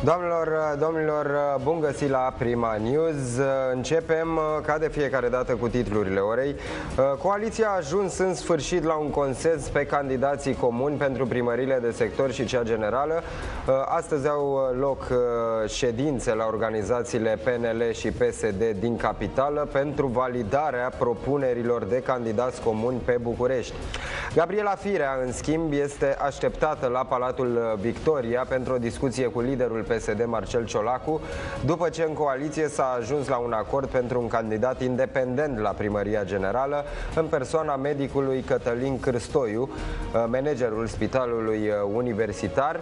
Domnilor, bun găsit la Prima News. Începem ca de fiecare dată cu titlurile orei. Coaliția a ajuns în sfârșit la un consens pe candidații comuni pentru primările de sector și cea generală. Astăzi au loc ședințe la organizațiile PNL și PSD din capitală pentru validarea propunerilor de candidați comuni pe București. Gabriela Firea, în schimb, este așteptată la Palatul Victoria pentru o discuție cu liderul PSD Marcel Ciolacu, după ce în coaliție s-a ajuns la un acord pentru un candidat independent la primăria generală, în persoana medicului Cătălin Cârstoiu, managerul Spitalului Universitar.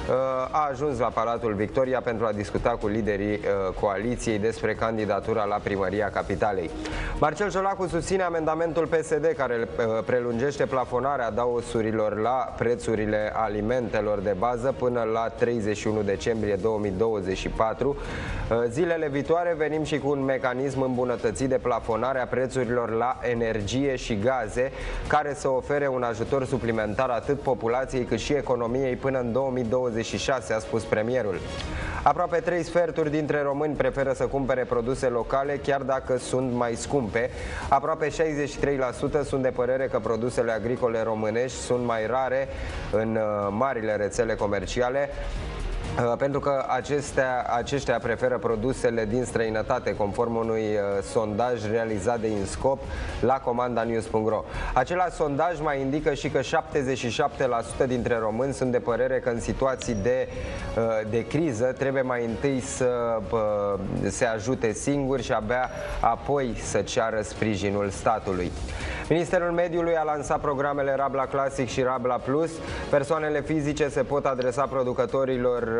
A ajuns la Palatul Victoria pentru a discuta cu liderii coaliției despre candidatura la primăria capitalei. Marcel Ciolacu susține amendamentul PSD care prelungește plafonarea daosurilor la prețurile alimentelor de bază până la 31 decembrie 2024. Zilele viitoare venim și cu un mecanism îmbunătățit de plafonare a prețurilor la energie și gaze, care să ofere un ajutor suplimentar atât populației cât și economiei până în 2026, a spus premierul. Aproape 3 sferturi dintre români preferă să cumpere produse locale, chiar dacă sunt mai scumpe. Aproape 63% sunt de părere că produsele agricole românești sunt mai rare în marile rețele comerciale, pentru că aceștia preferă produsele din străinătate, conform unui sondaj realizat de INSCOP la comandanews.ro. Același sondaj mai indică și că 77% dintre români sunt de părere că în situații de criză trebuie mai întâi să se ajute singuri și abia apoi să ceară sprijinul statului. Ministerul Mediului a lansat programele Rabla Classic și Rabla Plus. Persoanele fizice se pot adresa producătorilor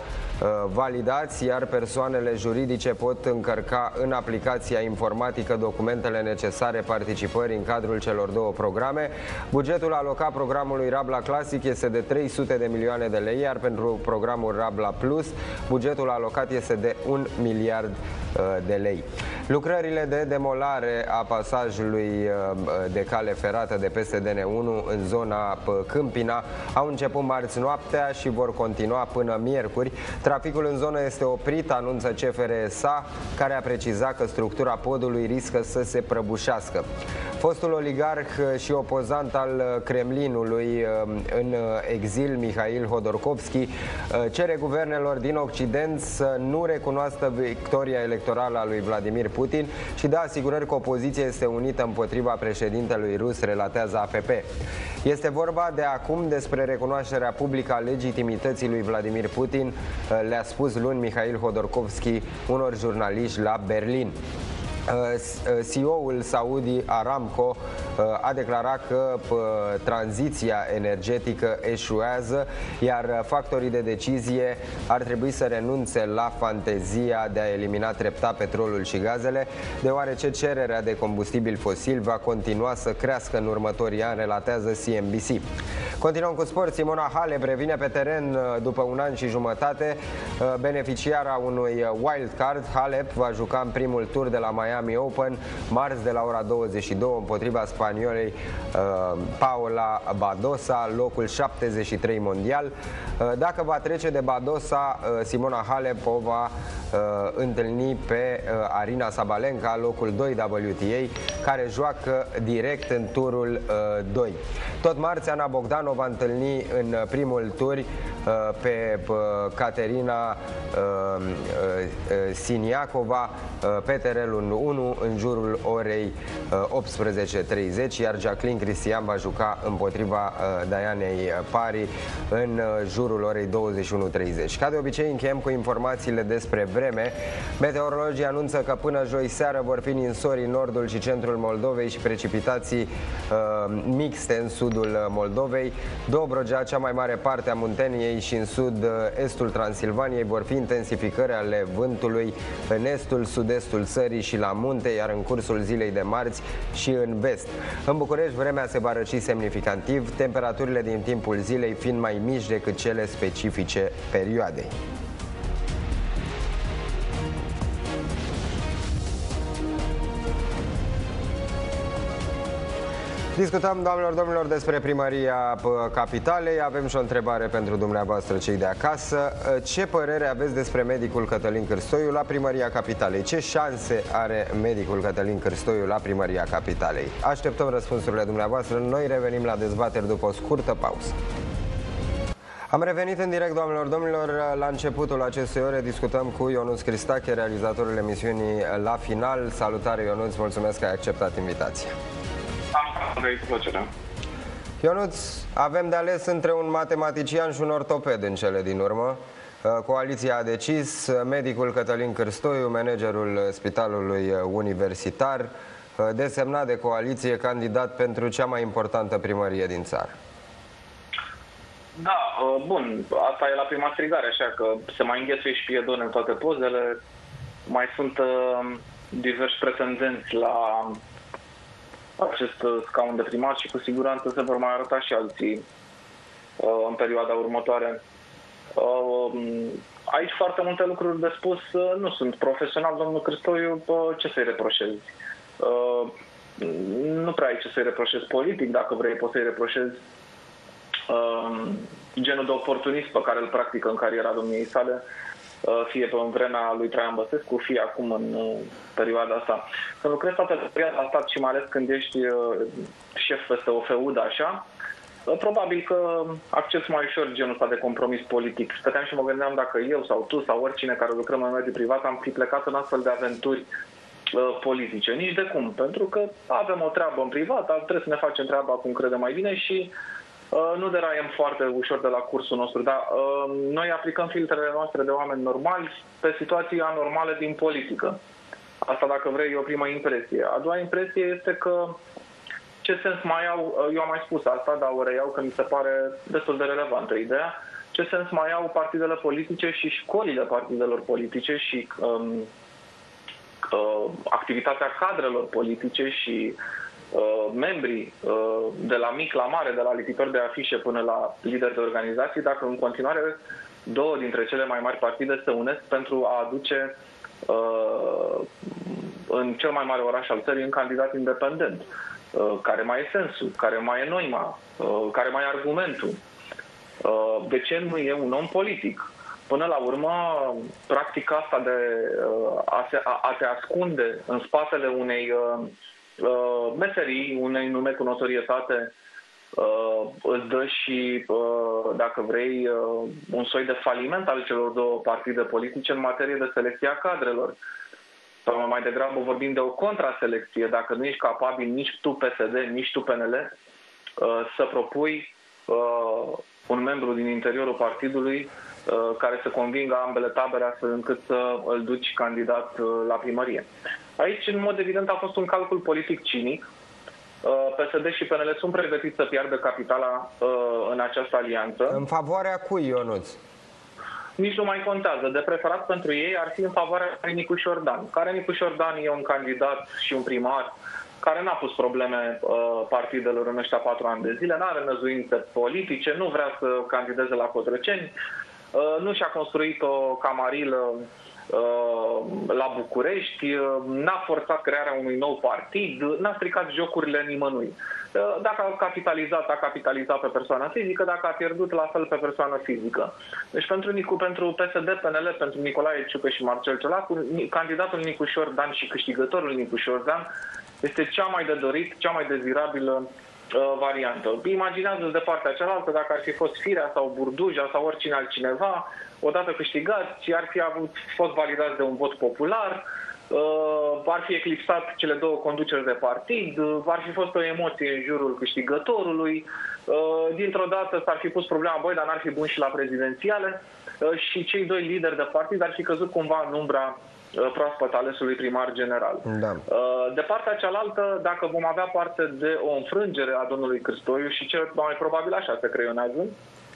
validați, iar persoanele juridice pot încărca în aplicația informatică documentele necesare participării în cadrul celor două programe. Bugetul alocat programului Rabla Classic este de 300 de milioane de lei, iar pentru programul Rabla Plus bugetul alocat este de 1 miliard de lei. Lucrările de demolare a pasajului de cale ferată de peste DN1 în zona Câmpina au început marți noaptea și vor continua până miercuri. Traficul în zonă este oprit, anunță CFR-SA, care a precizat că structura podului riscă să se prăbușească. Fostul oligarh și opozant al Kremlinului în exil, Mihail Hodorkovski, cere guvernelor din Occident să nu recunoască victoria electorală a lui Vladimir Putin și dă asigurări că opoziția este unită împotriva președintelui rus, relatează AFP. Este vorba de acum despre recunoașterea publică a legitimității lui Vladimir Putin, le-a spus luni Mihail Hodorkovski unor jurnaliști la Berlin. CEO-ul Saudi Aramco a declarat că tranziția energetică eșuează, iar factorii de decizie ar trebui să renunțe la fantezia de a elimina treptat petrolul și gazele, deoarece cererea de combustibil fosil va continua să crească în următorii ani, relatează CNBC. Continuăm cu sport. Simona Halep revine pe teren după un an și jumătate. Beneficiara unui wild card, Halep va juca în primul tur de la Miami Open marți de la ora 22 împotriva spaniolei Paula Badosa, locul 73 mondial. Dacă va trece de Badosa, Simona Halep o va întâlni pe Arina Sabalenka, locul 2 WTA, care joacă direct în turul 2. Tot marți, Ana Bogdan o va întâlni în primul tur pe Caterina Siniacova pe terenul 1 în jurul orei 18:30, iar Jacqueline Cristian va juca împotriva Dianei Pari în jurul orei 21:30. Ca de obicei, încheiem cu informațiile despre vreme. Meteorologii anunță că până joi seară vor fi ninsori în nordul și centrul Moldovei și precipitații mixte în sudul Moldovei. Dobrogea, cea mai mare parte a Munteniei și în sud-estul Transilvaniei vor fi intensificări ale vântului în estul, sud-estul țării și la munte, iar în cursul zilei de marți și în vest. În București vremea se va răci semnificativ, temperaturile din timpul zilei fiind mai mici decât cele specifice perioadei. Discutăm, doamnelor, domnilor, despre primăria capitalei. Avem și o întrebare pentru dumneavoastră, cei de acasă. Ce părere aveți despre medicul Cătălin Cârstoiu la primăria capitalei? Ce șanse are medicul Cătălin Cârstoiu la primăria capitalei? Așteptăm răspunsurile dumneavoastră. Noi revenim la dezbateri după o scurtă pauză. Am revenit în direct, doamnelor, domnilor. La începutul acestei ore discutăm cu Ionuț Cristache, realizatorul emisiunii La Final. Salutare, Ionuț, mulțumesc că ai acceptat invitația. Ionuț, avem de ales între un matematician și un ortoped în cele din urmă. Coaliția a decis, medicul Cătălin Cârstoiu, managerul Spitalului Universitar, desemnat de coaliție, candidat pentru cea mai importantă primărie din țară. Da, bun, asta e la prima strigare, așa că se mai înghesuie și piedone în toate pozele. Mai sunt diversi pretendenți la acest scaun de primar și cu siguranță se vor mai arăta și alții în perioada următoare. Aici foarte multe lucruri de spus. Nu sunt profesional, domnul Cârstoiu, ce să-i reproșezi? Nu prea ai ce să-i reproșezi politic, dacă vrei poți să-i reproșezi genul de oportunism pe care îl practică în cariera domniei sale, fie pe vremea lui Traian Băsescu, fie acum în perioada asta. Să lucrezi toată perioada asta și mai ales când ești șef peste o feudă așa, probabil că accepți mai ușor genul ăsta de compromis politic. Stăteam și mă gândeam dacă eu sau tu sau oricine care lucrăm în mediul privat am fi plecat în astfel de aventuri politice. Nici de cum, pentru că avem o treabă în privat, trebuie să ne facem treaba cum credem mai bine și nu deraiem foarte ușor de la cursul nostru, dar noi aplicăm filtrele noastre de oameni normali pe situații anormale din politică. Asta, dacă vrei, e o primă impresie. A doua impresie este că ce sens mai au, eu am mai spus asta, dar o reiau că mi se pare destul de relevantă ideea, ce sens mai au partidele politice și școlile partidelor politice și activitatea cadrelor politice și membrii de la mic la mare, de la lipitori de afișe până la lideri de organizații, dacă în continuare două dintre cele mai mari partide se unesc pentru a aduce în cel mai mare oraș al țării un candidat independent. Care mai e sensul, care mai e noima, care mai e argumentul. De ce nu e un om politic? Până la urmă, practica asta de a te ascunde în spatele unei meserii, unei nume cu notorietate, îți dă și, dacă vrei, un soi de faliment al celor două partide politice în materie de selecție a cadrelor. Sau mai degrabă vorbim de o contraselecție, dacă nu ești capabil nici tu PSD, nici tu PNL să propui un membru din interiorul partidului care să convingă ambele tabere astfel încât să îl duci candidat la primărie. Aici, în mod evident, a fost un calcul politic cinic. PSD și PNL sunt pregătiți să piardă capitala în această alianță. În favoarea cui, Ionuț? Nici nu mai contează. De preferat pentru ei ar fi în favoarea lui Nicu Șordan. Care Nicu Șordan e un candidat și un primar care n-a pus probleme partidelor în ăștia 4 ani de zile, n-are năzuințe politice, nu vrea să candideze la Cotroceni, nu și-a construit o camarilă la București, n-a forțat crearea unui nou partid, n-a stricat jocurile nimănui. Dacă a capitalizat pe persoană fizică, dacă a pierdut, la fel pe persoană fizică. Deci pentru PSD, PNL, pentru Nicolae Ciucă și Marcel Ciolacu, candidatul Nicu Șordan și câștigătorul Nicu Șordan este cea mai de dorit, cea mai dezirabilă variantă. Imaginează-ți de partea cealaltă, dacă ar fi fost Firea sau Burduja sau oricine altcineva, odată câștigați, ar fi fost validați de un vot popular, ar fi eclipsat cele două conduceri de partid, ar fi fost o emoție în jurul câștigătorului, dintr-o dată s-ar fi pus problema, băi, dar n-ar fi bun și la prezidențiale, și cei doi lideri de partid ar fi căzut cumva în umbra proaspăt alesului primar general. Da. De partea cealaltă, dacă vom avea parte de o înfrângere a domnului Cârstoiu, și cel mai probabil așa se creionează,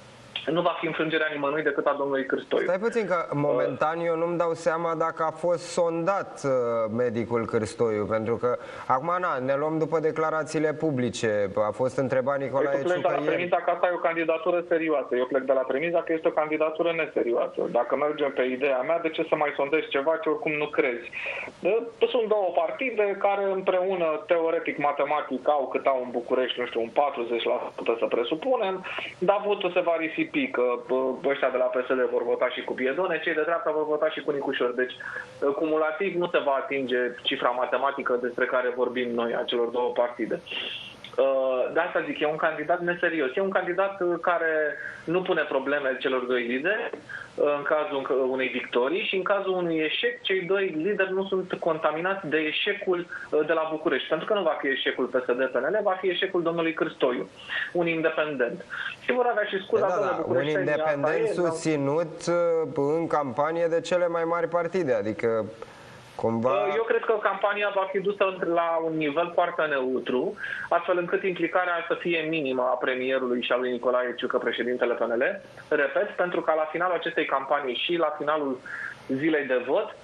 nu va fi înfrângerea nimănui decât a domnului Cârstoiu. Stai puțin că momentan eu nu-mi dau seama dacă a fost sondat medicul Cârstoiu, pentru că acum ne luăm după declarațiile publice. A fost întrebat Nicolae Ciucă de la premisa că asta e o candidatură serioasă. Eu plec de la premisa că este o candidatură neserioasă. Dacă mergem pe ideea mea, de ce să mai sondezi ceva ce oricum nu crezi? Sunt două partide care împreună, teoretic, matematic, au cât au în București, nu știu, un 40% să presupunem, dar votul se va risipi, că ăștia de la PSD vor vota și cu Piedone, cei de dreapta vor vota și cu Nicușor. Deci, cumulativ, nu se va atinge cifra matematică despre care vorbim noi, a celor două partide. De asta zic, e un candidat neserios. E un candidat care nu pune probleme celor doi lideri în cazul unei victorii și în cazul unui eșec, cei doi lideri nu sunt contaminați de eșecul de la București. Pentru că nu va fi eșecul PSD-PNL, va fi eșecul domnului Cârstoiu, un independent. Și vor avea și scuza domnului București. Un independent susținut în campanie de cele mai mari partide, adică eu cred că campania va fi dusă la un nivel foarte neutru, astfel încât implicarea să fie minimă a premierului și a lui Nicolae Ciucă, președintele PNL. Repet, pentru că la finalul acestei campanii și la finalul zilei de vot,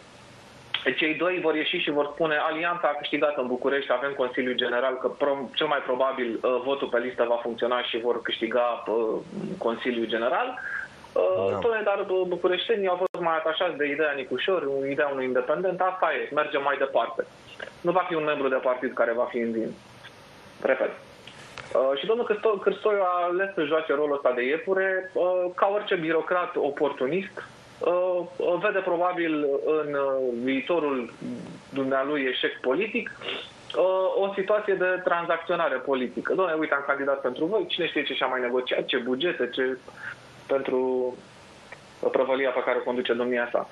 cei doi vor ieși și vor spune: Alianța a câștigat în București, avem Consiliul General, că cel mai probabil votul pe listă va funcționa și vor câștiga Consiliul General. Dar bucureștenii au fost mai atașați de ideea Nicușor, ideea unui independent, asta e, mergem mai departe. Nu va fi un membru de partid care va fi învins. Repet. Și domnul Cârstoiu a ales să joace rolul ăsta de iepure, ca orice birocrat oportunist, vede probabil în viitorul dumnealui eșec politic o situație de tranzacționare politică. Doamne, uite, am candidat pentru voi, cine știe ce și-a mai negociat, ce bugete, ce... pentru prăvălia pe care o conduce domnia sa.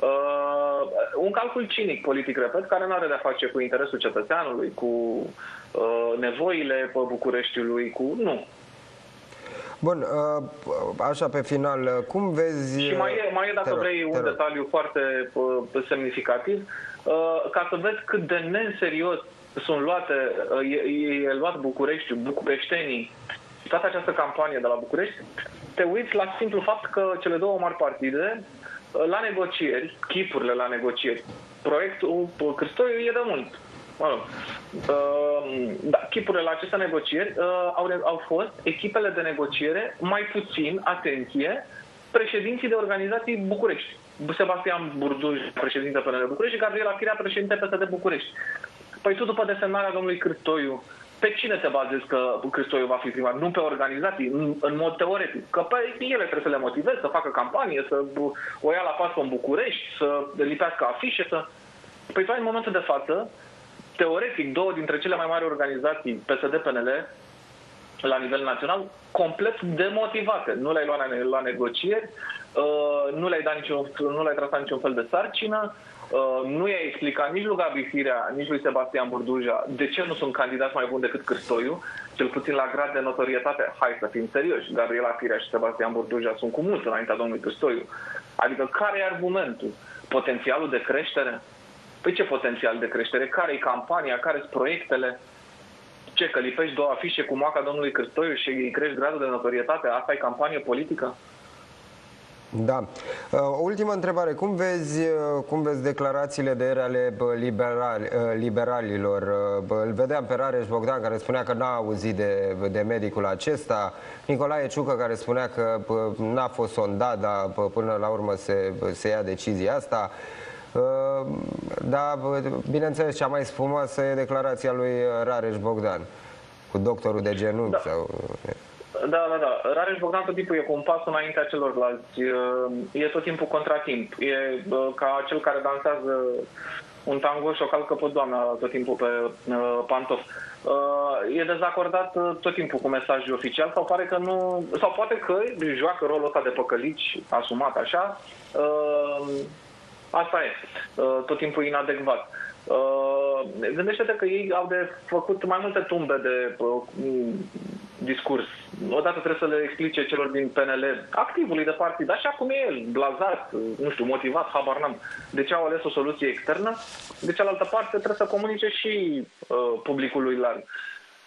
Un calcul cinic politic, repet, care nu are de-a face cu interesul cetățeanului, cu nevoile Bucureștiului, cu... Nu. Bun, așa pe final, cum vezi... Și mai e dacă vrei, un detaliu foarte semnificativ, ca să vezi cât de neserios sunt luate, e luat bucureștenii, toată această campanie de la București, te uiți la simplu fapt că cele două mari partide, la negocieri, chipurile la negocieri, proiectul Cârstoiu e de mult. Da, chipurile la aceste negocieri au fost echipele de negociere, mai puțin, atenție, președinții de organizații București. Sebastian Burduj, președinte PNL București, și Gabriela Firea, președinte PSD București. Păi tu, după desemnarea domnului Cârstoiu, pe cine te bazezi că Cârstoiu va fi primar? Nu pe organizații, în mod teoretic. Că pe ele trebuie să le motivezi, să facă campanie, să o ia la pas în București, să lipească afișe, să... Păi tu ai în momentul de față, teoretic, două dintre cele mai mari organizații PSD-PNL la nivel național, complet demotivate. Nu le-ai luat la negocieri, nu le-ai trasat niciun fel de sarcină, nu i-a explicat nici lui Gabi Firea, nici lui Sebastian Burduja de ce nu sunt candidați mai buni decât Cârstoiu, cel puțin la grad de notorietate. Hai să fim serioși, Gabriela Firea și Sebastian Burduja sunt cu mult înaintea domnului Cârstoiu. Adică care e argumentul? Potențialul de creștere? Păi ce potențial de creștere? Care-i campania? Care-s proiectele? Ce, că lipești două afișe cu moaca domnului Cârstoiu și îi crești gradul de notorietate? Asta e campanie politică? Da. O ultimă întrebare. Cum vezi declarațiile de ieri ale liberalilor? Îl vedeam pe Rareș Bogdan, care spunea că n-a auzit de medicul acesta, Nicolae Ciucă, care spunea că n-a fost sondat, dar până la urmă se ia decizia asta. Dar, bineînțeles, cea mai spumoasă e declarația lui Rareș Bogdan, cu doctorul de genunchi. Da. Sau... Da. Rareș Bogdan tot timpul e cu un pas înaintea celorlalți. E tot timpul contratimp. E ca cel care dansează un tango și o calcă pe doamna tot timpul pe pantof. E dezacordat tot timpul cu mesajul oficial sau pare că nu... Sau poate că joacă rolul ăsta de păcălici asumat așa. Asta e. Tot timpul inadecvat. Gândește-te că ei au de făcut mai multe tumbe de discurs. Odată trebuie să le explice celor din PNL, activului de partid, așa cum e el, blazat, nu știu, motivat, habar n-am, de ce au ales o soluție externă. De cealaltă parte trebuie să comunice și publicului larg.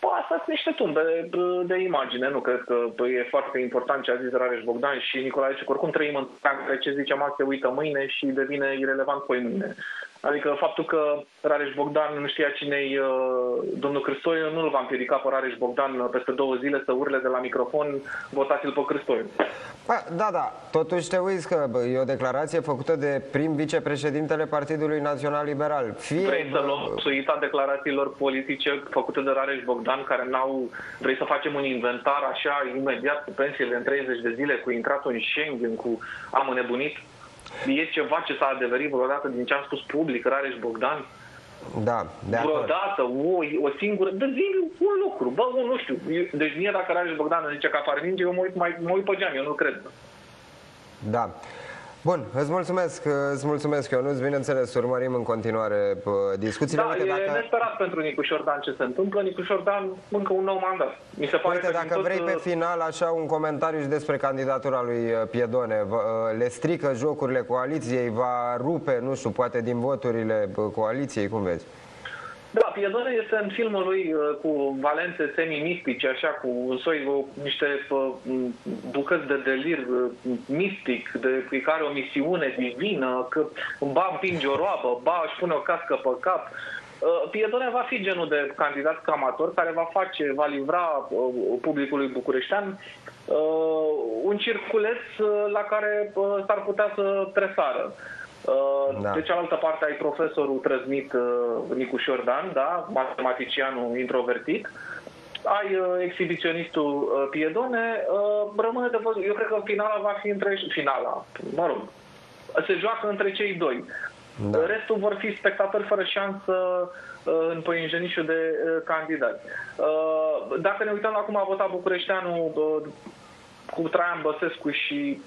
Asta sunt niște tumbe de imagine. Nu cred că e foarte important ce a zis Rareș Bogdan și Nicolae Ciucă. Oricum trăim în care ce zicem azi se uită mâine și devine irelevant poi mâine. Adică faptul că Rareș Bogdan nu știa cine-i domnul Cristoiu nu îl va împiedica pe Rareș Bogdan peste 2 zile să urle de la microfon: votați-l pe Cristoiu. Da. Totuși te uiți că e o declarație făcută de prim vicepreședintele Partidului Național Liberal. Vrei să luăm suita declarațiilor politice făcute de Rareș Bogdan, care n-au... Vrei să facem un inventar așa imediat cu pensiile în 30 de zile, cu intratul în Schengen, cu am înnebunit? E ceva ce s-a adeverit vreodată din ce a spus public Rareș Bogdan? Da, de acord. Vreodată, o singură... Dă-mi un lucru, nu știu. Deci mie dacă Rareș Bogdan îmi zice că apar ninge, eu mă uit pe geam, eu nu cred. Da. Bun, îți mulțumesc, Ionuț. Bineînțeles, urmărim în continuare discuțiile. Da, e nesperat pentru Nicu Șordan ce se întâmplă. Nicu Șordan încă un nou mandat. Mi se pare că dacă vrei pe final, așa, un comentariu și despre candidatura lui Piedone. Le strică jocurile coaliției, va rupe, nu știu, poate din voturile coaliției, cum vezi? Da, Piedone este în filmul lui cu valențe semi-mistice, așa, cu un soi, niște bucăți de delir mistic, de care o misiune divină, că ba împinge o roabă, ba își pune o cască pe cap. Piedone va fi genul de candidat amator care va livra publicului bucureștean un circuleț la care s-ar putea să tresară. Da. De cealaltă parte ai profesorul trăznit Nicu Șordan, da, matematicianul introvertit, ai exhibiționistul Piedone, rămâne de văzut. Eu cred că finala va fi se joacă între cei doi. Da. Restul vor fi spectatori fără șansă în păienjenișul de candidați. Dacă ne uităm la cum a votat bucureșteanul cu Traian Băsescu și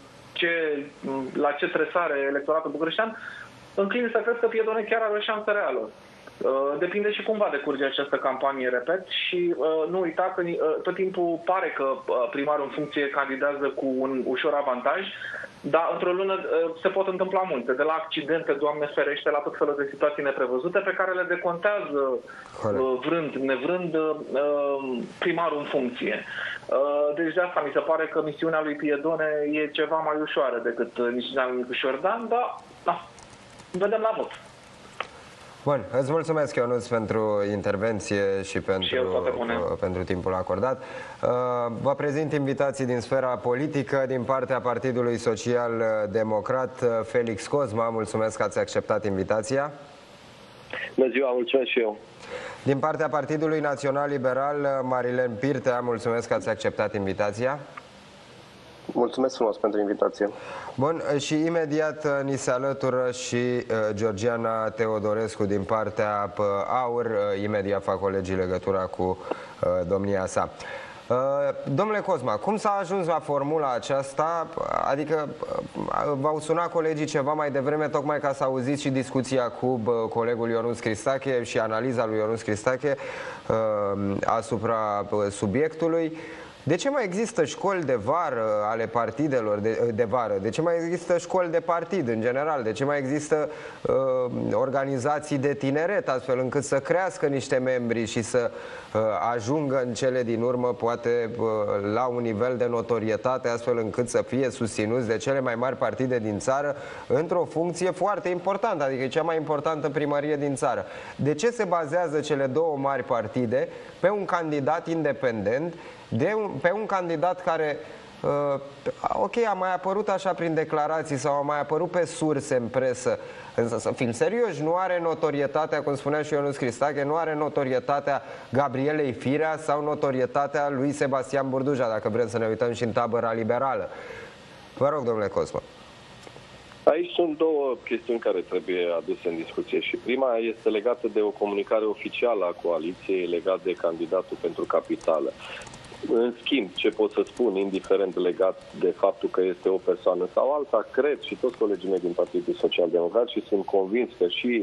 la ce tresare electoratul bucureștean, înclin să cred că Piedone chiar are o șansă reală. Depinde și cum va decurge această campanie, repet, și nu uita că tot timpul pare că primarul în funcție candidează cu un ușor avantaj, dar într-o lună se pot întâmpla multe, de la accidente, Doamne ferește, la tot felul de situații neprevăzute pe care le decontează, vrând, nevrând, primarul în funcție. Deci de asta mi se pare că misiunea lui Piedone e ceva mai ușoară decât misiunea lui Nicu Șordan, dar vedem la vot. Bun, îți mulțumesc, Ionuț, pentru intervenție și pentru timpul acordat. Vă prezint invitații din sfera politică, din partea Partidului Social Democrat, Felix Cosma. Mulțumesc că ați acceptat invitația. Bună ziua, mulțumesc și eu. Din partea Partidului Național Liberal, Marilen Pirtea, mulțumesc că ați acceptat invitația. Mulțumesc frumos pentru invitație. Bun, și imediat ni se alătură și Georgiana Teodorescu din partea AUR. Imediat fac colegii legătura cu domnia sa. Domnule Cosma, cum s-a ajuns la formula aceasta? Adică v-au sunat colegii ceva mai devreme tocmai ca să auziți și discuția cu colegul Ionuț Cristache și analiza lui Ionuț Cristache asupra subiectului. De ce mai există școli de vară ale partidelor de vară? De ce mai există școli de partid în general? De ce mai există organizații de tineret astfel încât să crească niște membri și să ajungă în cele din urmă poate la un nivel de notorietate astfel încât să fie susținuți de cele mai mari partide din țară într-o funcție foarte importantă, adică cea mai importantă primărie din țară? De ce se bazează cele două mari partide pe un candidat independent, pe un candidat care, ok, a mai apărut așa prin declarații sau a mai apărut pe surse în presă, însă să fim serioși, nu are notorietatea, cum spunea și Ionuț Cristache, nu are notorietatea Gabrielei Firea sau notorietatea lui Sebastian Burduja, dacă vrem să ne uităm și în tabăra liberală. Vă rog, domnule Cosma. Aici sunt două chestiuni care trebuie aduse în discuție și prima este legată de o comunicare oficială a coaliției legat de candidatul pentru capitală. În schimb, ce pot să spun, indiferent legat de faptul că este o persoană sau alta, cred și toți colegii mei din Partidul Social Democrat și sunt convins că și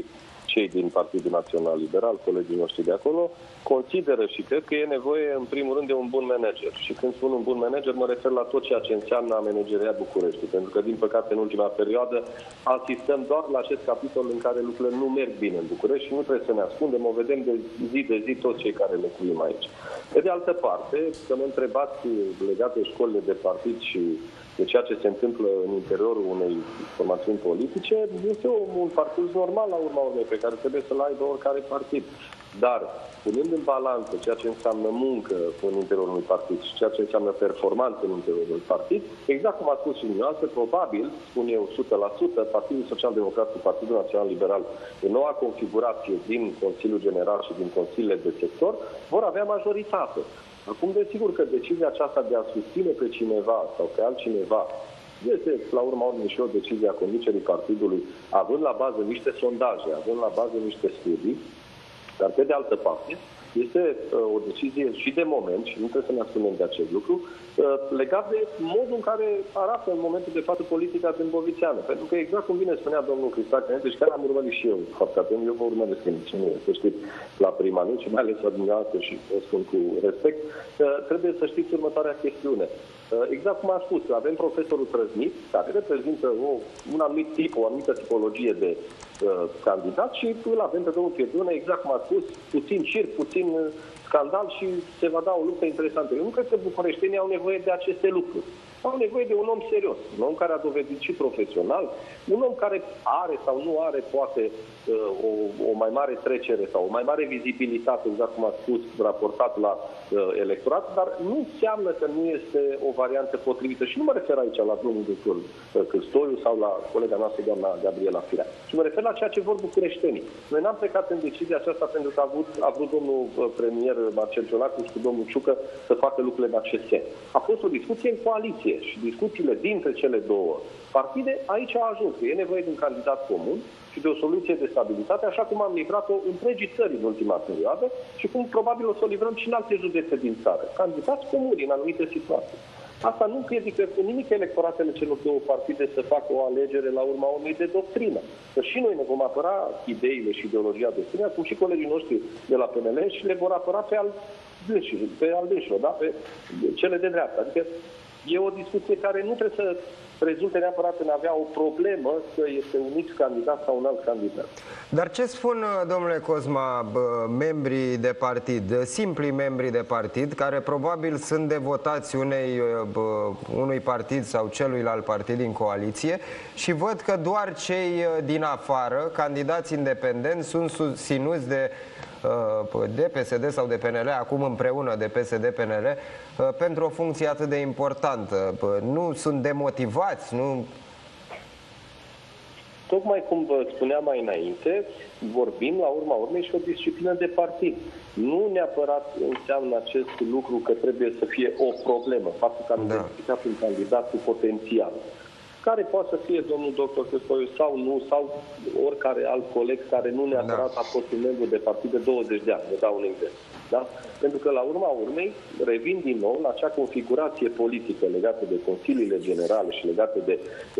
cei din Partidul Național Liberal, colegii noștri de acolo, consideră și cred că e nevoie, în primul rând, de un bun manager. Și când spun un bun manager, mă refer la tot ceea ce înseamnă manageria București. Pentru că, din păcate, în ultima perioadă, asistăm doar la acest capitol în care lucrurile nu merg bine în București și nu trebuie să ne ascundem, o vedem de zi toți cei care locuim aici. Pe de altă parte, să mă întrebați legat de școlile de partid și de ceea ce se întâmplă în interiorul unei formațiuni politice, este un parcurs normal la urma urmei pe care trebuie să-l aibă oricare partid. Dar, punând în balanță ceea ce înseamnă muncă în interiorul unui partid și ceea ce înseamnă performanță în interiorul unui partid, exact cum a spus și dumneavoastră, probabil, spun eu 100%, Partidul Social Democrat cu Partidul Național Liberal, în noua configurație din Consiliul General și din Consiliile de sector, vor avea majoritate. Acum, desigur că decizia aceasta de a susține pe cineva sau pe altcineva este, la urma urmei, și o decizie a conducerii partidului, având la bază niște sondaje, având la bază niște studii, dar pe de altă parte, este o decizie și de moment, și nu trebuie să ne asumem de acest lucru, legat de modul în care arată în momentul de față politica dâmbovițeană. Pentru că exact cum bine spunea domnul Cristian Canete, și care am urmărit și eu foarte atent, eu vă urmăresc în ce nu să știți la prima nu, și mai ales la dumneavoastră și o spun cu respect, trebuie să știți următoarea chestiune. Exact cum am spus, avem profesorul Trăznit, care reprezintă un anumit tip, o anumită tipologie de candidat și îl avem pe domnul Pierdune, exact cum a spus, puțin circ, puțin scandal și se va da o luptă interesantă. Eu nu cred că bucureștenii au nevoie de aceste lucruri. Au nevoie de un om serios, un om care a dovedit și profesional, un om care are sau nu are, poate, o mai mare trecere sau o mai mare vizibilitate, exact cum a spus, raportat la electorat, dar nu înseamnă că nu este o variantă potrivită. Și nu mă refer aici la domnul doctor Câstoiu sau la colega noastră, doamna Gabriela Firea, ci mă refer la ceea ce vor bucureștenii. Noi n-am plecat în decizia aceasta pentru că a vrut domnul premier Marcel Ciolacu și cu domnul Ciucă să facă lucrurile în acest sens. A fost o discuție în coaliție și discuțiile dintre cele două partide aici au ajuns. E nevoie de un candidat comun și de o soluție de stabilitate, așa cum am livrat-o întregii țări în ultima perioadă și cum probabil o să o livrăm și în alte județe din țară. Candidați comuni în anumite situații. Asta nu împiedică cu nimic electoratele celor două partide să facă o alegere la urma urmei de doctrină. Că și noi ne vom apăra ideile și ideologia doctrină, cum și colegii noștri de la PNL și le vor apăra pe al dânșilor, da? Pe cele de dreapta. Adică e o discuție care nu trebuie să rezulte neapărat în a avea o problemă că este un X candidat sau un alt candidat. Dar ce spun, domnule Cosma, membrii de partid, simplii membri de partid, care probabil sunt devotați unui partid sau celuilalt partid din coaliție și văd că doar cei din afară, candidați independenți, sunt susținuți de PSD sau de PNL, acum împreună de PSD-PNL, pentru o funcție atât de importantă. Nu sunt demotivați, nu... Tocmai cum vă spuneam mai înainte, vorbim la urma urmei și o disciplină de partid. Nu neapărat înseamnă acest lucru că trebuie să fie o problemă, faptul că am identificat un candidat cu potențial, care poate să fie domnul doctor Câstoiu sau nu, sau oricare alt coleg care nu neapărat a fost un membru de partid de 20 de ani, vă dau un exemplu. Da? Pentru că, la urma urmei, revin din nou la acea configurație politică legată de consiliile generale și legată de,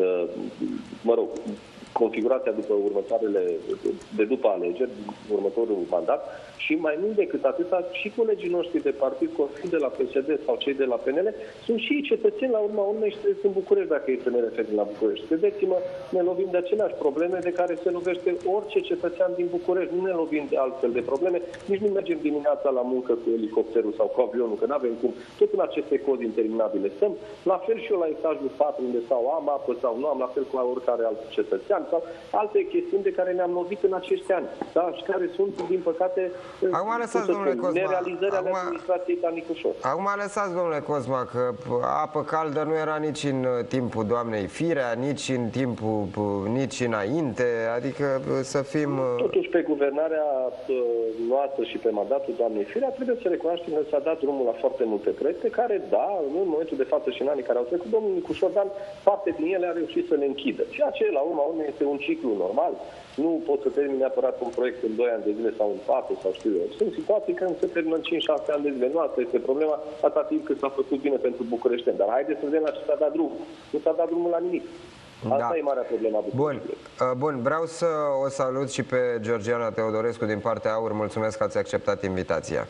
configurația după după alegeri, următorul mandat, și mai mult decât atâta, și colegii noștri de partid, fie de la PSD sau cei de la PNL, sunt și cetățeni la urma urmei și trăiesc în București, dacă e să ne referim la București. Credeți-mă, ne lovim de aceleași probleme de care se lovește orice cetățean din București. Nu ne lovim de altfel de probleme, nici nu mergem dimineața la muncă cu elicopterul sau cu avionul, că nu avem cum. Tot în aceste cozi interminabile stăm. La fel și eu la etajul 4, unde sau am apă sau nu am, la fel cu oricare alt cetățean, sau alte chestiuni de care ne-am lovit în acești ani, da? Și care sunt, din păcate, nerealizări ale administrației Tanicușor. Acum lăsați, domnule Cosma, că apă caldă nu era nici în timpul doamnei Firea, nici înainte, adică să fim... Totuși, pe guvernarea noastră și pe mandatul doamnei Firea, trebuie să recunoaștem că s-a dat drumul la foarte multe proiecte care, da, în momentul de față și în anii care au trecut, domnul Nicu Șordan, parte din ele a reușit să le închidă. Ceea ce, la urma urmei, este un ciclu normal. Nu poți să termini neapărat un proiect în 2 ani de zile sau în 4 sau știu eu. Sunt situații când se termină în 5-6 ani de zile. Nu asta este problema, atâta timp cât s-a făcut bine pentru bucureșteni. Dar haideți să vedem la ce s-a dat drumul. Nu s-a dat drumul la nimic. Asta e marea problemă. Bun, vreau să o salut și pe Georgiana Teodorescu din partea AUR. Mulțumesc că ați acceptat invitația.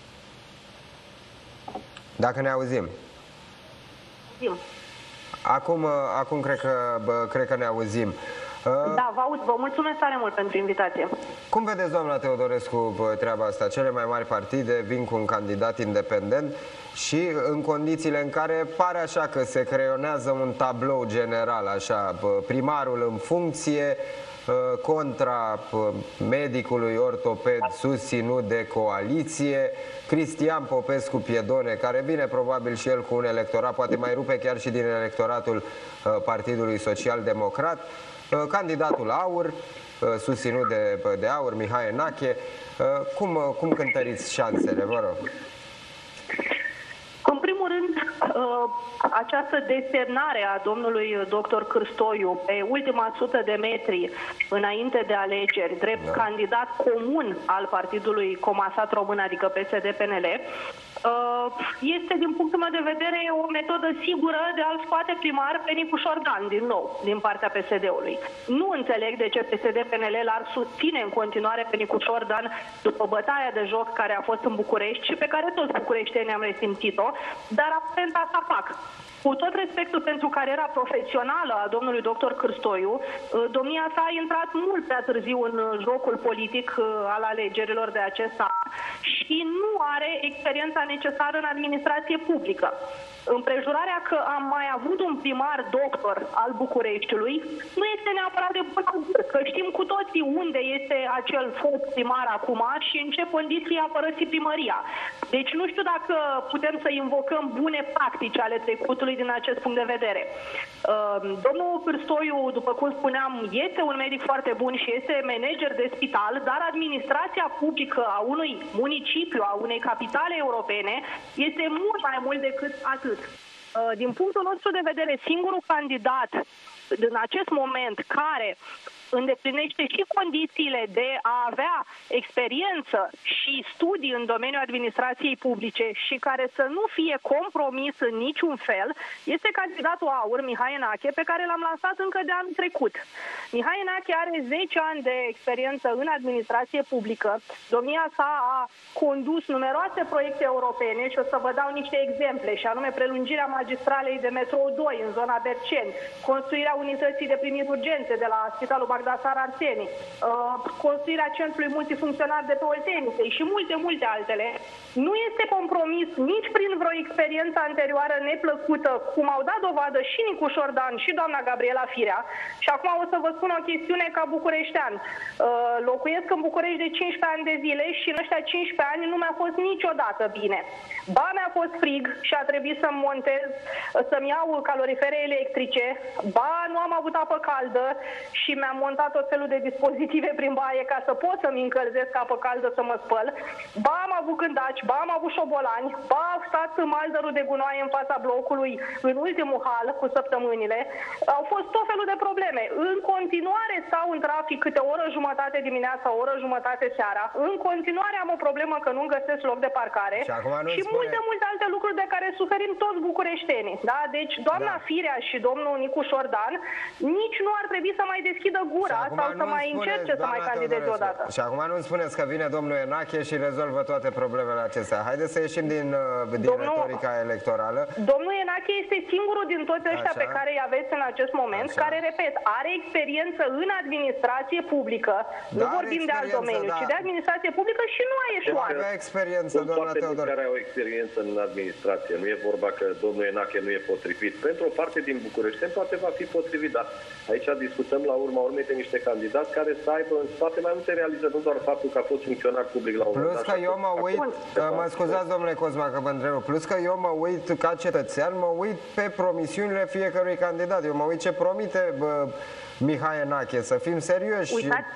Dacă ne auzim. Acum cred că ne auzim. Da, vă aud. Vă mulțumesc tare mult pentru invitație. Cum vedeți, doamna Teodorescu, treaba asta? Cele mai mari partide vin cu un candidat independent și în condițiile în care pare așa că se creionează un tablou general, așa, primarul în funcție contra medicului ortoped susținut de coaliție, Cristian Popescu Piedone, care vine probabil și el cu un electorat, poate mai rupe chiar și din electoratul Partidului Social Democrat, candidatul AUR, susținut de AUR, Mihai Enache. Cum cântăriți șansele, vă rog? În primul rând, această desemnare a domnului dr. Cârstoiu pe ultima 100 de metri înainte de alegeri, drept candidat comun al Partidului Comasat Român, adică PSD-PNL, este, din punctul meu de vedere, o metodă sigură de a-l scoate primar pe Nicu Șordan, din nou, din partea PSD-ului. Nu înțeleg de ce PSD-PNL l-ar susține în continuare pe Nicu Șordan după bătaia de joc care a fost în București și pe care toți bucureștenii am resimțit-o, dar aparent asta fac. Cu tot respectul pentru cariera profesională a domnului dr. Cârstoiu, domnia sa a intrat mult prea târziu în jocul politic al alegerilor de acest an și nu are experiența necesară în administrație publică. Împrejurarea că am mai avut un primar doctor al Bucureștiului nu este neapărat de bun augur, că știm cu toții unde este acel fost primar acum și în ce condiții a părăsit primăria. Deci nu știu dacă putem să invocăm bune practici ale trecutului din acest punct de vedere. Domnul Cârstoiu, după cum spuneam, este un medic foarte bun și este manager de spital, dar administrația publică a unui municipiu, a unei capitale europene, este mult mai mult decât atât. Din punctul nostru de vedere, singurul candidat în acest moment care îndeplinește și condițiile de a avea experiență și studii în domeniul administrației publice și care să nu fie compromis în niciun fel, este candidatul AUR, Mihai Enache, pe care l-am lansat încă de anul trecut. Mihai Enache are 10 ani de experiență în administrație publică. Domnia sa a condus numeroase proiecte europene și o să vă dau niște exemple, și anume prelungirea magistralei de metrou 2 în zona Berceni, construirea unității de primiri urgențe de la Spitalul Bagdasar Arsenii, construirea centrului multifuncțional de pe Olteniței și multe altele. Nu este compromis nici prin vreo experiență anterioară neplăcută, cum au dat dovadă și Nicu Șordan și doamna Gabriela Firea. Și acum o să vă spun o chestiune ca bucureștean. Locuiesc în București de 15 ani de zile și în ăștia 15 ani nu mi-a fost niciodată bine. Ba mi-a fost frig și a trebuit să-mi montez, să-mi iau calorifere electrice, ba nu am avut apă caldă și mi-am montat tot felul de dispozitive prin baie ca să pot să-mi încălzesc apă caldă să mă spăl, ba am avut cândaci, ba am avut șobolani, ba a stat maldărul de gunoaie în fața blocului în ultimul hal cu săptămânile. Au fost tot felul de probleme. În continuare stau în trafic câte o oră jumătate dimineața, o oră jumătate seara. În continuare am o problemă că nu găsesc loc de parcare și multe alte lucruri de care suferim toți bucureștenii. Da? Deci doamna Firea și domnul Nicu Șordan nici nu ar trebui să mai deschidă gura sau să mai încerce să mai candideze odată. Și acum nu spuneți că vine domnul Enache și rezolvă toate problemele acestea. Haideți să ieșim din retorica electorală. Domnul Enache este singurul din toți ăștia pe care îi aveți în acest moment, care, repet, are experiență în administrație publică. Nu vorbim de alt domeniu, ci de administrație publică și nu a ieșuat. Are experiență, doamna Teodorescu. Care au experiență în administrație. Nu e vorba că domnul Enache nu e potrivit. Pentru o parte din București poate va fi potrivit, dar aici discutăm la urma urmei de niște candidați care să aibă în spate mai multe realizări, nu doar faptul că a fost funcționar public la un moment dat. Plus că eu mă uit, mă scuzați domnule Cosma că vă întrerup, plus că eu mă uit ca cetățean, mă uit pe promisiunile fiecărui candidat. Eu mă uit ce promite Mihai Enache, să fim serioși.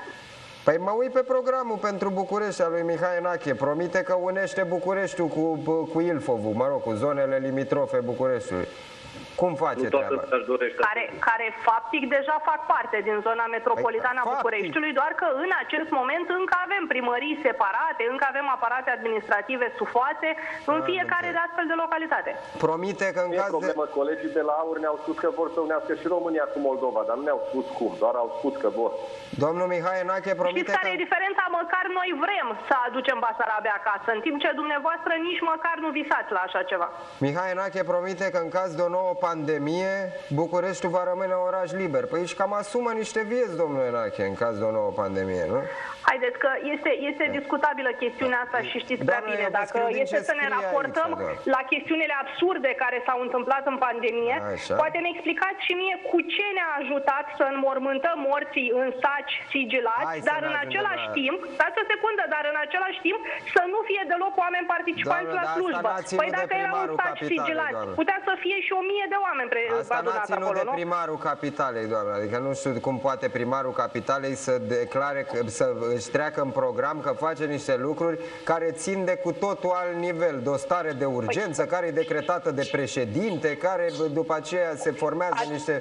Păi mă uit pe programul pentru București al lui Mihai Enache. Promite că unește Bucureștiul cu Ilfovul, mă rog, cu zonele limitrofe Bucureștiului. Cum face treaba? Care faptic deja fac parte din zona metropolitană a Bucureștiului, doar că în acest moment încă avem primării separate, încă avem aparate administrative sufoase în fiecare de astfel de localitate. Promite că în caz de... Colegii de la AUR ne-au spus că vor să unească și România cu Moldova, dar nu ne-au spus cum, doar au spus că vor. Domnul Mihai Enache promite Știți care e diferența? Măcar noi vrem să aducem Basarabia acasă, în timp ce dumneavoastră nici măcar nu visați la așa ceva. Mihai Enache promite că în caz de o nouă pandemie, Bucureștiul va rămâne oraș liber. Păi și cam asumă niște vieți, domnul Enache, în caz de o nouă pandemie, nu? Haideți că este discutabilă chestiunea asta și știți prea bine. Dacă este să ne raportăm la chestiunile absurde care s-au întâmplat în pandemie, poate ne explicați și mie cu ce ne-a ajutat să înmormântăm morții în saci sigilați, dar în același timp, stați o secundă, dar în același timp să nu fie deloc oameni participanți la slujbă. Păi dacă erau în saci sigilați, putea să fie și 1000 de oameni adunați acolo, nu? De primarul Capitalei, doamnă, adică nu știu cum poate primarul Capitalei să declare, să își treacă în program că face niște lucruri care țin de cu totul alt nivel, de o stare de urgență, care e decretată de președinte, care după aceea se formează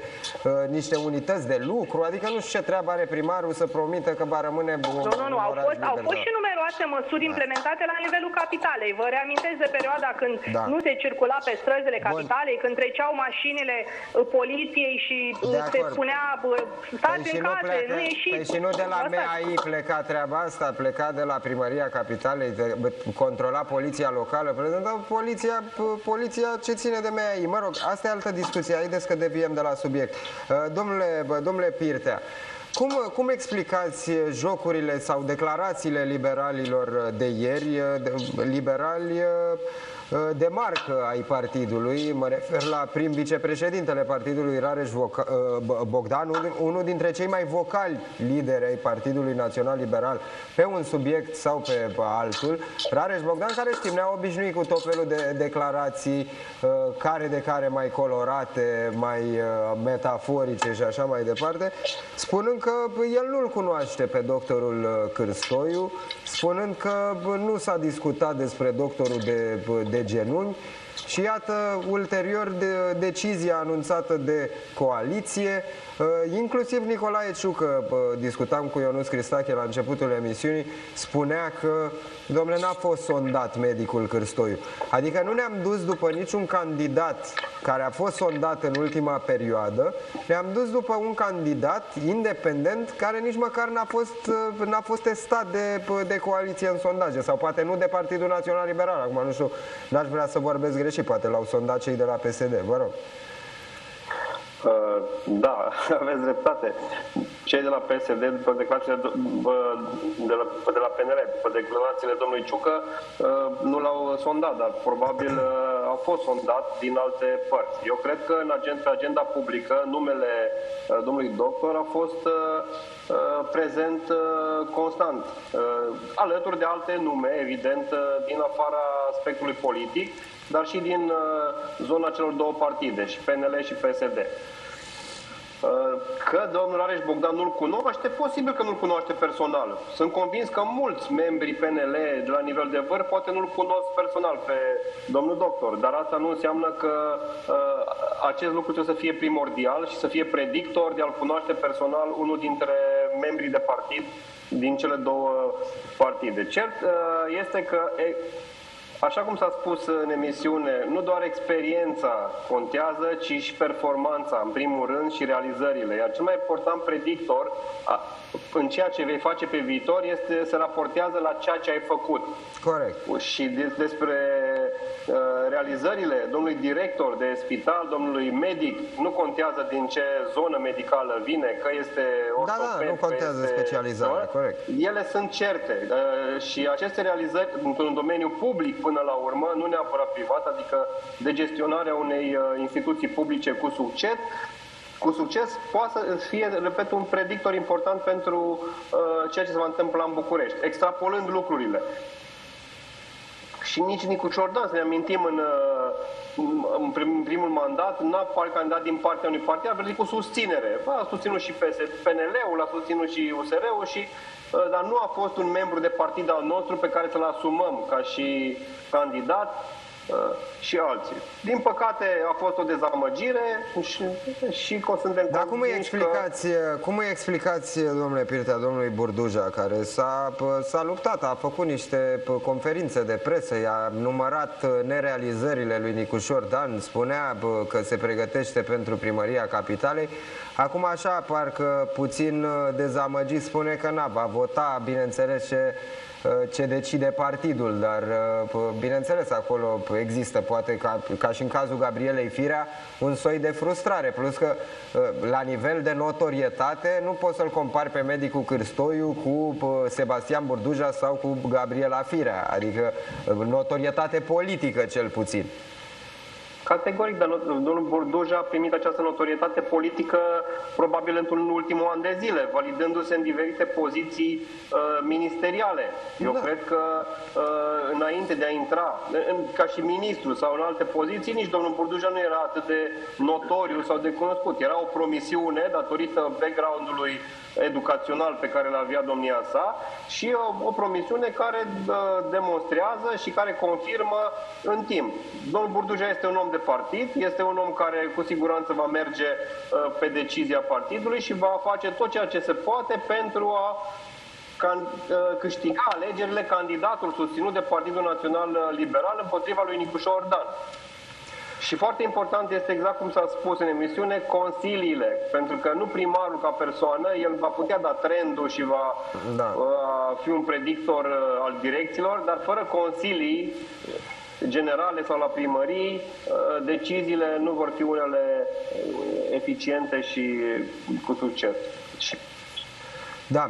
niște unități de lucru, adică nu știu ce treabă are primarul să promită că va rămâne Nu, au fost și numeroase măsuri implementate la nivelul Capitalei. Vă reamintesc de perioada când nu se circula pe străzile Capitalei, când treceau mașinile poliției și se spunea stați în case, nu ieșiți. Păi și nu de la MEAI pleca treaba asta, pleca de la Primăria Capitalei, controla poliția locală, prezenta poliția ce ține de MEAI. Mă rog, asta e altă discuție, haideți că deviem de la subiect. Domnule Pirtea, cum explicați jocurile sau declarațiile liberalilor de ieri, liberali de marcă ai partidului, mă refer la prim vicepreședintele partidului Rareș Bogdan, unul dintre cei mai vocali lideri ai Partidului Național Liberal pe un subiect sau pe altul, Rareș Bogdan, care știm, ne-a obișnuit cu tot felul de declarații care de care mai colorate, mai metaforice și așa mai departe, spunând că el nu-l cunoaște pe doctorul Cârstoiu, spunând că nu s-a discutat despre doctorul de genunchi și iată ulterior decizia anunțată de coaliție, inclusiv Nicolae Ciucă, discutam cu Ionuț Cristache la începutul emisiunii, spunea că, dom'le, n-a fost sondat medicul Cârstoiu. Adică nu ne-am dus după niciun candidat care a fost sondat în ultima perioadă, ne-am dus după un candidat independent care nici măcar n-a fost testat de coaliție în sondaje, sau poate nu de Partidul Național Liberal. Acum nu știu, n-aș vrea să vorbesc greșit, poate l-au sondat cei de la PSD, vă rog. Da, aveți dreptate. Cei de la PSD, după declarațiile de la PNL, după declarațiile domnului Ciucă, nu l-au sondat, dar probabil au fost sondat din alte părți. Eu cred că în agenda publică numele domnului doctor a fost prezent constant, alături de alte nume, evident, din afara spectrului politic, dar și din zona celor două partide, și PNL și PSD. Că domnul Rareș Bogdan nu-l cunoaște, posibil că nu-l cunoaște personal. Sunt convins că mulți membri PNL de la nivel de vârf poate nu-l cunosc personal pe domnul doctor, dar asta nu înseamnă că acest lucru trebuie să fie primordial și să fie predictor de a-l cunoaște personal unul dintre membrii de partid din cele două partide. Cert este că, așa cum s-a spus în emisiune, nu doar experiența contează, ci și performanța, în primul rând, și realizările. Iar cel mai important predictor în ceea ce vei face pe viitor se raportează la ceea ce ai făcut. Corect. Și despre realizările domnului director de spital, domnului medic, nu contează din ce zonă medicală vine, că este ortoped, da, nu contează specializarea, corect. Ele sunt certe și aceste realizări într-un domeniu public până la urmă, nu neapărat privat, adică de gestionarea unei instituții publice cu succes, poate să fie, repet, un predictor important pentru ceea ce se va întâmpla în București, extrapolând lucrurile. Și nici Nicu Ciordan, să ne amintim, în primul mandat, n-a fost candidat din partea unui partid, a venit cu susținere. A susținut și PNL-ul, a susținut și USR-ul, dar nu a fost un membru de partid al nostru pe care să-l asumăm ca și candidat și alții. Din păcate a fost o dezamăgire și că suntem Dar cum îi explicați, domnule Pirtea, domnului Burduja, care s-a luptat, a făcut niște conferințe de presă, i-a numărat nerealizările lui Nicușor Dan, spunea că se pregătește pentru primăria Capitalei. Acum așa, parcă puțin dezamăgit, spune că va vota, bineînțeles, ce decide partidul, dar bineînțeles acolo există, poate ca și în cazul Gabrielei Firea, un soi de frustrare, plus că la nivel de notorietate nu poți să-l compari pe medicul Cârstoiu cu Sebastian Burduja sau cu Gabriela Firea, adică notorietate politică cel puțin. Categoric, dar domnul Burduja a primit această notorietate politică probabil într-un ultimul an de zile, validându-se în diferite poziții ministeriale. Eu cred că înainte de a intra ca și ministru sau în alte poziții, nici domnul Burduja nu era atât de notoriu sau de cunoscut. Era o promisiune datorită background-ului educațional pe care îl avea domnia sa și o promisiune care demonstrează și care confirmă în timp. Domnul Burduja este un om de partid, este un om care cu siguranță va merge pe decizia partidului și va face tot ceea ce se poate pentru a câștiga alegerile candidatul susținut de Partidul Național Liberal împotriva lui Nicușor Dan. Și foarte important este, exact cum s-a spus în emisiune, consiliile. Pentru că nu primarul ca persoană, el va putea da trendul și va fi un predictor al direcțiilor, dar fără consilii generale sau la primării, deciziile nu vor fi unele eficiente și cu succes. Da.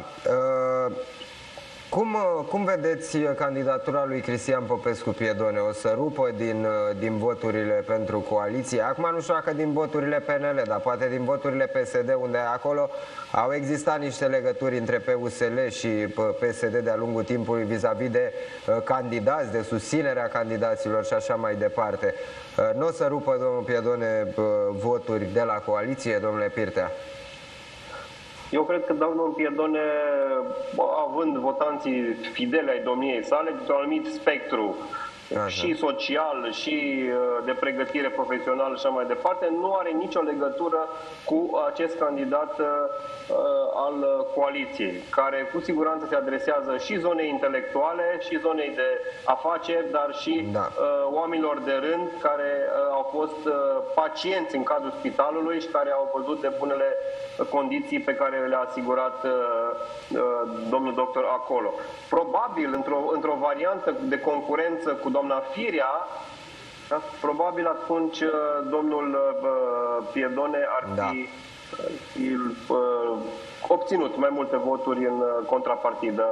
Cum vedeți candidatura lui Cristian Popescu Piedone? O să rupă din voturile pentru coaliție? Acum nu știu dacă din voturile PNL, dar poate din voturile PSD, unde acolo au existat niște legături între PUSL și PSD de-a lungul timpului vis-a-vis de candidați, de susținerea candidaților și așa mai departe. Nu o să rupă, domnul Piedone, voturi de la coaliție, domnule Pirtea? Eu cred că domnul Piedone, având votanții fideli ai domniei sale, dintr-un anumit spectru, și social, și de pregătire profesională și așa mai departe, nu are nicio legătură cu acest candidat al coaliției, care cu siguranță se adresează și zonei intelectuale, și zonei de afaceri, dar și oamenilor de rând care au fost pacienți în cadrul spitalului și care au văzut de bunele condiții pe care le-a asigurat domnul doctor acolo. Probabil, într-o variantă de concurență cu doamna Firea, probabil atunci domnul Piedone ar fi obținut mai multe voturi în contrapartidă.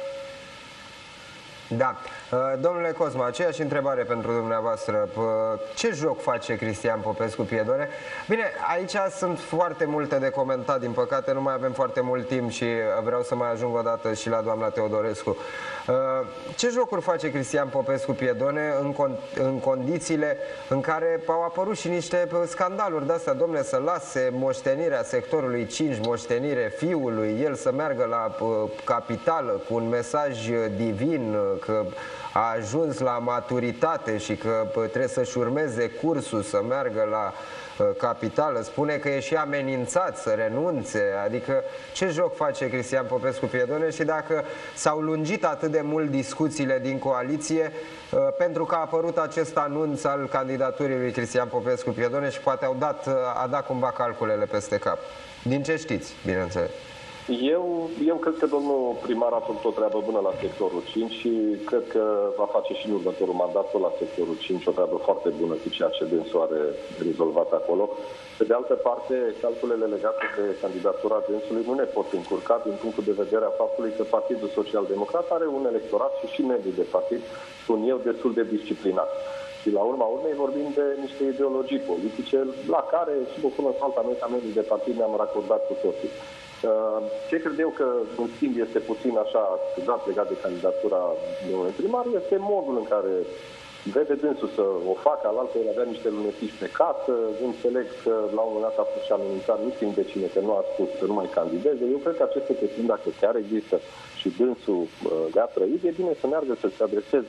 Da. Domnule Cosma, aceeași întrebare pentru dumneavoastră. Ce joc face Cristian Popescu Piedone? Bine, aici sunt foarte multe de comentat, din păcate nu mai avem foarte mult timp și vreau să mai ajung o dată și la doamna Teodorescu. Ce jocuri face Cristian Popescu Piedone în condițiile în care au apărut și niște scandaluri de-astea, domne, să lase moștenirea sectorului 5, moștenire fiului, el să meargă la capitală cu un mesaj divin că a ajuns la maturitate și că trebuie să-și urmeze cursul, să meargă la capitală, spune că e și amenințat să renunțe, adică ce joc face Cristian Popescu Piedone și dacă s-au lungit atât de mult discuțiile din coaliție pentru că a apărut acest anunț al candidaturii lui Cristian Popescu Piedone și poate a dat cumva calculele peste cap. Din ce știți, bineînțeles? Eu cred că domnul primar a făcut o treabă bună la sectorul 5 și cred că va face și în următorul mandat la sectorul 5 o treabă foarte bună cu ceea ce dânsul are rezolvat acolo. Pe de altă parte, calculele legate de candidatura dânsului nu ne pot încurca din punctul de vedere a faptului că Partidul Social-Democrat are un electorat și membrii de partid sunt eu destul de disciplinat. Și la urma urmei vorbim de niște ideologii politice la care, și vă cunosc alta noi, ca membrii de partid ne-am racordat cu toții. Ce cred eu că, în schimb, este puțin așa ciudat legat de candidatura domnului primar, este modul în care vede dânsul să o facă, alaltă el avea niște lunetici pe casă, înțeleg că la un moment dat a fost și amenințat, nu știu de cine, că nu a spus că nu mai candideze. Eu cred că aceste chestiuni, dacă chiar există și dânsul le-a trăit, e bine să meargă să se adreseze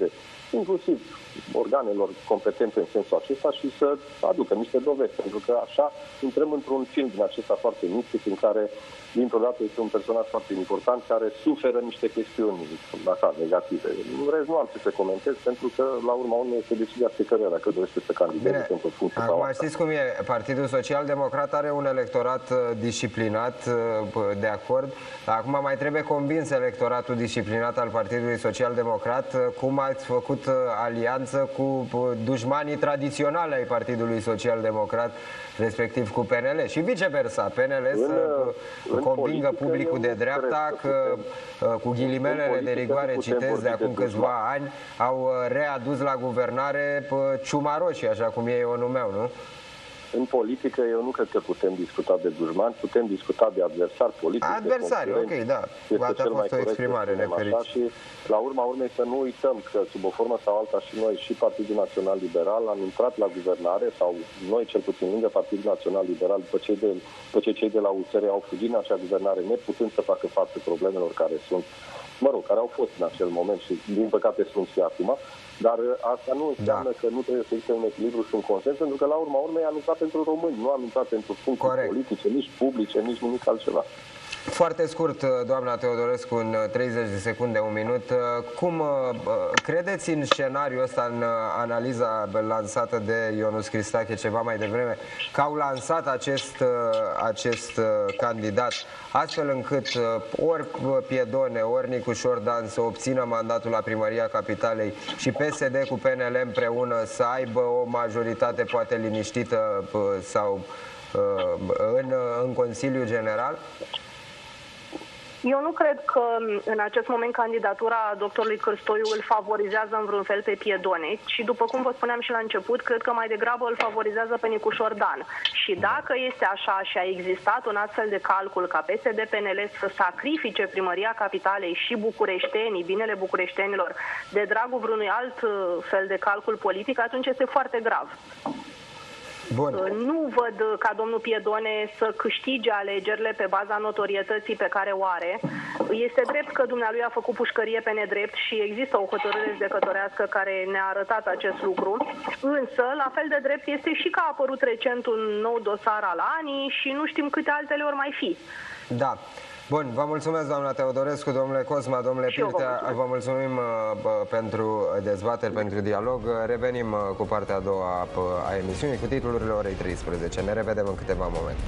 inclusiv organelor competente în sensul acesta și să aducă niște dovezi, pentru că așa intrăm într-un film din acesta foarte mistic în care dintr-o dată este un personaj foarte important care suferă niște chestiuni așa, negative. În rest nu am ce să comentez, pentru că la urma urmei este decizia fiecăruia dacă dorește să candideze pentru o funcție sau alta. Știți cum e? Partidul Social Democrat are un electorat disciplinat, de acord. Acum mai trebuie convins electoratul disciplinat al Partidului Social Democrat cum ați făcut alianță cu dușmanii tradiționali ai Partidului Social Democrat, respectiv cu PNL și viceversa. PNL să convingă publicul de dreapta că, cu ghilimelele de rigoare, citez, de acum câțiva ani, au readus la guvernare ciumaroșii, așa cum ei o numeau, nu? În politică, eu nu cred că putem discuta de dușmani, putem discuta de adversari politici. Adversari, ok, da. Este cel mai corect așa și la urma urmei să nu uităm că sub o formă sau alta și noi și Partidul Național Liberal am intrat la guvernare, sau noi cel puțin lângă Partidul Național Liberal, după ce cei de la USR au fugit în acea guvernare, neputând să facă față problemelor care sunt, care au fost în acel moment și din păcate sunt și acum. Dar asta nu înseamnă că nu trebuie să existe un echilibru și un consens, pentru că la urma urmei am intrat pentru români, nu am intrat pentru funcții politice, nici publice, nici nimic altceva. Foarte scurt, doamna Teodorescu, în 30 de secunde, un minut. Cum credeți în scenariul ăsta, în analiza lansată de Ionuț Cristache ceva mai devreme, că au lansat acest candidat astfel încât ori Piedone, ori Nicu Șordan să obțină mandatul la Primăria Capitalei și PSD cu PNL împreună să aibă o majoritate poate liniștită sau în Consiliul General? Eu nu cred că în acest moment candidatura doctorului Cârstoiu îl favorizează în vreun fel pe Piedone, și după cum vă spuneam și la început, cred că mai degrabă îl favorizează pe Nicu Șordan. Și dacă este așa și a existat un astfel de calcul ca PSD-PNL să sacrifice Primăria Capitalei și bucureștenii, binele bucureștenilor, de dragul vreunui alt fel de calcul politic, atunci este foarte grav. Bun. Nu văd ca domnul Piedone să câștige alegerile pe baza notorietății pe care o are. Este drept că dumnealui a făcut pușcărie pe nedrept și există o hotărâre judecătorească care ne-a arătat acest lucru. Însă, la fel de drept este și că a apărut recent un nou dosar al ANI și nu știm câte altele ori mai fi. Da. Bun, vă mulțumesc, doamna Teodorescu, domnule Cosma, domnule Pirtea, vă mulțumim pentru dezbateri, pentru dialog. Revenim cu partea a doua a emisiunii cu titlurile orei 13. Ne revedem în câteva momente.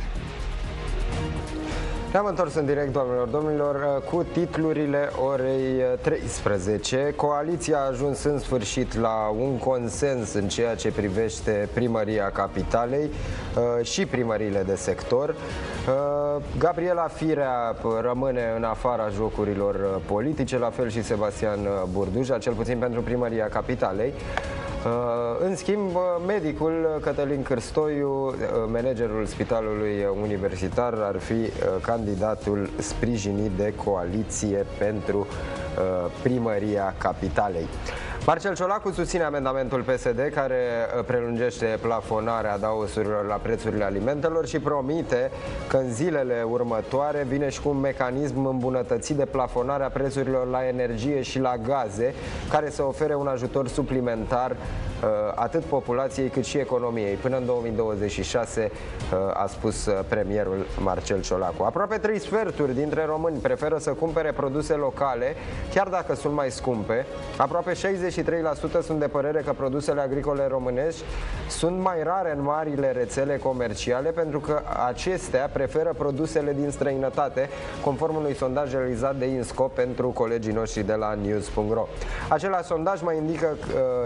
Ne-am întors în direct, doamnelor, domnilor, cu titlurile orei 13. Coaliția a ajuns în sfârșit la un consens în ceea ce privește Primăria Capitalei și primăriile de sector. Gabriela Firea rămâne în afara jocurilor politice, la fel și Sebastian Burduja, cel puțin pentru Primăria Capitalei. În schimb, medicul Cătălin Cârstoiu, managerul Spitalului Universitar, ar fi candidatul sprijinit de coaliție pentru Primăria Capitalei. Marcel Ciolacu susține amendamentul PSD care prelungește plafonarea adaosurilor la prețurile alimentelor și promite că în zilele următoare vine și cu un mecanism îmbunătățit de plafonare a prețurilor la energie și la gaze, care să ofere un ajutor suplimentar atât populației cât și economiei până în 2026, a spus premierul Marcel Ciolacu. Aproape 3 sferturi dintre români preferă să cumpere produse locale, chiar dacă sunt mai scumpe. Aproape 63% sunt de părere că produsele agricole românești sunt mai rare în marile rețele comerciale, pentru că acestea preferă produsele din străinătate, conform unui sondaj realizat de INSCO pentru colegii noștri de la news.ro. Același sondaj mai indică că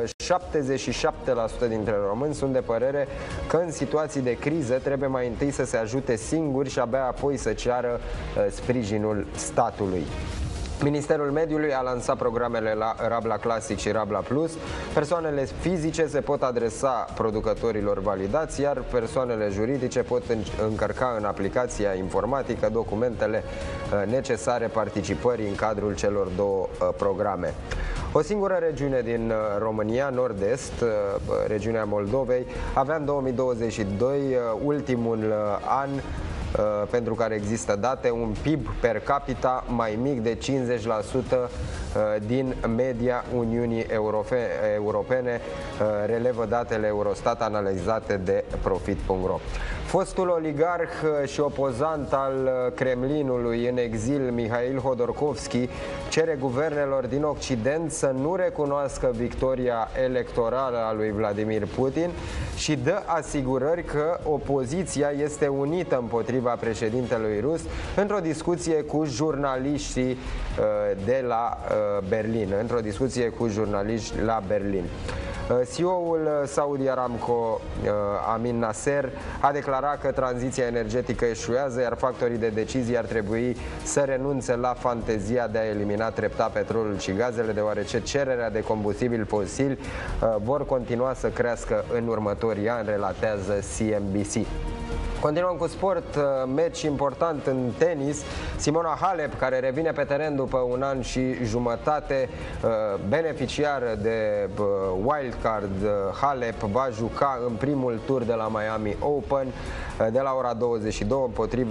77% dintre români sunt de părere că în situații de criză trebuie mai întâi să se ajute singuri și abia apoi să ceară sprijinul statului. Ministerul Mediului a lansat programele Rabla Classic și Rabla Plus. Persoanele fizice se pot adresa producătorilor validați, iar persoanele juridice pot încărca în aplicația informatică documentele necesare participării în cadrul celor două programe. O singură regiune din România, nord-est, regiunea Moldovei, avea în 2022 ultimul an pentru care există date, un PIB per capita mai mic de 50% din media Uniunii Europene, relevă datele Eurostat analizate de Profit.ro. Fostul oligarh și opozant al Kremlinului în exil, Mihail Hodorkovski, cere guvernelor din Occident să nu recunoască victoria electorală a lui Vladimir Putin și dă asigurări că opoziția este unită împotriva președintelui rus într-o discuție cu jurnaliștii de la Berlin. Într-o discuție cu jurnaliști la Berlin. CEO-ul Saudi Aramco, Amin Nasser, a declarat că tranziția energetică eșuează, iar factorii de decizie ar trebui să renunțe la fantezia de a elimina treptat petrolul și gazele, deoarece cererea de combustibili fosili vor continua să crească în următorii ani, relatează CNBC. Continuăm cu sport, meci important în tenis. Simona Halep, care revine pe teren după un an și jumătate, beneficiară de wildcard. Halep va juca în primul tur de la Miami Open de la ora 22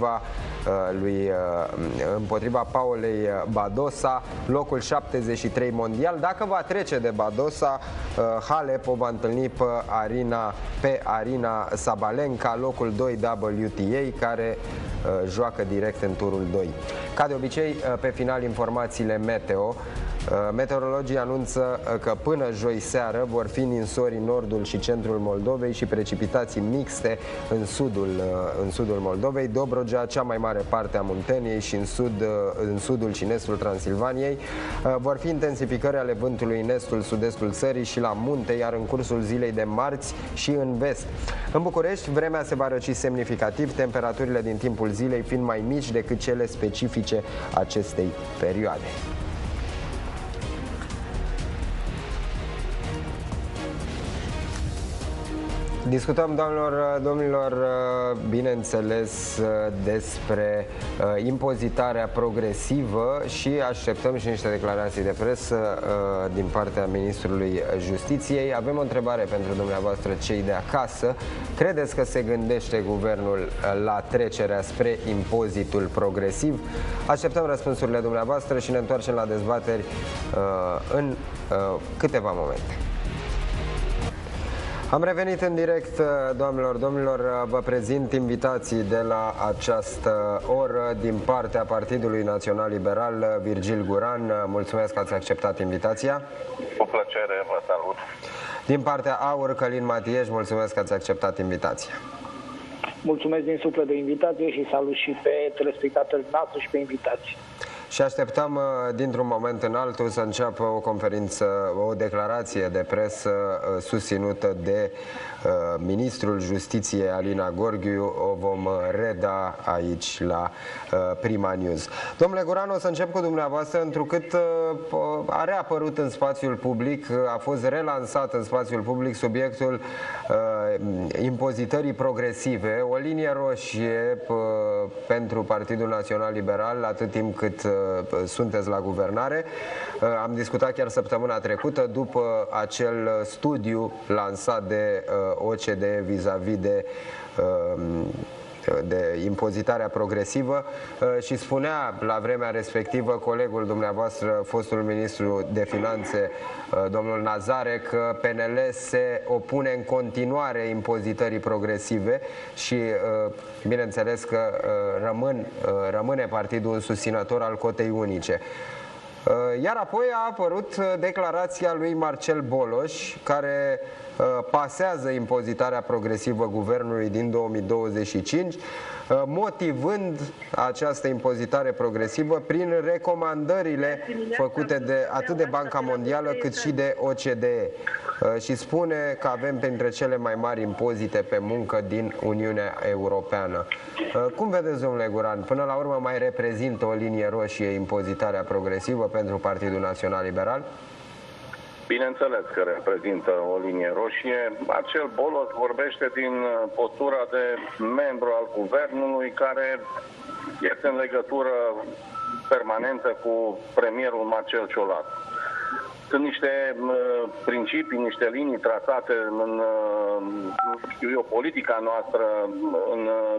împotriva Paulei Badosa, locul 73 mondial. Dacă va trece de Badosa, Halep o va întâlni pe Arina Sabalenka, locul 2 WTA, care joacă direct în turul 2. Ca de obicei, pe final informațiile meteo. Meteorologii anunță că până joi seară vor fi ninsori în nordul și centrul Moldovei și precipitații mixte în sudul Moldovei, Dobrogea, cea mai mare parte a Munteniei și în sudul și în estul Transilvaniei. Vor fi intensificări ale vântului în estul, sud-estul țării și la munte, iar în cursul zilei de marți și în vest. În București, vremea se va răci semnificativ, temperaturile din timpul zilei fiind mai mici decât cele specifice acestei perioade. Discutăm, doamnelor, domnilor, bineînțeles, despre impozitarea progresivă și așteptăm și niște declarații de presă din partea Ministrului Justiției. Avem o întrebare pentru dumneavoastră, cei de acasă. Credeți că se gândește guvernul la trecerea spre impozitul progresiv? Așteptăm răspunsurile dumneavoastră și ne întoarcem la dezbateri în câteva momente. Am revenit în direct, doamnelor, domnilor, vă prezint invitații de la această oră din partea Partidului Național Liberal, Virgil Guran. Mulțumesc că ați acceptat invitația. Cu plăcere, vă salut. Din partea AUR, Călin Matieș, mulțumesc că ați acceptat invitația. Mulțumesc din suflet de invitație și salut și pe telespectatorii noastre și pe invitații. Și așteptăm dintr-un moment în altul să înceapă o conferință, o declarație de presă susținută de Ministrul Justiției Alina Gorghiu. O vom reda aici la Prima News. Domnule Guran, o să încep cu dumneavoastră, întrucât a reapărut în spațiul public, a fost relansat în spațiul public subiectul impozitării progresive, o linie roșie pentru Partidul Național Liberal atât timp cât sunteți la guvernare. Am discutat chiar săptămâna trecută după acel studiu lansat de OCDE vis-a-vis de impozitarea progresivă și spunea la vremea respectivă colegul dumneavoastră, fostul ministru de finanțe, domnul Nazare, că PNL se opune în continuare impozitării progresive și bineînțeles că rămâne partidul un susținător al cotei unice. Iar apoi a apărut declarația lui Marcel Boloș, care pasează impozitarea progresivă guvernului din 2025, motivând această impozitare progresivă prin recomandările făcute de atât de Banca Mondială cât și de OCDE. Și spune că avem printre cele mai mari impozite pe muncă din Uniunea Europeană. Cum vedeți, domnule Guran, până la urmă mai reprezintă o linie roșie impozitarea progresivă pentru Partidul Național Liberal? Bineînțeles că reprezintă o linie roșie. Acel Bolos vorbește din postura de membru al guvernului care este în legătură permanentă cu premierul Marcel Ciolacu. Sunt niște principii, niște linii trasate în politica noastră în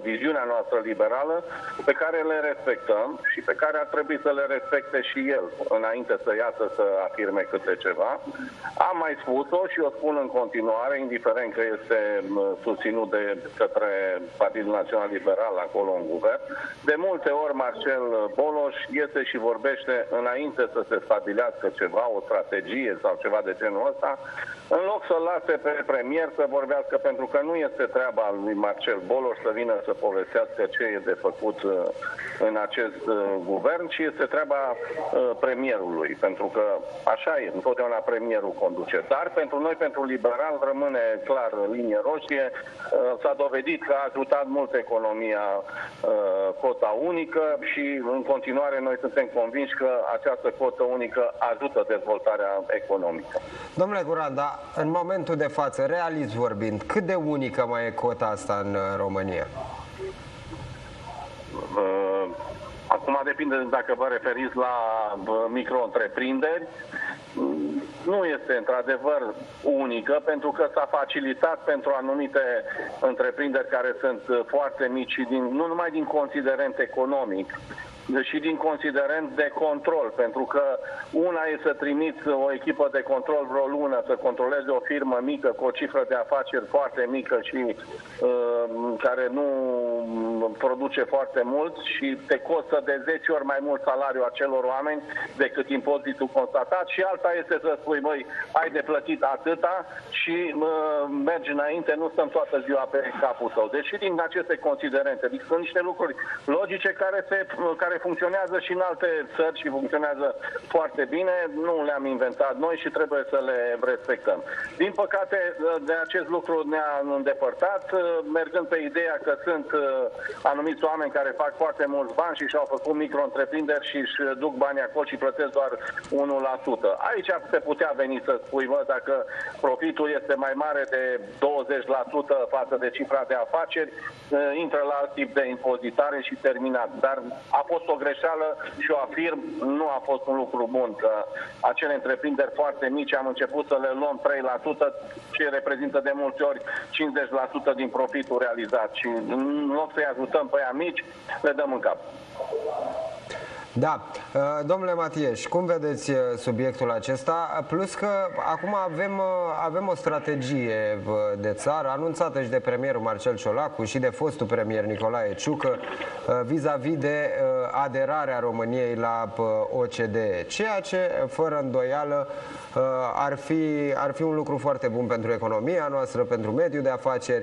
viziunea noastră liberală, pe care le respectăm și pe care ar trebui să le respecte și el, înainte să iasă să afirme câte ceva. Am mai spus-o și o spun în continuare, indiferent că este susținut de către Partidul Național Liberal acolo în guvern. De multe ori Marcel Boloș iese și vorbește înainte să se stabilească ceva, o strategie sau ceva de genul ăsta, în loc să lase pe premier să vorbească, pentru că nu este treaba lui Marcel Boloș să vină să povestească ce e de făcut în acest guvern, ci este treaba premierului, pentru că așa e, întotdeauna premierul conduce. Dar pentru noi, pentru liberal, rămâne clar linie roșie. S-a dovedit că a ajutat mult economia cota unică și în continuare noi suntem convinși că această cotă unică ajută dezvoltarea economică. Domnule Guran, dar în momentul de față, realist vorbind, cât de unică mai e cota asta în România? Acum depinde dacă vă referiți la micro-întreprinderi. Nu este într-adevăr unică, pentru că s-a facilitat pentru anumite întreprinderi care sunt foarte mici și nu numai din considerent economic, și din considerent de control, pentru că una e să trimiți o echipă de control vreo lună să controleze o firmă mică cu o cifră de afaceri foarte mică și care nu produce foarte mult și te costă de 10 ori mai mult salariul acelor oameni decât impozitul constatat, și alta este să spui, băi, ai de plătit atâta și mergi înainte, nu stăm toată ziua pe capul tău. Deci și din aceste considerente, sunt niște lucruri logice care funcționează și în alte țări și funcționează foarte bine, nu le-am inventat noi și trebuie să le respectăm. Din păcate, de acest lucru ne-a îndepărtat, mergând pe ideea că sunt anumiți oameni care fac foarte mulți bani și și-au făcut micro-întreprinderi și își duc banii acolo și plătesc doar 1%. Aici se putea veni să spui, mă, dacă profitul este mai mare de 20% față de cifra de afaceri, intră la alt tip de impozitare și terminat. Dar a fost o greșeală și o afirm, nu a fost un lucru bun, că acele întreprinderi foarte mici am început să le luăm 3%, ce reprezintă de multe ori 50% din profitul realizat, și în loc să-i ajutăm pe aia mici, le dăm în cap. Da. Domnule Matieș, cum vedeți subiectul acesta? Plus că acum avem o strategie de țară anunțată și de premierul Marcel Ciolacu și de fostul premier Nicolae Ciucă vis-a-vis de aderarea României la OCDE, ceea ce, fără îndoială, ar fi un lucru foarte bun pentru economia noastră, pentru mediul de afaceri.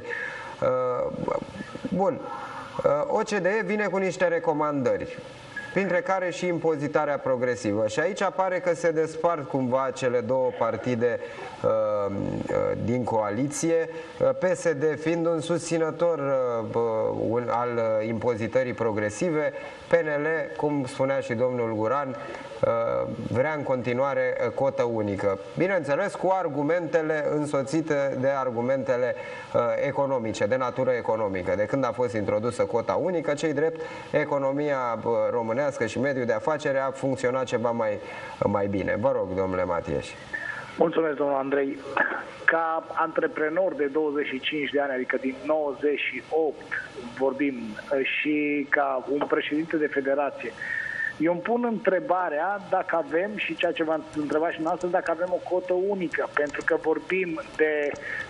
Bun. OCDE vine cu niște recomandări, printre care și impozitarea progresivă. Și aici apare că se despart cumva cele două partide din coaliție, PSD fiind un susținător al impozitării progresive, PNL, cum spunea și domnul Guran, vrea în continuare cotă unică. Bineînțeles, cu argumentele însoțite de argumentele economice, de natură economică. De când a fost introdusă cota unică, ce-i drept, economia românească și mediul de afaceri a funcționat ceva mai bine. Vă rog, domnule Matieș. Mulțumesc, domnul Andrei. Ca antreprenor de 25 de ani, adică din 98 vorbim, și ca un președinte de federație, eu îmi pun întrebarea dacă avem, și ceea ce v-am întrebat și noastră, dacă avem o cotă unică, pentru că vorbim de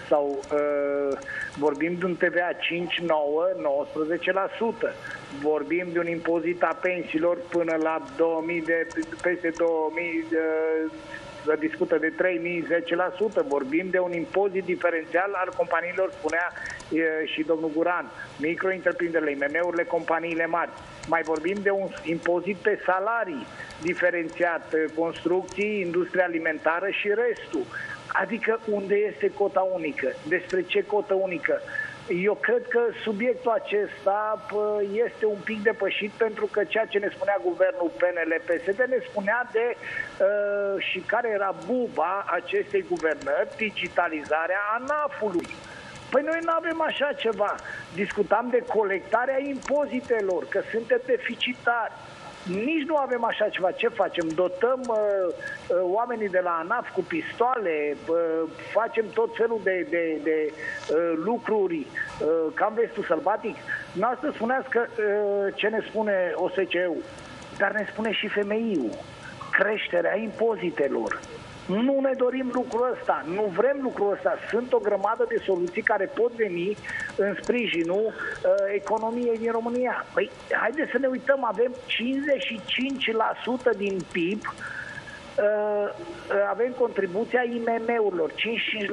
un TVA 5, 9, 19%. Vorbim de un impozit a pensiilor până la 2000 peste 2000 se discută de 3.010%. Vorbim de un impozit diferențial al companiilor, spunea și domnul Guran, micro-întreprinderile, IMM-urile, companiile mari. Mai vorbim de un impozit pe salarii diferențiat, construcții, industria alimentară și restul. Adică unde este cota unică? Despre ce cotă unică? Eu cred că subiectul acesta este un pic depășit, pentru că ceea ce ne spunea guvernul PNL-PSD ne spunea de și care era buba acestei guvernări, digitalizarea ANAF-ului. Păi noi nu avem așa ceva. Discutam de colectarea impozitelor, că suntem deficitari. Nici nu avem așa ceva. Ce facem? Dotăm oamenii de la ANAF cu pistoale, facem tot felul de lucruri, cam vestul sălbatic. Noastră spuneați că ce ne spune OSCE-ul, dar ne spune și FMI-ul. Creșterea impozitelor. Nu ne dorim lucrul ăsta, nu vrem lucrul ăsta. Sunt o grămadă de soluții care pot veni în sprijinul economiei din România. Păi, haideți să ne uităm, avem 55% din PIB, avem contribuția IMM-urilor, 55%,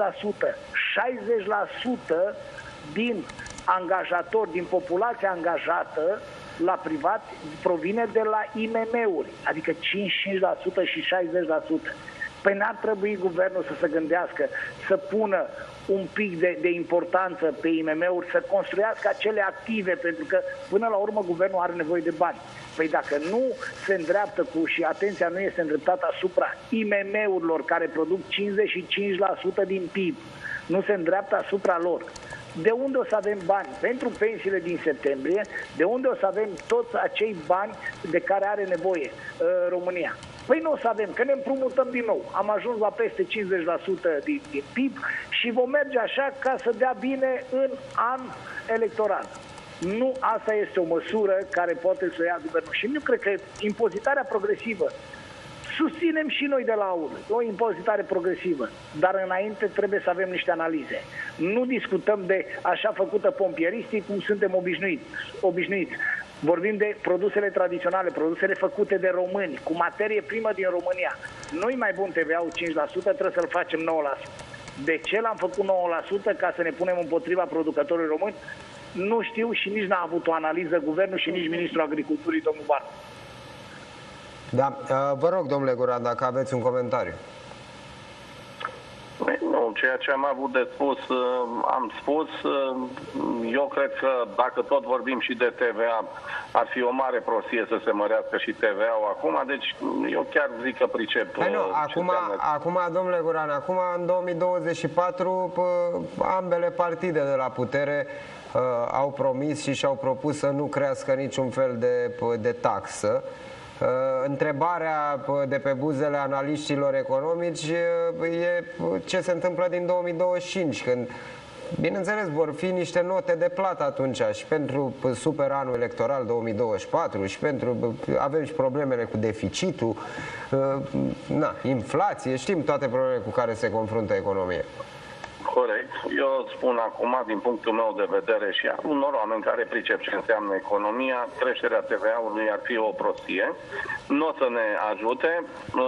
60% din angajatori, din populația angajată la privat provine de la IMM-uri, adică 55% și 60%. Păi n-ar trebui guvernul să se gândească să pună un pic de importanță pe IMM-uri, să construiască acele active, pentru că până la urmă guvernul are nevoie de bani. Păi dacă nu se îndreaptă și atenția nu este îndreptată asupra IMM-urilor care produc 55% din PIB, nu se îndreaptă asupra lor, de unde o să avem bani pentru pensiile din septembrie? De unde o să avem toți acei bani de care are nevoie România? Păi nu o să avem, că ne împrumutăm din nou. Am ajuns la peste 50% din PIB și vom merge așa ca să dea bine în an electoral. Nu, asta este o măsură care poate să o ia guvernul. Și nu cred că impozitarea progresivă, susținem și noi de la AUR, o impozitare progresivă, dar înainte trebuie să avem niște analize. Nu discutăm de așa făcută pompieristic cum suntem obișnuiți. Vorbim de produsele tradiționale, produsele făcute de români, cu materie primă din România. Nu-i mai bun TVA-ul 5%, trebuie să-l facem 9%. De ce l-am făcut 9%? Ca să ne punem împotriva producătorilor români? Nu știu și nici n-a avut o analiză guvernul și nici ministrul agriculturii, domnul Barbu. Da, vă rog, domnule Guran, dacă aveți un comentariu. Nu, ceea ce am avut de spus, am spus. Eu cred că dacă tot vorbim și de TVA, ar fi o mare prostie să se mărească și TVA-ul acum, deci eu chiar zic că pricep. Acum, domnule Guran, acum în 2024 ambele partide de la putere au promis și și-au propus să nu crească niciun fel de taxă. Întrebarea de pe buzele analiștilor economici e ce se întâmplă din 2025, când, bineînțeles, vor fi niște note de plată atunci și pentru super anul electoral 2024 și avem și problemele cu deficitul, inflație, știm toate problemele cu care se confruntă economia. Corect. Eu spun acum, din punctul meu de vedere și a unor oameni care pricep ce înseamnă economia, creșterea TVA-ului ar fi o prostie. Nu o să ne ajute.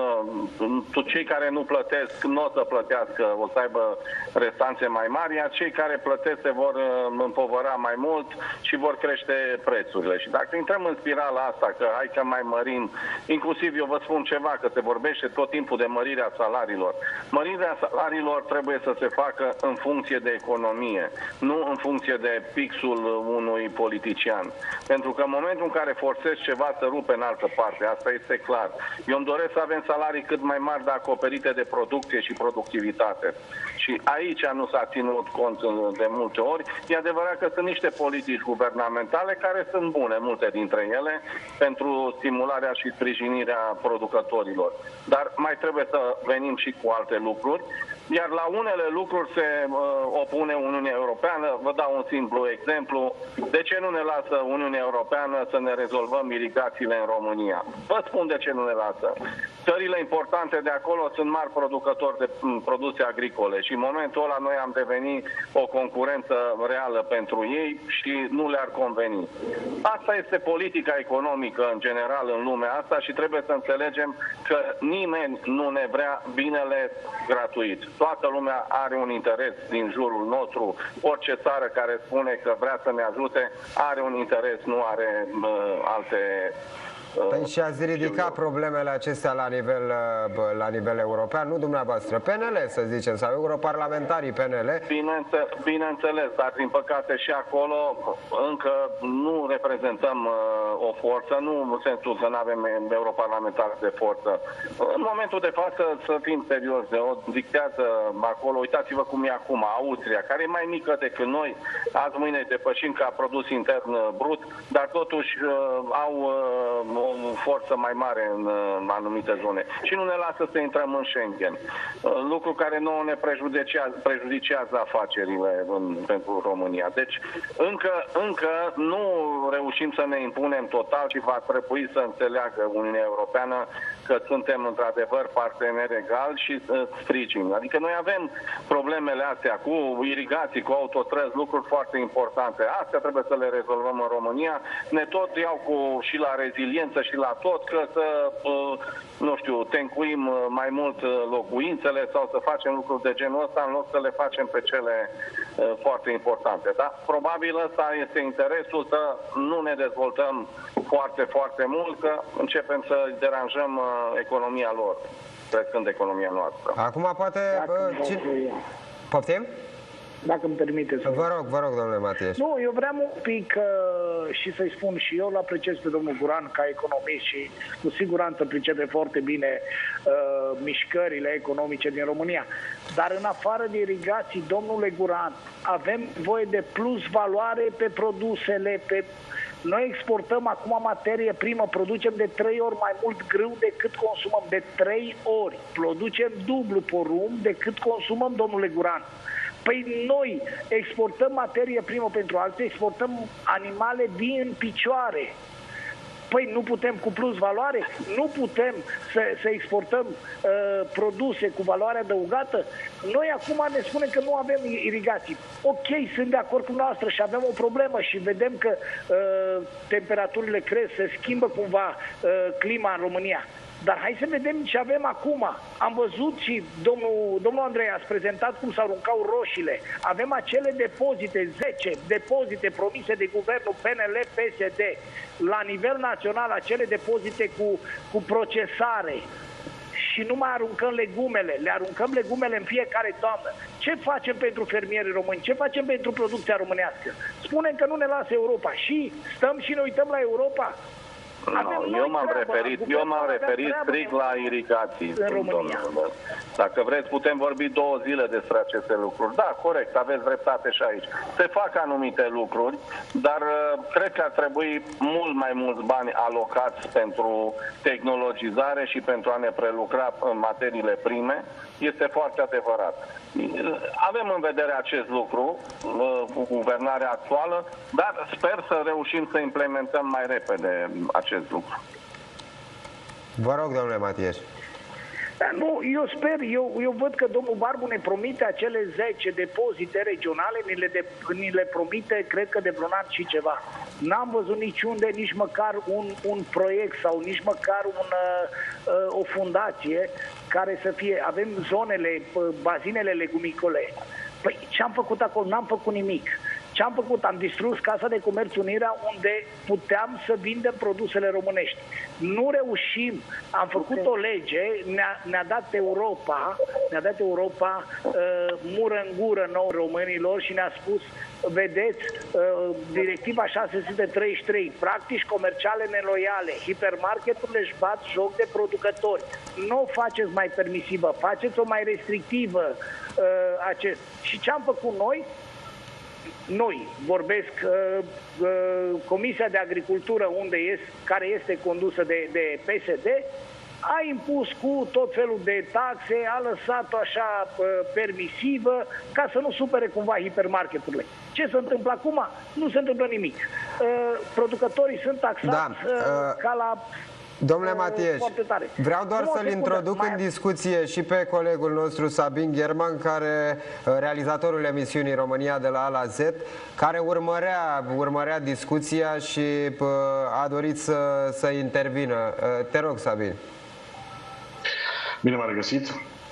Cei care nu plătesc, nu o să plătească, o să aibă restanțe mai mari, iar cei care plătesc se vor împovăra mai mult și vor crește prețurile. Și dacă intrăm în spirala asta, că hai că mai mărim, inclusiv eu vă spun ceva, că se vorbește tot timpul de mărirea salariilor. Mărirea salariilor trebuie să se facă în funcție de economie, nu în funcție de pixul unui politician. Pentru că în momentul în care forțezi ceva să rupe în altă parte, asta este clar. Eu îmi doresc să avem salarii cât mai mari, dar acoperite de producție și productivitate. Și aici nu s-a ținut cont de multe ori. E adevărat că sunt niște politici guvernamentale care sunt bune, multe dintre ele, pentru stimularea și sprijinirea producătorilor. Dar mai trebuie să venim și cu alte lucruri. Iar la unele lucruri se opune Uniunea Europeană. Vă dau un simplu exemplu. De ce nu ne lasă Uniunea Europeană să ne rezolvăm irigațiile în România? Vă spun de ce nu ne lasă. Țările importante de acolo sunt mari producători de produse agricole și în momentul ăla noi am devenit o concurență reală pentru ei și nu le-ar conveni. Asta este politica economică în general în lumea asta și trebuie să înțelegem că nimeni nu ne vrea binele gratuit. Toată lumea are un interes din jurul nostru. Orice țară care spune că vrea să ne ajute are un interes, nu are alte... Păi și ați ridicat problemele acestea la nivel european, nu dumneavoastră, PNL, să zicem, sau europarlamentarii PNL? Bineînțeles, dar din păcate și acolo încă nu reprezintă reprezentăm o forță, nu în sensul că nu avem europarlamentari de forță. În momentul de față, să fim serioși, o dictează acolo, uitați-vă cum e acum, Austria, care e mai mică decât noi, azi mâine depășim ca produs intern brut, dar totuși au o forță mai mare în anumite zone și nu ne lasă să intrăm în Schengen. Lucru care nouă ne prejudicează afacerile pentru România. Deci încă nu reușim să ne impunem total și va trebui să înțeleagă Uniunea Europeană că suntem într-adevăr parteneri egali și sprijin. Adică noi avem problemele astea cu irigații, cu autostrăzi, lucruri foarte importante. Astea trebuie să le rezolvăm în România. Ne tot iau și la reziliență și la tot, că să, nu știu, tencuim mai mult locuințele sau să facem lucruri de genul ăsta în loc să le facem pe cele foarte importante. Da? Probabil ăsta este interesul, să nu ne dezvoltăm foarte, foarte mult, că începem să deranjăm economia lor, crescând economia noastră. Acum poate... Poftim? Dacă îmi permiteți. Vă rog, domnule Matiaș. Nu, eu vreau un pic și să-i spun și eu, l-apreciez pe domnul Guran ca economist și cu siguranță pricepe foarte bine mișcările economice din România. Dar în afară de irigații, domnule Guran, avem nevoie de plus valoare pe produsele, Noi exportăm acum materie primă, producem de 3 ori mai mult grâu decât consumăm, de 3 ori. Producem dublu porumb decât consumăm, domnule Guran. Păi noi exportăm materie primă pentru alții, exportăm animale vii în picioare. Păi nu putem cu plus valoare? Nu putem să exportăm produse cu valoare adăugată? Noi acum ne spunem că nu avem irigații. Ok, sunt de acord cu noastră și avem o problemă și vedem că temperaturile cresc, se schimbă cumva clima în România. Dar hai să vedem ce avem acum. Am văzut și domnul Andrei a prezentat cum s-aruncau roșiile. Avem acele depozite, 10 depozite promise de guvernul PNL-PSD la nivel național, acele depozite cu procesare. Și nu mai aruncăm legumele, le aruncăm legumele în fiecare toamnă. Ce facem pentru fermierii români? Ce facem pentru producția românească? Spunem că nu ne lasă Europa și stăm și ne uităm la Europa. No, eu m-am referit strict la irigații în România. Dacă vreți, putem vorbi 2 zile despre aceste lucruri. Da, corect, aveți dreptate și aici. Se fac anumite lucruri, dar cred că ar trebui mult mai mulți bani alocați pentru tehnologizare și pentru a ne prelucra materiile prime. Este foarte adevărat. Avem în vedere acest lucru cu guvernarea actuală, dar sper să reușim să implementăm mai repede acest lucru. Vă rog, domnule Matiaș. Nu, eu sper, eu văd că domnul Barbu ne promite acele 10 depozite regionale, ni le promite, cred că de vreun an și ceva. N-am văzut niciunde, nici măcar un proiect sau nici măcar o fundație care să fie, avem zonele, bazinele legumicole. Păi ce-am făcut acolo? N-am făcut nimic. Ce am făcut? Am distrus Casa de Comerț Unirea, unde puteam să vindem produsele românești. Nu reușim. Am făcut o lege, ne-a dat Europa mură în gură nouă românilor și ne-a spus, vedeți, directiva 633, practici comerciale neloiale, hipermarketurile își bat joc de producători. Nu o faceți mai permisivă, faceți-o mai restrictivă. Și ce am făcut noi? Noi, vorbesc, Comisia de Agricultură, care este condusă de PSD, a impus cu tot felul de taxe, a lăsat-o așa permisivă, ca să nu supere cumva hipermarketurile. Ce se întâmplă acum? Nu se întâmplă nimic. Producătorii sunt taxați ca la... Domnule Matiaș, vreau doar să-l introduc în discuție și pe colegul nostru Sabin Gherman, realizatorul emisiunii România de la A la Z, care urmărea discuția și a dorit să intervină. Te rog, Sabin. Bine m-a regăsit.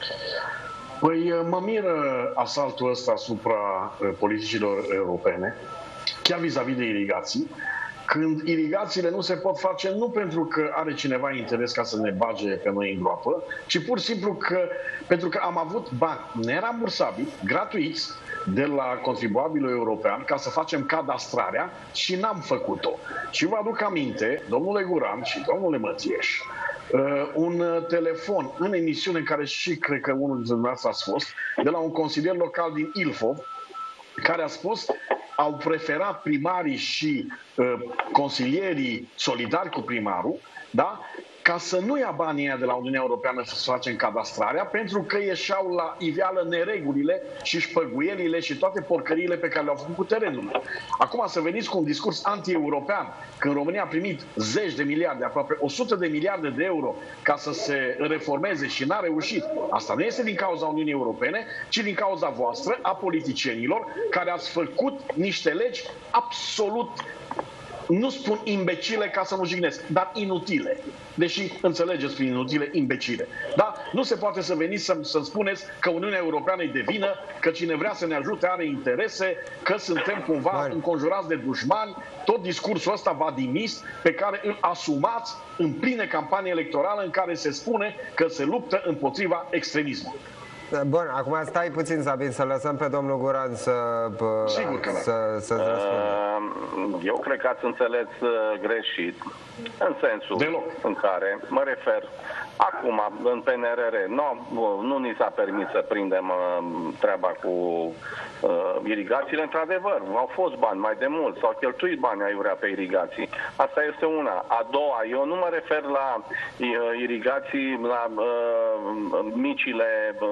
Păi mă miră asaltul ăsta asupra politicilor europene, chiar vis-a-vis de irigații, când irigațiile nu se pot face nu pentru că are cineva interes ca să ne bage pe noi în groapă, ci pur și simplu pentru că am avut bani nerambursabili, gratuiți, de la contribuabilul european ca să facem cadastrarea și n-am făcut-o. Și vă aduc aminte, domnule Guran și domnule Mățieș, un telefon în emisiune în care și cred că unul dintre dumneavoastră ați fost, de la un consilier local din Ilfov, care a spus au preferat primarii și consilierii solidari cu primarul, da? Ca să nu ia banii ăia de la Uniunea Europeană să facem cadastrarea, pentru că ieșeau la iveală neregulile și șpăguielile și toate porcăriile pe care le-au făcut cu terenul. Acum să veniți cu un discurs anti-european, când România a primit zeci de miliarde, aproape 100 de miliarde de euro ca să se reformeze și n-a reușit. Asta nu este din cauza Uniunii Europene, ci din cauza voastră, a politicienilor, care ați făcut niște legi absolut, nu spun imbecile ca să nu jignesc, dar inutile. Deși înțelegeți prin inutile, imbecile. Da? Nu se poate să veniți să-mi spuneți că Uniunea Europeană e de vină, că cine vrea să ne ajute are interese, că suntem cumva înconjurați de dușmani. Tot discursul ăsta vadimist pe care îl asumați în plină campanie electorală în care se spune că se luptă împotriva extremismului. Bun, acum stai puțin, Sabin, să lăsăm pe domnul Guran să-ți răspundă. Eu cred că ați înțeles greșit, în sensul în care mă refer acum în PNRR. Nu ni s-a permis să prindem treaba cu irigațiile. Într-adevăr, au fost bani mai de mult, s-au cheltuit bani aiurea pe irigații. Asta este una. A doua, eu nu mă refer la irigații, la micile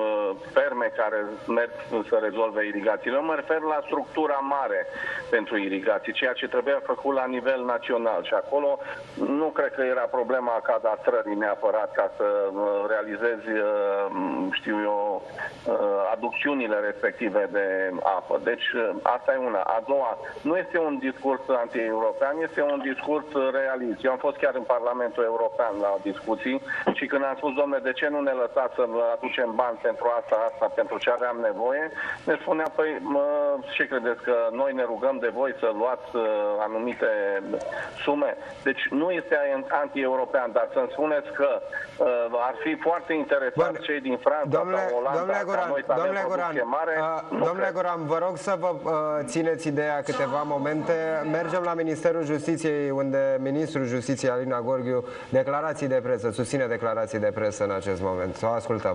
ferme care merg să rezolve irigațiile. Eu mă refer la structura mare pentru irigații, ceea ce trebuia făcut la nivel național. Și acolo nu cred că era problema cadastrării neapărat ca să realizezi, știu eu, aducțiunile respective de apă. Deci asta e una. A doua, nu este un discurs anti-european, este un discurs realist. Eu am fost chiar în Parlamentul European la discuții și când am spus, domnule, de ce nu ne lăsați să aducem bani pentru asta, pentru ce aveam nevoie, ne spunea, păi, ce credeți, că noi ne rugăm de voi să luați anumite sume? Deci nu este anti-european, dar să-mi spuneți că ar fi foarte interesant cei din Franța sau Olanda ca noi să avem producție mare. Domnule Guran, vă rog să vă țineți ideea câteva momente. Mergem la Ministerul Justiției, unde Ministrul Justiției, Alina Gorghiu, declarații de presă, susține declarații de presă în acest moment. Să o ascultăm.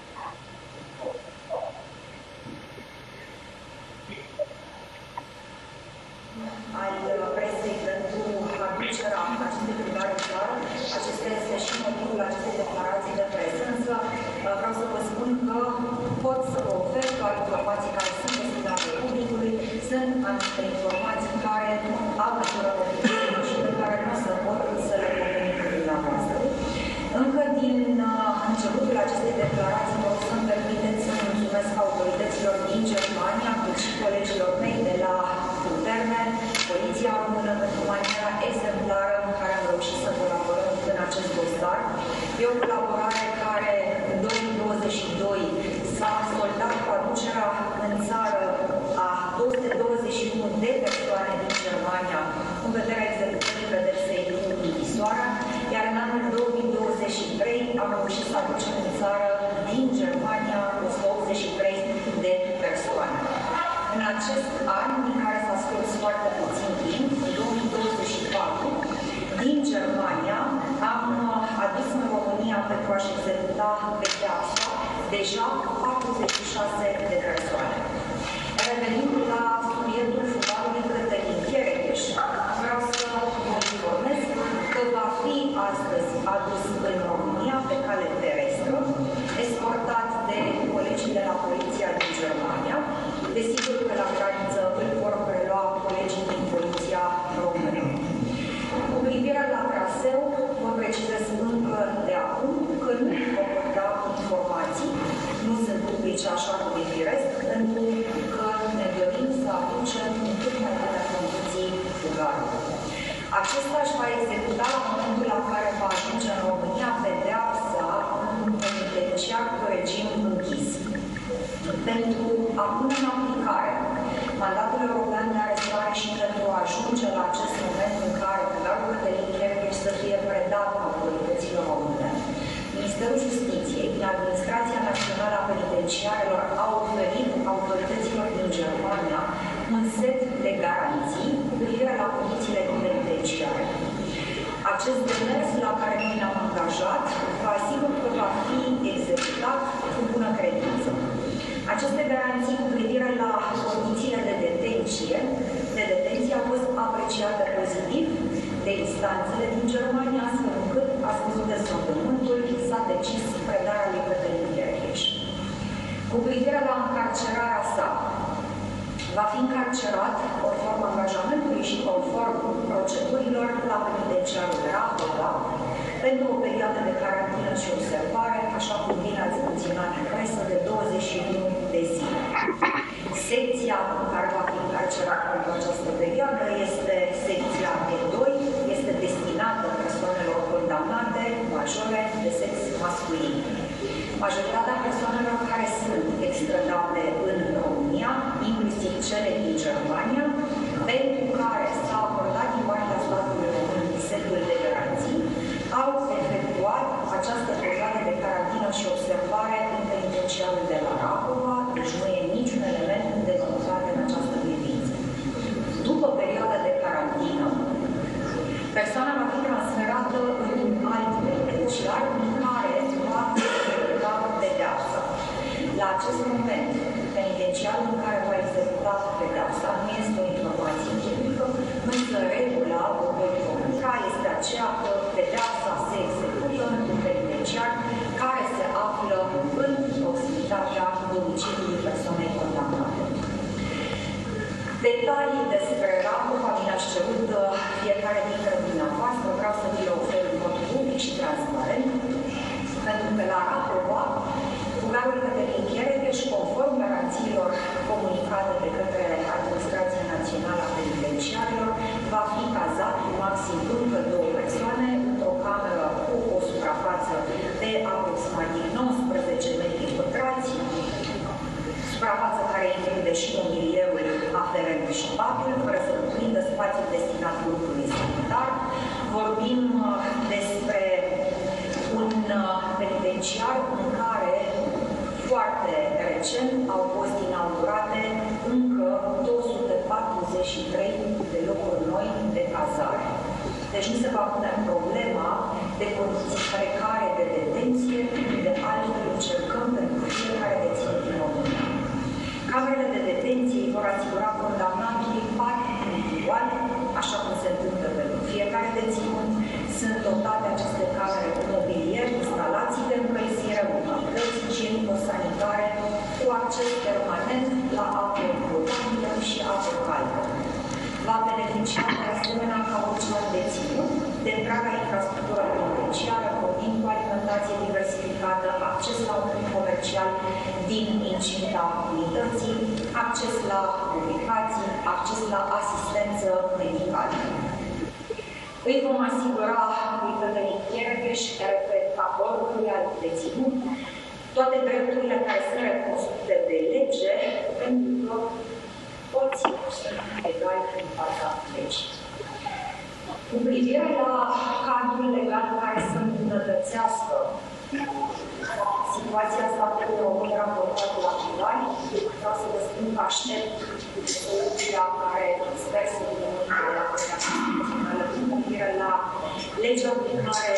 Acesta este și motivul acestei declarații de presă, însă vreau să vă spun că pot să vă ofer doar informații care sunt destinate publicului, sunt anumite informații care au natură oficială și pe care nu se pot să le comunic dumneavoastră. Încă din începutul acestei declarații vă să-mi permiteți să mulțumesc autorităților din Germania, cât și colegilor mei de la Guverne, Poliția Română, pentru maniera exemplară în care am reușit să colaborăm în acest dosar. E o colaborare care în 2022 s-a soldat cu aducerea în țară a 221 de persoane din Germania în vederea executării pedepsei cu închisoarea, iar în anul 2023 am reușit să aducem în țară din Germania 183 de persoane. În acest an, din care s-a scurs foarte puțin timp, în 2024, din Germania am adus în România pentru a-și executa pedeapsa deja 46 de persoane. Revenind la subiectul fugarului Cătălin Cherecheș, vreau să vă informez că va fi astăzi adus în România pe cale terestră, escortat de colegii de la Poliția din Germania. Desigur că la graniță îl vor prelua colegii din Poliția Română. Cu privire la traseu, vă precizez încă de acum că nu vă pot da informații, nu sunt publice așa cum e firesc, pentru că ne dorim să aducem în cât mai bune condiții fugarul. Acesta își va executa la momentul la care va ajunge în România pedeapsa în penitenciar cu regim închis. Pentru a pune în aplicare mandatul european de arestare și pentru a ajunge la acest moment în care fugarul Cătălin Cherecheș să fie predat autorităților române, Ministerul Justiției, prin Administrația Națională a Penitenciarelor, a oferit autorităților din Germania Acest demers la care noi ne-am angajat, vă asigur că va fi executat cu bună credință. Aceste garanții cu privire la condițiile de detenție au fost apreciate pozitiv de instanțele din Germania, astfel încât, a scăzut deznodământul, s-a decis predarea lui Cătălin Gheorgheș. Cu privire la încarcerarea sa, va fi încarcerat conform angajamentului și conform procedurilor la penitenciarul Rahova pentru o perioadă de carantină și observare, așa cum bine ați menționat în presă, de 21 de zile. Secția în care va fi încarcerat pentru această perioadă este secția E2, este destinată persoanelor condamnate majore de sex masculin. Majoritatea persoanelor care sunt extradate în România, inclusiv cele din Germania, pentru care s-a acordat din partea statului român setul de garanții, au efectuat această perioadă de carantină și observare în penitenciarul de la Rahova, deci nu e niciun element denunțat în această privință. După perioada de carantină, persoana va fi transferată în un alt penitenciar în care va executa pedeapsa. La acest moment, penitenciarul în care va executa pedeapsa nu este o informație publică, însă regula poporului comunica este aceea că pedeapsa se execută într-un penitenciar care se află în proximitatea domiciliului persoanei condamnate. Detalii despre Rahova mi le-aș cerut fiecare dintre dumneavoastră, vreau să vi le ofer în mod public și transparent, pentru că la Rahova, fugarul Cătălin Gheorgheș, conform garanțiilor comunicate de către Administrația Națională a Penitenciarilor, va fi cazat cu maxim încă 2 persoane într-o cameră cu o suprafață de aproximativ 19 metri pătrați, suprafață care include și mobilierul aferent și patul, fără să cuprindă spațiul destinat lucrului sanitar. Vorbim despre un penitenciar în care foarte recent au fost inaugurate încă 243 de locuri noi de cazare. Deci nu se va pune problema de condiții precare de detenție, de altfel încercăm pentru fiecare deținut din România. Camerele de detenție vor asigura condamnatului pat individual, așa cum se întâmplă pentru fiecare deținut. Sunt dotate aceste camere cu mobilier, instalații de încălzire, unități igienico-sanitare, cu acces permanent la apă potabilă și apă caldă. Va beneficia de asemenea ca orice alt deținut de întreaga infrastructură penitenciară, pornind cu alimentație diversificată, acces la un punct comercial din incinta unității, acces la publicații, acces la asistență medicală. Îi vom asigura lui Cătălin Gheorgheș, repet, ca oricui alt deținut, toate drepturile care sunt recunoscute de lege, pentru că toți sunt egali în fața legii. Cu privire la cadrul legal care să îmbunătățească situația statului român raportată la Milani, vreau să vă spun că aștept soluția care sper să vină de la Curtea Constituțională cu privire la legea prin care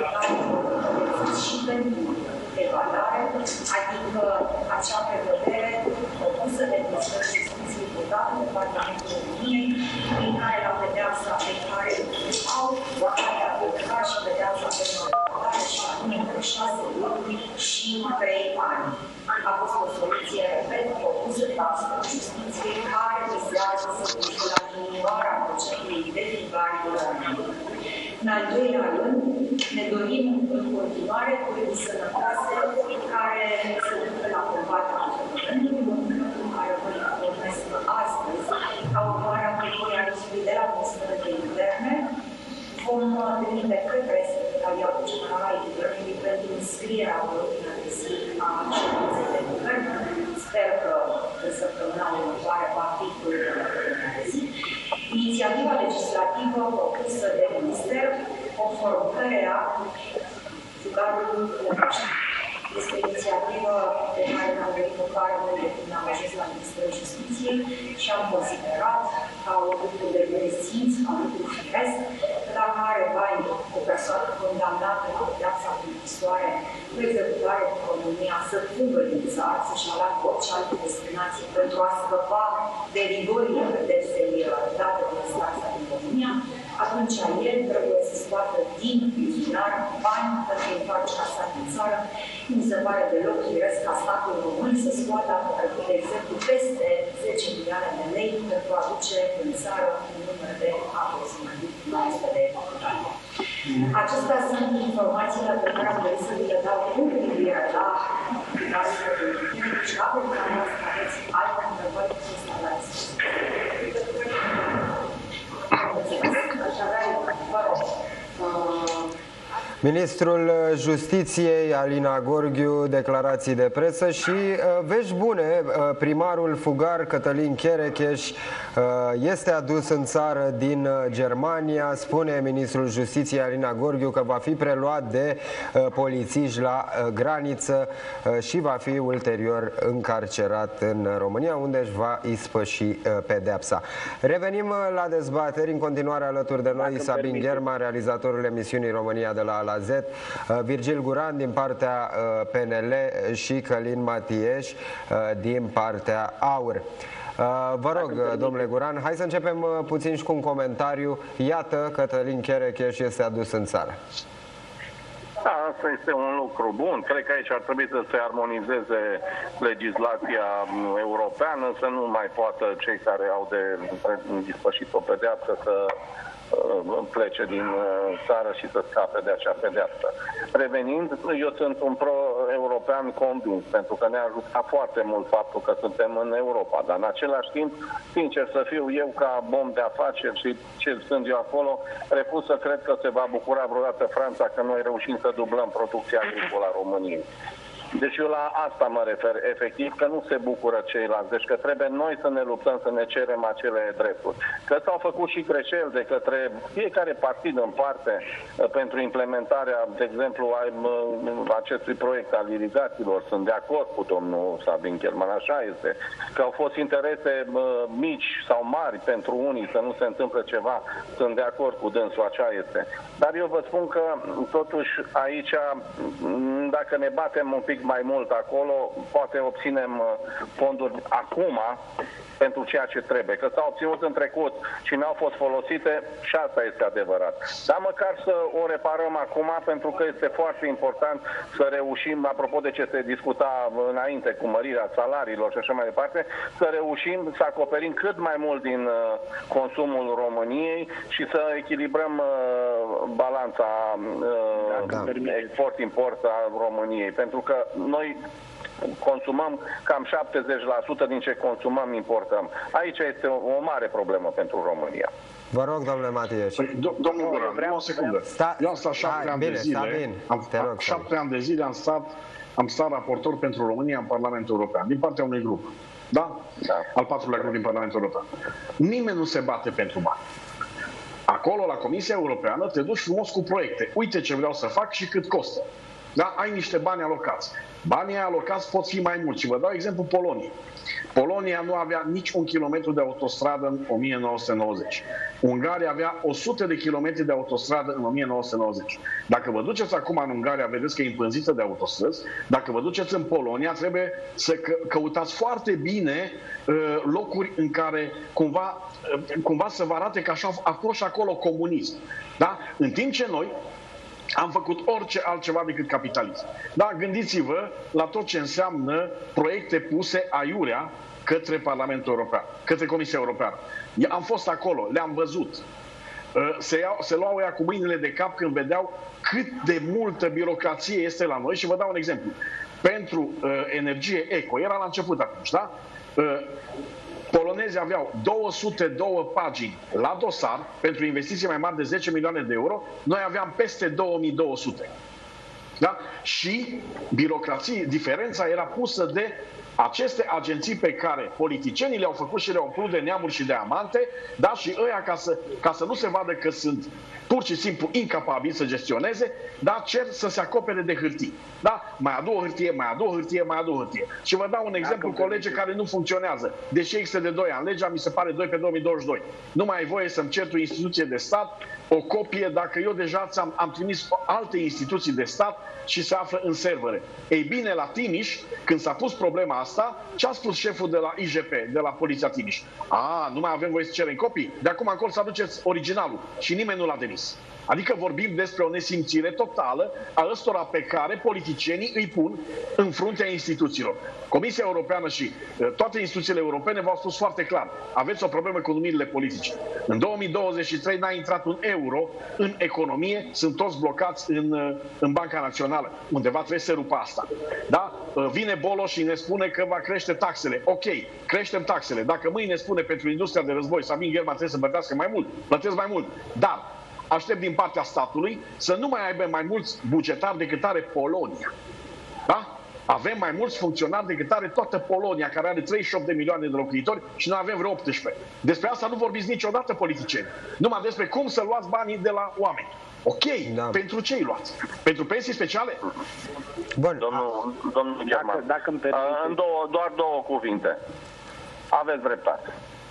și pentru evaluare, adică acea prevedere propusă de Ministerul Justiției votată de Parlamentul României, prin care la pedeapsa pe care au oamenii aplicat și pedeapsa pe evaluare și anume între 6 luni și 3 ani. A fost o soluție, repet, propusă de Ministerul Justiției, care vizează să ducă la diminuarea procentului de fugărilor. În al doilea rând, ne dorim în continuare politici sănătoase care să ducă la combaterea fenomenului, în care vă informez astăzi, ca urmare a aplicării anunțului de la Ministerul de Interne, vom trimite către Secretariatul General al Guvernului pentru înscrierea în ordinea de zi a ședinței de guvern. Sper că în săptămâna următoare va fi în ordinea de zi. Inițiativa legislativă propusă de Minister, conform căreia fugarul Lăcaș. Este o inițiativă pe care ne-am venit-o care noi de când am ajuns la Ministerul Justiției și am considerat ca o lucru de bun simț, ca un lucru firesc, că dacă are bani o persoană condamnată la pedeapsa cu închisoare cu executare în România să fugă din țară, să-și aleagă orice altă destinație pentru a scăpa de rigorile pedepsei date de instanța din România, atunci el trebuie să scoată din buzunar bani pentru întoarcerea sa din țară. Nu mi se pare deloc firesc ca statul român să scoată, de exemplu, peste 10 milioane de lei pentru a duce în țară un număr de aproximativ 900 de deputați. Acestea sunt informațiile pe care am dorit să vi le dau cu privire la cazurile de politică și dacă dumneavoastră aveți alte întrebări, să stălați. Ministrul Justiției, Alina Gorghiu, declarații de presă și vești bune. Primarul fugar Cătălin Cherecheș este adus în țară din Germania. Spune ministrul Justiției, Alina Gorghiu, că va fi preluat de polițiști la graniță și va fi ulterior încarcerat în România, unde își va ispăși pedeapsa. Revenim la dezbateri. În continuare alături de noi Sabin Gherman, realizatorul emisiunii România de la A la Z, Virgil Guran din partea PNL și Călin Matieș din partea AUR. Vă rog, domnule Guran, hai să începem puțin și cu un comentariu. Iată, Cătălin Cherecheș este adus în țară. Da, asta este un lucru bun. Cred că aici ar trebui să se armonizeze legislația europeană, să nu mai poată cei care au de dispășit o pedeapsă să plece din țară și să scape de acea pedeapsă. Revenind, eu sunt un pro-european convins, pentru că ne-a ajutat foarte mult faptul că suntem în Europa, dar în același timp, sincer să fiu, eu ca om de afaceri și ce sunt eu acolo, refuz să cred că se va bucura vreodată Franța că noi reușim să dublăm producția agricolă a României. Deci eu la asta mă refer, efectiv, că nu se bucură ceilalți. Deci că trebuie noi să ne luptăm, să ne cerem acele drepturi. Că s-au făcut și greșeli de către fiecare partid în parte pentru implementarea, de exemplu, a acestui proiect al irigațiilor. Sunt de acord cu domnul Sabin Gherman, așa este. Că au fost interese mici sau mari pentru unii să nu se întâmple ceva, sunt de acord cu dânsul, așa este. Dar eu vă spun că, totuși, aici, dacă ne batem un pic mai mult acolo, poate obținem fonduri acum pentru ceea ce trebuie. Că s-au obținut în trecut și n-au fost folosite și asta este adevărat. Dar măcar să o reparăm acum, pentru că este foarte important să reușim, apropo de ce se discuta înainte cu mărirea salariilor și așa mai departe, să reușim să acoperim cât mai mult din consumul României și să echilibrăm balanța export-import a României. Pentru că noi consumăm cam 70% din ce consumăm, importăm. Aici este o mare problemă pentru România. Vă rog, domnule Matieș. Domnul Guran, o secundă. Eu am stat 7 ani de zile. 7 ani de zile am stat raportor pentru România în Parlamentul European, din partea unui grup. Da? Al patrulea grup din Parlamentul European. Nimeni nu se bate pentru bani. Acolo, la Comisia Europeană, te duci frumos cu proiecte. Uite ce vreau să fac și cât costă. Da? Ai niște bani alocați. Banii alocați pot fi mai mulți. Și vă dau exemplu Poloniei. Polonia nu avea nici 1 kilometru de autostradă în 1990. Ungaria avea 100 de kilometri de autostradă în 1990. Dacă vă duceți acum în Ungaria, vedeți că e împânzită de autostrăzi. Dacă vă duceți în Polonia, trebuie să căutați foarte bine locuri în care cumva să vă arate că așa a fost și acolo comunism. Da? În timp ce noi am făcut orice altceva decât capitalism. Da, gândiți-vă la tot ce înseamnă proiecte puse aiurea către Parlamentul European, către Comisia Europeană. Am fost acolo, le-am văzut. Se luau ea cu mâinile de cap când vedeau cât de multă birocrație este la noi. Și vă dau un exemplu. Pentru energie eco, era la început atunci, da? Polonezii aveau 202 pagini la dosar pentru investiții mai mari de 10 milioane de euro. Noi aveam peste 2200. Da? Și diferența era pusă de aceste agenții pe care politicienii le-au făcut și le-au umplut de neamuri și de amante, da? Și ăia, ca să nu se vadă că sunt pur și simplu incapabili să gestioneze, da? Cer să se acopere de hârtii. Da? Mai adu o hârtie, mai adu o hârtie, mai adu o hârtie. Și vă dau un exemplu cu o lege care nu funcționează. Deși există de 2 ani. Legea mi se pare 2 pe 2022. Nu mai ai voie să-mi cer o instituție de stat o copie dacă eu deja am trimis alte instituții de stat și se află în servere. Ei bine, la Timiș, când s-a pus problema asta, ce a spus șeful de la IJP, de la Poliția Timiș? Nu mai avem voie să cerem copii? De acum încolo să aduceți originalul. Și nimeni nu l-a demis. Adică vorbim despre o nesimțire totală a ăstora pe care politicienii îi pun în fruntea instituțiilor. Comisia Europeană și toate instituțiile europene v-au spus foarte clar. Aveți o problemă cu numirile politice. În 2023 n-a intrat un euro în economie, sunt toți blocați în Banca Națională. Undeva trebuie să rupă asta. Da? Vine Bolo și ne spune că va crește taxele. Ok, creștem taxele. Dacă mâine spune pentru industria de război Sabin Gherman trebuie să plătească mai mult, plătesc mai mult. Dar aștept din partea statului să nu mai aibă mai mulți bugetari decât are Polonia. Da? Avem mai mulți funcționari decât are toată Polonia, care are 38 de milioane de locuitori și noi avem vreo 18. Despre asta nu vorbiți niciodată, politicieni. Numai despre cum să luați banii de la oameni. Ok, da. Pentru ce îi luați? Pentru pensii speciale? Bun. Domnul Gherman, dacă îmi permite. doar 2 cuvinte. Aveți dreptate.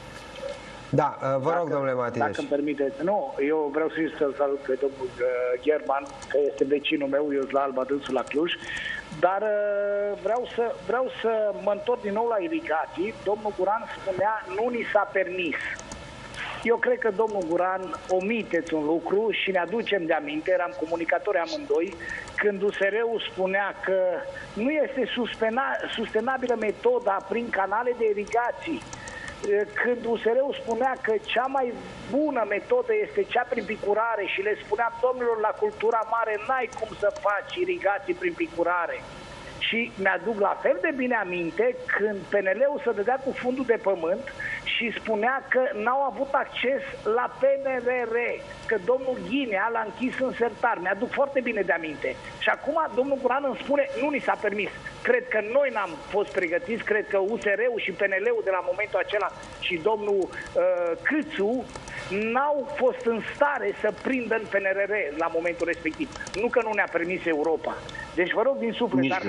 Da, vă rog, domnule Matileș. Dacă îmi permiteți. Nu, eu vreau să-l salut pe domnul Gherman, că este vecinul meu, eu sunt la Alba, dânsul la Cluj, dar vreau să mă întorc din nou la irigații. Domnul Guran spunea, nu ni s-a permis. Eu cred că domnul Guran omiteți un lucru și ne aducem de aminte, eram comunicatori amândoi, când USR-ul spunea că nu este sustenabilă metoda prin canale de irigații. Când USR-ul spunea că cea mai bună metodă este cea prin picurare și le spunea domnilor, la cultura mare n-ai cum să faci irigații prin picurare. Și mi-aduc la fel de bine aminte când PNL-ul se dădea cu fundul de pământ și spunea că n-au avut acces la PNRR, că domnul Ghinea l-a închis în sertar. Mi-aduc foarte bine de aminte. Și acum domnul Guran îmi spune, nu ni s-a permis. Cred că noi n-am fost pregătiți, cred că USR-ul și PNL-ul de la momentul acela și domnul Câțu n-au fost în stare să prindă în PNRR la momentul respectiv. Nu că nu ne-a permis Europa. Deci vă rog din suflet, dar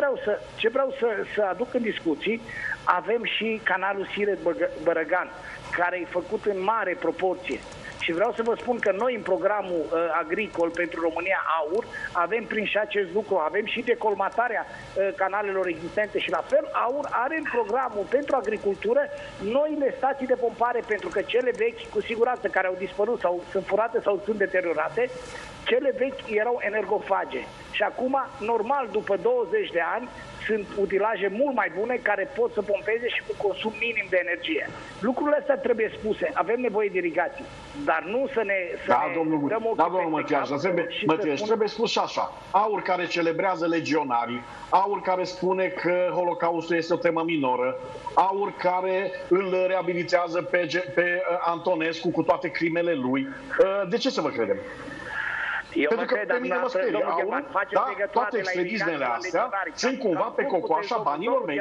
ce vreau să aduc în discuții, avem și canalul Siret-Bărăgan, care e făcut în mare proporție. Și vreau să vă spun că noi în programul agricol pentru România AUR avem prin și acest lucru, avem și decolmatarea canalelor existente și la fel AUR are în programul pentru agricultură noile stații de pompare, pentru că cele vechi cu siguranță care au dispărut sau sunt furate sau sunt deteriorate, cele vechi erau energofage. Și acum, normal, după 20 de ani, sunt utilaje mult mai bune care pot să pompeze și cu consum minim de energie. Lucrurile astea trebuie spuse. Avem nevoie de irigații, dar nu să ne dăm ochii domnul Mătiaș, trebuie spus și așa. AUR care celebrează legionarii, AUR care spune că Holocaustul este o temă minoră, AUR care îl reabilitează pe Antonescu cu toate crimele lui. De ce să vă credem? Pentru că pe mine mă sperie AUR, toate extremismele astea sunt cumva pe cocoașa banilor mei.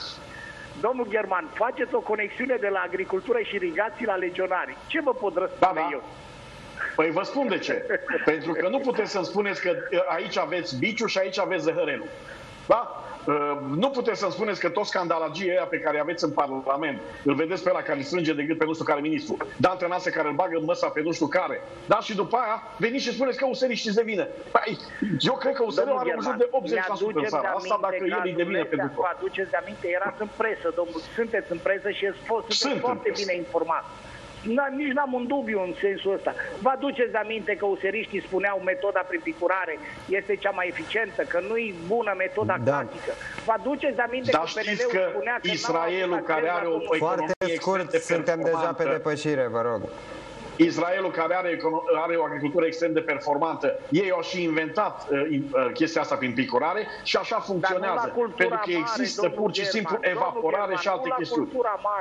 Domnul Gherman, faceți o conexiune de la agricultură și irigații la legionari. Ce vă pot răspunde eu? Păi vă spun de ce. Pentru că nu puteți să-mi spuneți că aici aveți Biciu și aici aveți Zăhărelu. Da? Nu puteți să-mi spuneți că toți scandalagii ăia pe care îi aveți în Parlament, îl vedeți pe ăla care îl strânge de gât pe nu știu care ministru, Dan Tănase care îl bagă în măsa pe nu știu care, da? Și după aia veniți și spuneți că useriștii se vină. Păi, eu cred că USR-ul are un jur de 80% în țara asta, dacă el îi devine pentru tot. Vă aduceți de aminte, erați în presă, domnul, sunteți în presă și sunteți foarte bine informat. Nici n-am un dubiu în sensul ăsta. Vă aduceți aminte că useriștii spuneau metoda prin picurare este cea mai eficientă, că nu-i bună metoda clasică. Vă aduceți aminte că PNL-ul spunea că Israelul care are o foarte scurt, suntem deja pe depășire, vă rog. Israelul care are o agricultură extrem de performantă, ei au și inventat chestia asta prin picurare și așa funcționează. Pentru că există pur și simplu evaporare și alte chestiuni.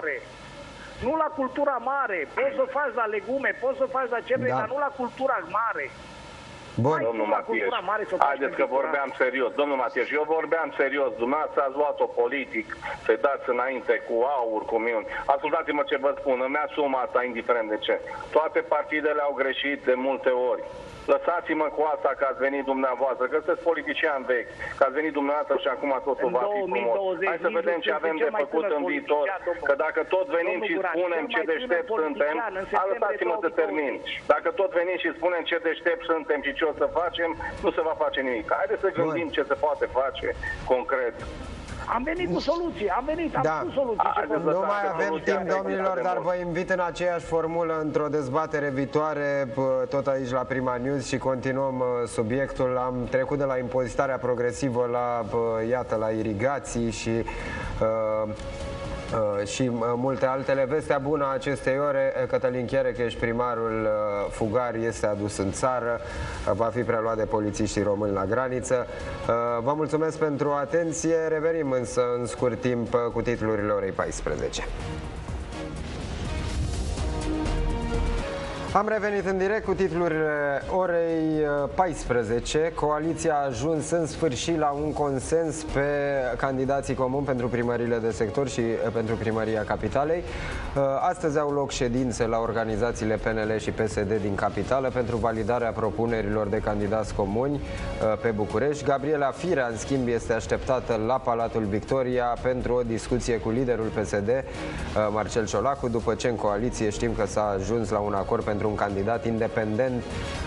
Nu la cultura mare. Poți să faci la legume, poți să faci la ce vrei, dar nu la cultura mare. Bun. Domnul Matieș, haideți că vorbeam serios. Domnul Matieș, eu vorbeam serios. Dumneavoastră ați luat-o politic, să-i dați înainte cu aur, cu minuni. Ascultați-mă ce vă spun, îmi asum asta indiferent de ce. Toate partidele au greșit de multe ori. Lăsați-mă cu asta că ați venit dumneavoastră, că sunteți politiciani vechi, că ați venit dumneavoastră și acum totul va fi frumos. Hai să vedem ce avem de făcut în viitor, că dacă tot venim și spunem ce deștept suntem, lăsați-mă să termin. Dacă tot venim și spunem ce deștept suntem și ce o să facem, nu se va face nimic. Haideți să gândim ce se poate face concret. Am venit cu soluții, am spus soluții. Nu mai avem timp, domnilor, dar vă invit în aceeași formulă într-o dezbatere viitoare, tot aici la Prima News, și continuăm subiectul. Am trecut de la impozitarea progresivă la, iată, la irigații și multe altele. Vestea bună a acestei ore: Cătălin Cherecheș, primarul Fugar, este adus în țară, va fi preluat de polițiștii români la graniță. Vă mulțumesc pentru atenție, revenim însă în scurt timp cu titlurile orei 14. Am revenit în direct cu titlurile orei 14. Coaliția a ajuns în sfârșit la un consens pe candidații comuni pentru primăriile de sector și pentru primăria Capitalei. Astăzi au loc ședințe la organizațiile PNL și PSD din Capitală pentru validarea propunerilor de candidați comuni pe București. Gabriela Firea, în schimb, este așteptată la Palatul Victoria pentru o discuție cu liderul PSD, Marcel Ciolacu, după ce în coaliție știm că s-a ajuns la un acord pentru un candidat independent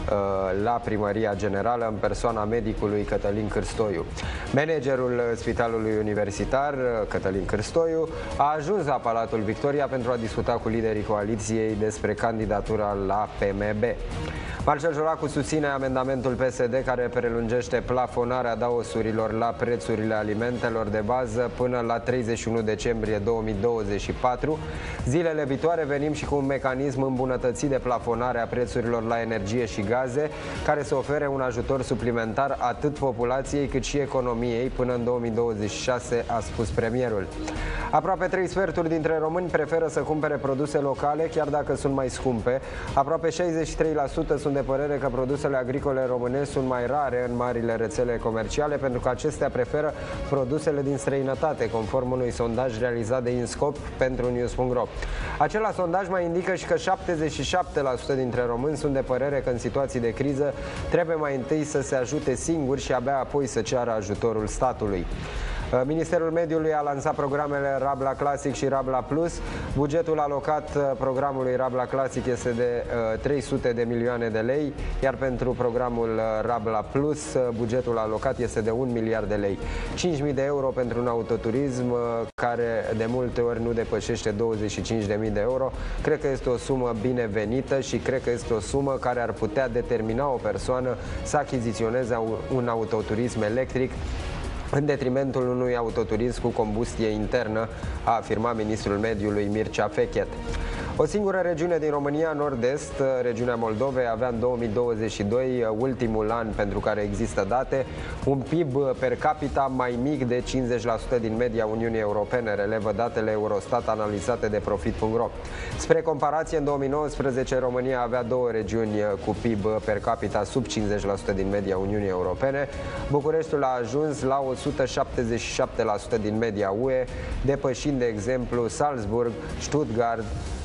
la primăria generală în persoana medicului Cătălin Cârstoiu. Managerul Spitalului Universitar, Cătălin Cârstoiu, a ajuns la Palatul Victoria pentru a discuta cu liderii coaliției despre candidatura la PMB. Marcel Ciolacu susține amendamentul PSD care prelungește plafonarea daosurilor la prețurile alimentelor de bază până la 31 decembrie 2024. Zilele viitoare venim și cu un mecanism îmbunătățit de plafonare a prețurilor la energie și gaze, care să ofere un ajutor suplimentar atât populației cât și economiei până în 2026, a spus premierul. Aproape 3 sferturi dintre români preferă să cumpere produse locale, chiar dacă sunt mai scumpe. Aproape 63% sunt de părere că produsele agricole românești sunt mai rare în marile rețele comerciale, pentru că acestea preferă produsele din străinătate, conform unui sondaj realizat de INSCOP pentru News.ro. Acela sondaj mai indică și că 77% dintre români sunt de părere că în situații de criză trebuie mai întâi să se ajute singuri și abia apoi să ceară ajutorul statului. Ministerul Mediului a lansat programele Rabla Classic și Rabla Plus. Bugetul alocat programului Rabla Classic este de 300 de milioane de lei, iar pentru programul Rabla Plus bugetul alocat este de 1 miliard de lei. 5.000 de euro pentru un autoturism care de multe ori nu depășește 25.000 de euro. Cred că este o sumă binevenită și cred că este o sumă care ar putea determina o persoană să achiziționeze un autoturism electric în detrimentul unui autoturism cu combustie internă, a afirmat ministrul mediului Mircea Fechet. O singură regiune din România, Nord-Est, regiunea Moldovei, avea în 2022, ultimul an pentru care există date, un PIB per capita mai mic de 50% din media Uniunii Europene, relevă datele Eurostat analizate de Profit.ro. Spre comparație, în 2019 România avea 2 regiuni cu PIB per capita sub 50% din media Uniunii Europene. Bucureștiul a ajuns la 177% din media UE, depășind, de exemplu, Salzburg, Stuttgart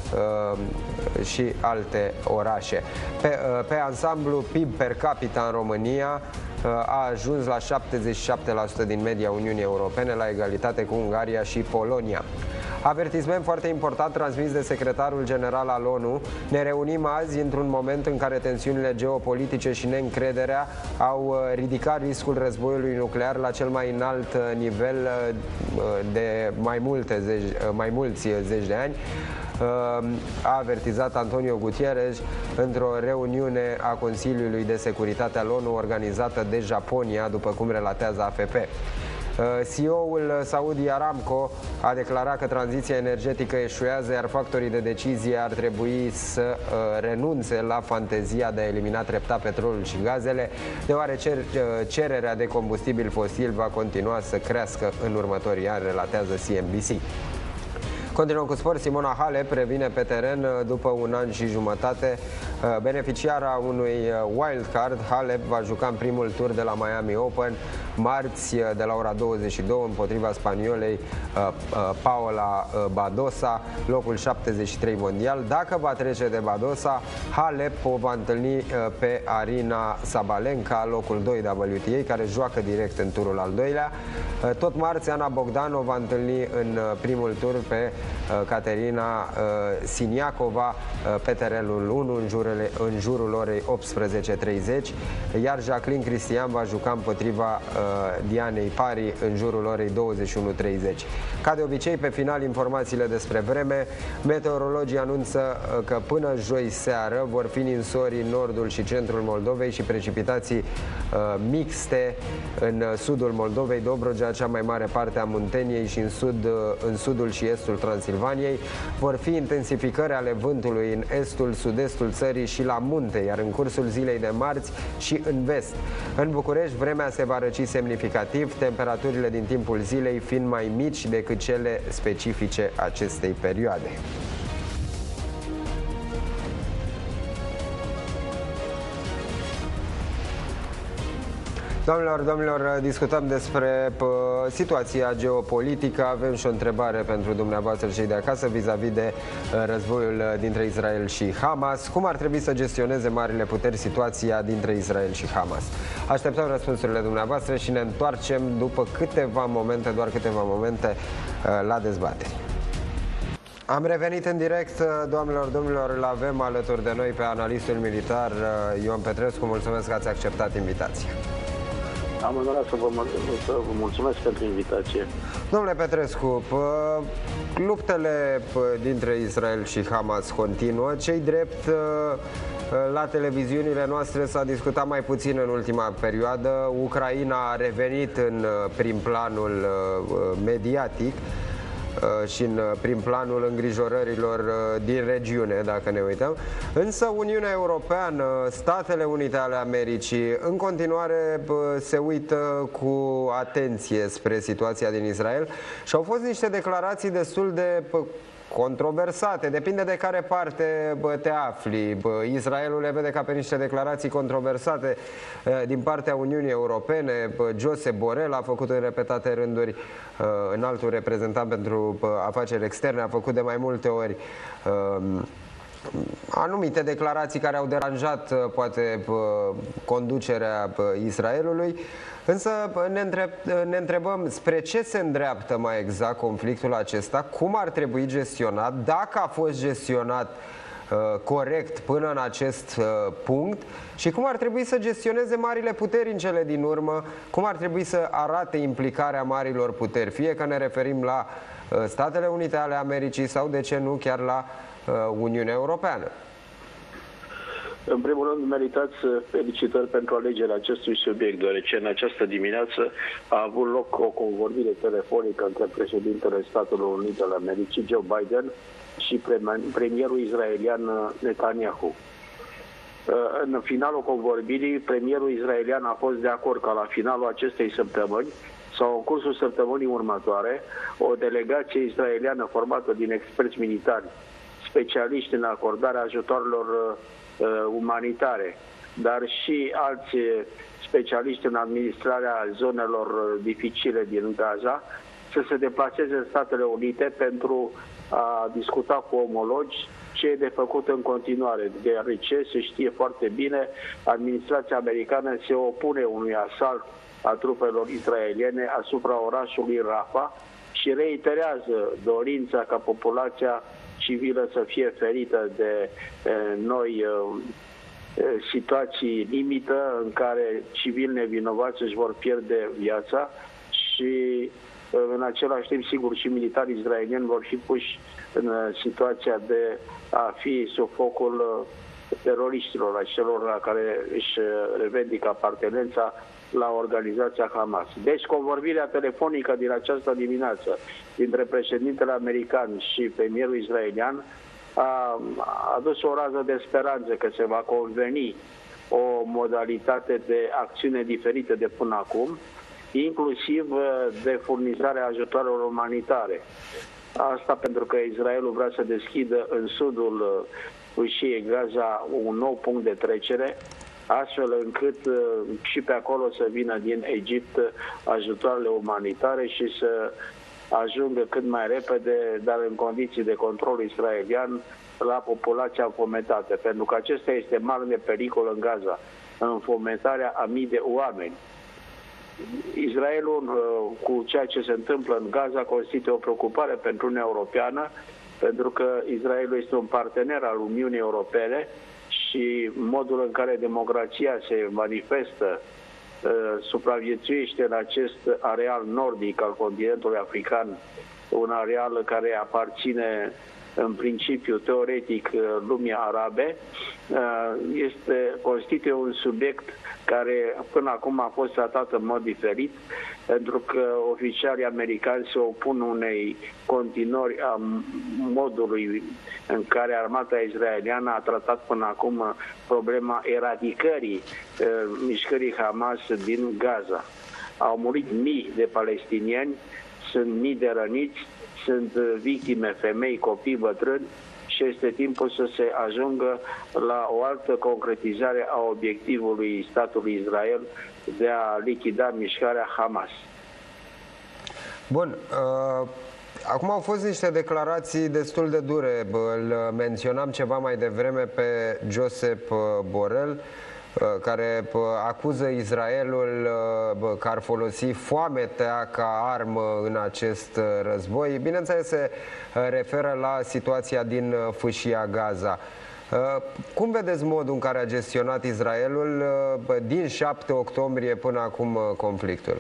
și alte orașe. Pe ansamblu, PIB per capita în România a ajuns la 77% din media Uniunii Europene, la egalitate cu Ungaria și Polonia. Avertisment foarte important transmis de secretarul general al ONU. Ne reunim azi într-un moment în care tensiunile geopolitice și neîncrederea au ridicat riscul războiului nuclear la cel mai înalt nivel de mai mulți zeci de ani, a avertizat Antonio Guterres într-o reuniune a Consiliului de Securitate al ONU organizată de Japonia, după cum relatează AFP. CEO-ul Saudi Aramco a declarat că tranziția energetică eșuează, iar factorii de decizie ar trebui să renunțe la fantezia de a elimina treptat petrolul și gazele, deoarece cererea de combustibil fosil va continua să crească în următorii ani, relatează CNBC. Continuăm cu sport. Simona Halep revine pe teren după un an și jumătate. Beneficiara unui wildcard, Halep va juca în primul tur de la Miami Open marți de la ora 22 împotriva spaniolei Paola Badosa, locul 73 mondial. Dacă va trece de Badosa, Halep o va întâlni pe Arina Sabalenka, locul 2 WTA, care joacă direct în turul al doilea. Tot marți, Ana Bogdan o va întâlni în primul tur pe Caterina Siniacova pe terenul 1 în jurul orei 18:30, iar Jacqueline Cristian va juca împotriva Dianei Pari în jurul orei 21:30. Ca de obicei, pe final, informațiile despre vreme. Meteorologii anunță că până joi seară vor fi ninsori în nordul și centrul Moldovei și precipitații mixte în sudul Moldovei, Dobrogea, cea mai mare parte a Munteniei și în sudul și estul Transilvaniei. Vor fi intensificări ale vântului în estul, sud-estul țării și la munte, iar în cursul zilei de marți și în vest. În București, vremea se va răci semnificativ, temperaturile din timpul zilei fiind mai mici decât cele specifice acestei perioade. Doamnelor, domnilor, discutăm despre situația geopolitică. Avem și o întrebare pentru dumneavoastră cei de acasă vis-a-vis de războiul dintre Israel și Hamas. Cum ar trebui să gestioneze marile puteri situația dintre Israel și Hamas? Așteptăm răspunsurile dumneavoastră și ne întoarcem după câteva momente, doar câteva momente, la dezbateri. Am revenit în direct, doamnelor, domnilor, îl avem alături de noi pe analistul militar Ion Petrescu. Mulțumesc că ați acceptat invitația. Am onoarea să vă mulțumesc pentru invitație. Domnule Petrescu, luptele dintre Israel și Hamas continuă. Ce-i drept, la televiziunile noastre s-a discutat mai puțin în ultima perioadă. Ucraina a revenit în prim planul mediatic și în prim planul îngrijorărilor din regiune, dacă ne uităm. Însă Uniunea Europeană, Statele Unite ale Americii, în continuare se uită cu atenție spre situația din Israel și au fost niște declarații destul de controversate, depinde de care parte te afli. Israelul le vede ca pe niște declarații controversate din partea Uniunii Europene. Josep Borrell a făcut în repetate rânduri, înaltul reprezentant pentru afaceri externe, a făcut de mai multe ori anumite declarații care au deranjat poate conducerea Israelului. Însă ne întrebăm spre ce se îndreaptă mai exact conflictul acesta, cum ar trebui gestionat, dacă a fost gestionat corect până în acest punct și cum ar trebui să gestioneze marile puteri în cele din urmă, cum ar trebui să arate implicarea marilor puteri, fie că ne referim la Statele Unite ale Americii sau, de ce nu, chiar la Uniunea Europeană. În primul rând, meritați felicitări pentru alegerea acestui subiect, deoarece în această dimineață a avut loc o convorbire telefonică între președintele Statelor Unite ale Americii, Joe Biden, și premierul israelian Netanyahu. În finalul convorbirii, premierul israelian a fost de acord ca la finalul acestei săptămâni sau în cursul săptămânii următoare, o delegație israeliană formată din experți militari, specialiști în acordarea ajutoarelor umanitare, dar și alți specialiști în administrarea zonelor dificile din Gaza, să se deplaseze în Statele Unite pentru a discuta cu omologi ce e de făcut în continuare, deoarece se știe foarte bine, administrația americană se opune unui asalt a trupelor israeliene asupra orașului Rafah și reiterează dorința ca populația civilă să fie ferită de noi situații limită în care civili nevinovați își vor pierde viața și în același timp, sigur, și militarii israelieni vor fi puși în situația de a fi sub focul teroriștilor, a celor la care își revendică apartenența la organizația Hamas. Deci, convorbirea telefonică din această dimineață dintre președintele american și premierul israelian a adus o rază de speranță că se va conveni o modalitate de acțiune diferită de până acum, inclusiv de furnizarea ajutoarelor umanitare. Asta pentru că Israelul vrea să deschidă în sudul fâșiei Gaza un nou punct de trecere, astfel încât și pe acolo să vină din Egipt ajutoarele umanitare și să ajungă cât mai repede, dar în condiții de control israelian, la populația înfometată. Pentru că acesta este marele pericol în Gaza, înfometarea a mii de oameni. Israelul, cu ceea ce se întâmplă în Gaza, constituie o preocupare pentru Uniunea Europeană, pentru că Israelul este un partener al Uniunii Europene și modul în care democrația se manifestă, supraviețuiește în acest areal nordic al continentului african, un areal care aparține în principiu teoretic lumii arabe, constituie un subiect care până acum a fost tratat în mod diferit, pentru că oficialii americani se opun unei continuări a modului în care armata israeliană a tratat până acum problema eradicării mișcării Hamas din Gaza. Au murit mii de palestinieni, sunt mii de răniți, sunt victime femei, copii, bătrâni și este timpul să se ajungă la o altă concretizare a obiectivului statului Israel de a lichida mișcarea Hamas. Bun. Acum au fost niște declarații destul de dure. Îl menționam ceva mai devreme pe Josep Borrell, care acuză Israelul că ar folosi foametea ca armă în acest război. Bineînțeles, se referă la situația din fâșia Gaza. Cum vedeți modul în care a gestionat Israelul din 7 octombrie până acum conflictul?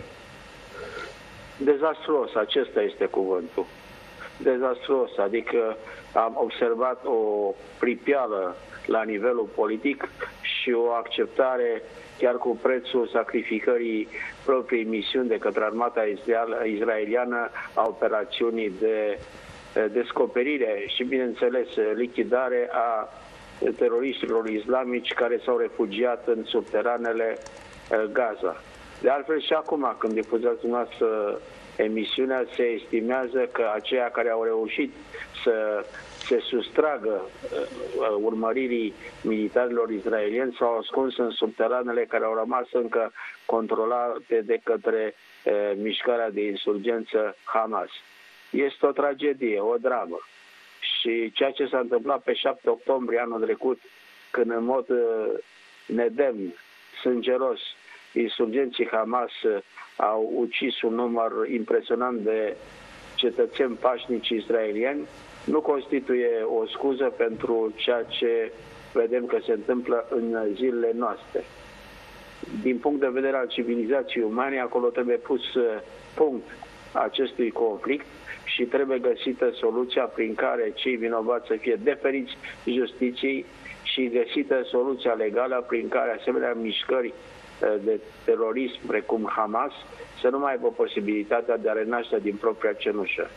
Dezastruos, acesta este cuvântul. Dezastruos, adică am observat o pripeală la nivelul politic și o acceptare chiar cu prețul sacrificării propriei misiuni de către armata israeliană a operațiunii de descoperire și, bineînțeles, lichidare a teroriștilor islamici care s-au refugiat în subteranele Gaza. De altfel și acum, când difuzați dumneavoastră emisiunea, se estimează că aceia care au reușit să se sustragă urmăririi militarilor israelieni s-au ascuns în subteranele care au rămas încă controlate de către mișcarea de insurgență Hamas. Este o tragedie, o dramă. Și ceea ce s-a întâmplat pe 7 octombrie anul trecut, când în mod nedemn, sângeros, insurgenții Hamas au ucis un număr impresionant de cetățeni pașnici israelieni, nu constituie o scuză pentru ceea ce vedem că se întâmplă în zilele noastre. Din punct de vedere al civilizației umane, acolo trebuie pus punct acestui conflict și trebuie găsită soluția prin care cei vinovați să fie deferiți justiției și găsită soluția legală prin care asemenea mișcări de terorism precum Hamas să nu mai aibă posibilitatea de a renaște din propria cenușă.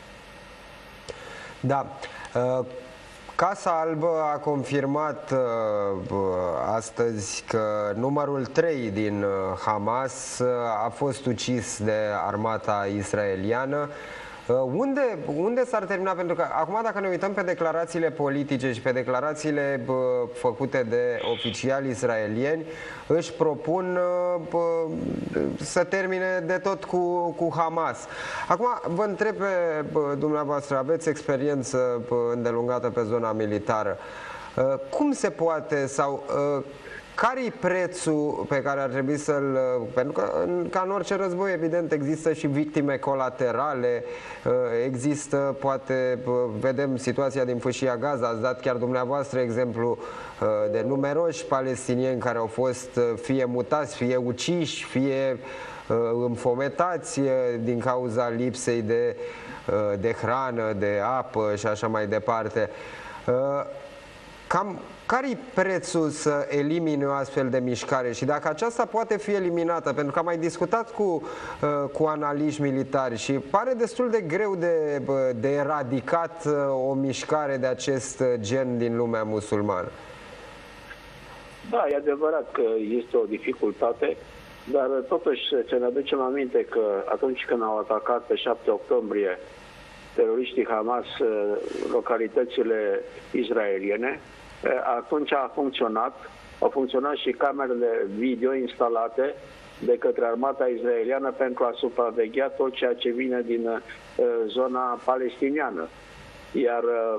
Da. Casa Albă a confirmat astăzi că numărul 3 din Hamas a fost ucis de armata israeliană. Unde s-ar termina? Pentru că acum, dacă ne uităm pe declarațiile politice și pe declarațiile făcute de oficiali israelieni, își propun să termine de tot cu Hamas. Acum vă întreb pe dumneavoastră, aveți experiență îndelungată pe zona militară. Cum se poate sau care-i prețul pe care ar trebui să-l... Pentru că, ca în orice război, evident, există și victime colaterale, există, poate, vedem situația din fâșia Gaza, ați dat chiar dumneavoastră exemplu de numeroși palestinieni care au fost fie mutați, fie uciși, fie înfometați din cauza lipsei de hrană, de apă și așa mai departe. Care-i prețul să elimine o astfel de mișcare și dacă aceasta poate fi eliminată? Pentru că am mai discutat cu analiști militari și pare destul de greu de eradicat o mișcare de acest gen din lumea musulmană. Da, e adevărat că este o dificultate, dar totuși să ne aducem aminte că atunci când au atacat pe 7 octombrie teroriștii Hamas localitățile israeliene, Atunci a funcționat. Au funcționat și camerele video instalate de către armata israeliană pentru a supraveghea tot ceea ce vine din zona palestiniană. Iar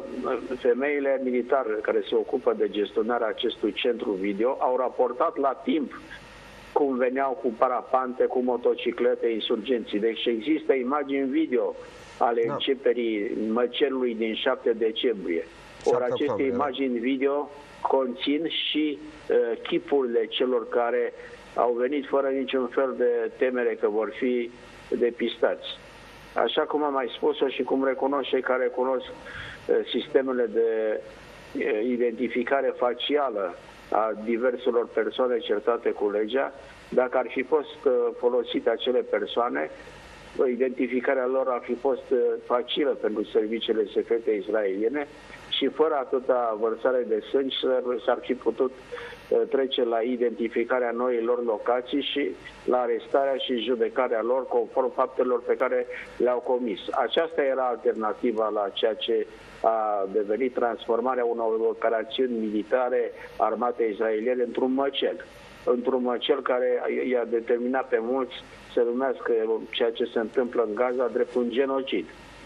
femeile militare care se ocupă de gestionarea acestui centru video au raportat la timp cum veneau cu parapante, cu motociclete insurgenții. Deci există imagini video ale începerii măcelului din 7 decembrie. Ori aceste imagini video conțin și chipurile celor care au venit fără niciun fel de temere că vor fi depistați. Așa cum am mai spus-o și cum recunosc cei care cunosc sistemele de identificare facială a diverselor persoane certate cu legea, dacă ar fi fost folosite acele persoane, identificarea lor ar fi fost facilă pentru serviciile secrete israeliene și fără atâta vărsare de sânge s-ar fi putut trece la identificarea noilor locații și la arestarea și judecarea lor conform faptelor pe care le-au comis. Aceasta era alternativa la ceea ce a devenit transformarea unor operațiuni militare armatei israeliene într-un măcel care i-a determinat pe mulți să numească ceea ce se întâmplă în Gaza drept un genocid.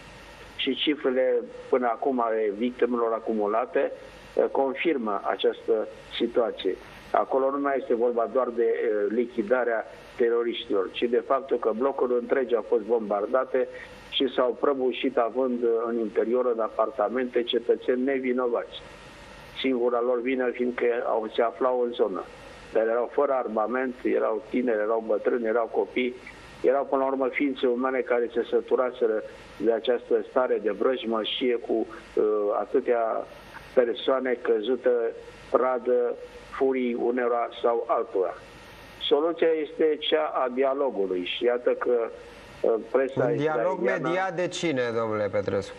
Și cifrele până acum ale victimelor acumulate confirmă această situație. Acolo nu mai este vorba doar de lichidarea teroriștilor, ci de faptul că blocuri întregi au fost bombardate și s-au prăbușit având în interior, în apartamente, cetățeni nevinovați. Singura lor vină fiindcă se aflau în zonă. Dar erau fără armament, erau tineri, erau bătrâni, erau copii, erau până la urmă ființe umane care se săturaseră de această stare de vrăjmășie cu atâtea persoane căzute pradă furii unora sau altora. Soluția este cea a dialogului și iată că presa un dialog mediat de cine, domnule Petrescu?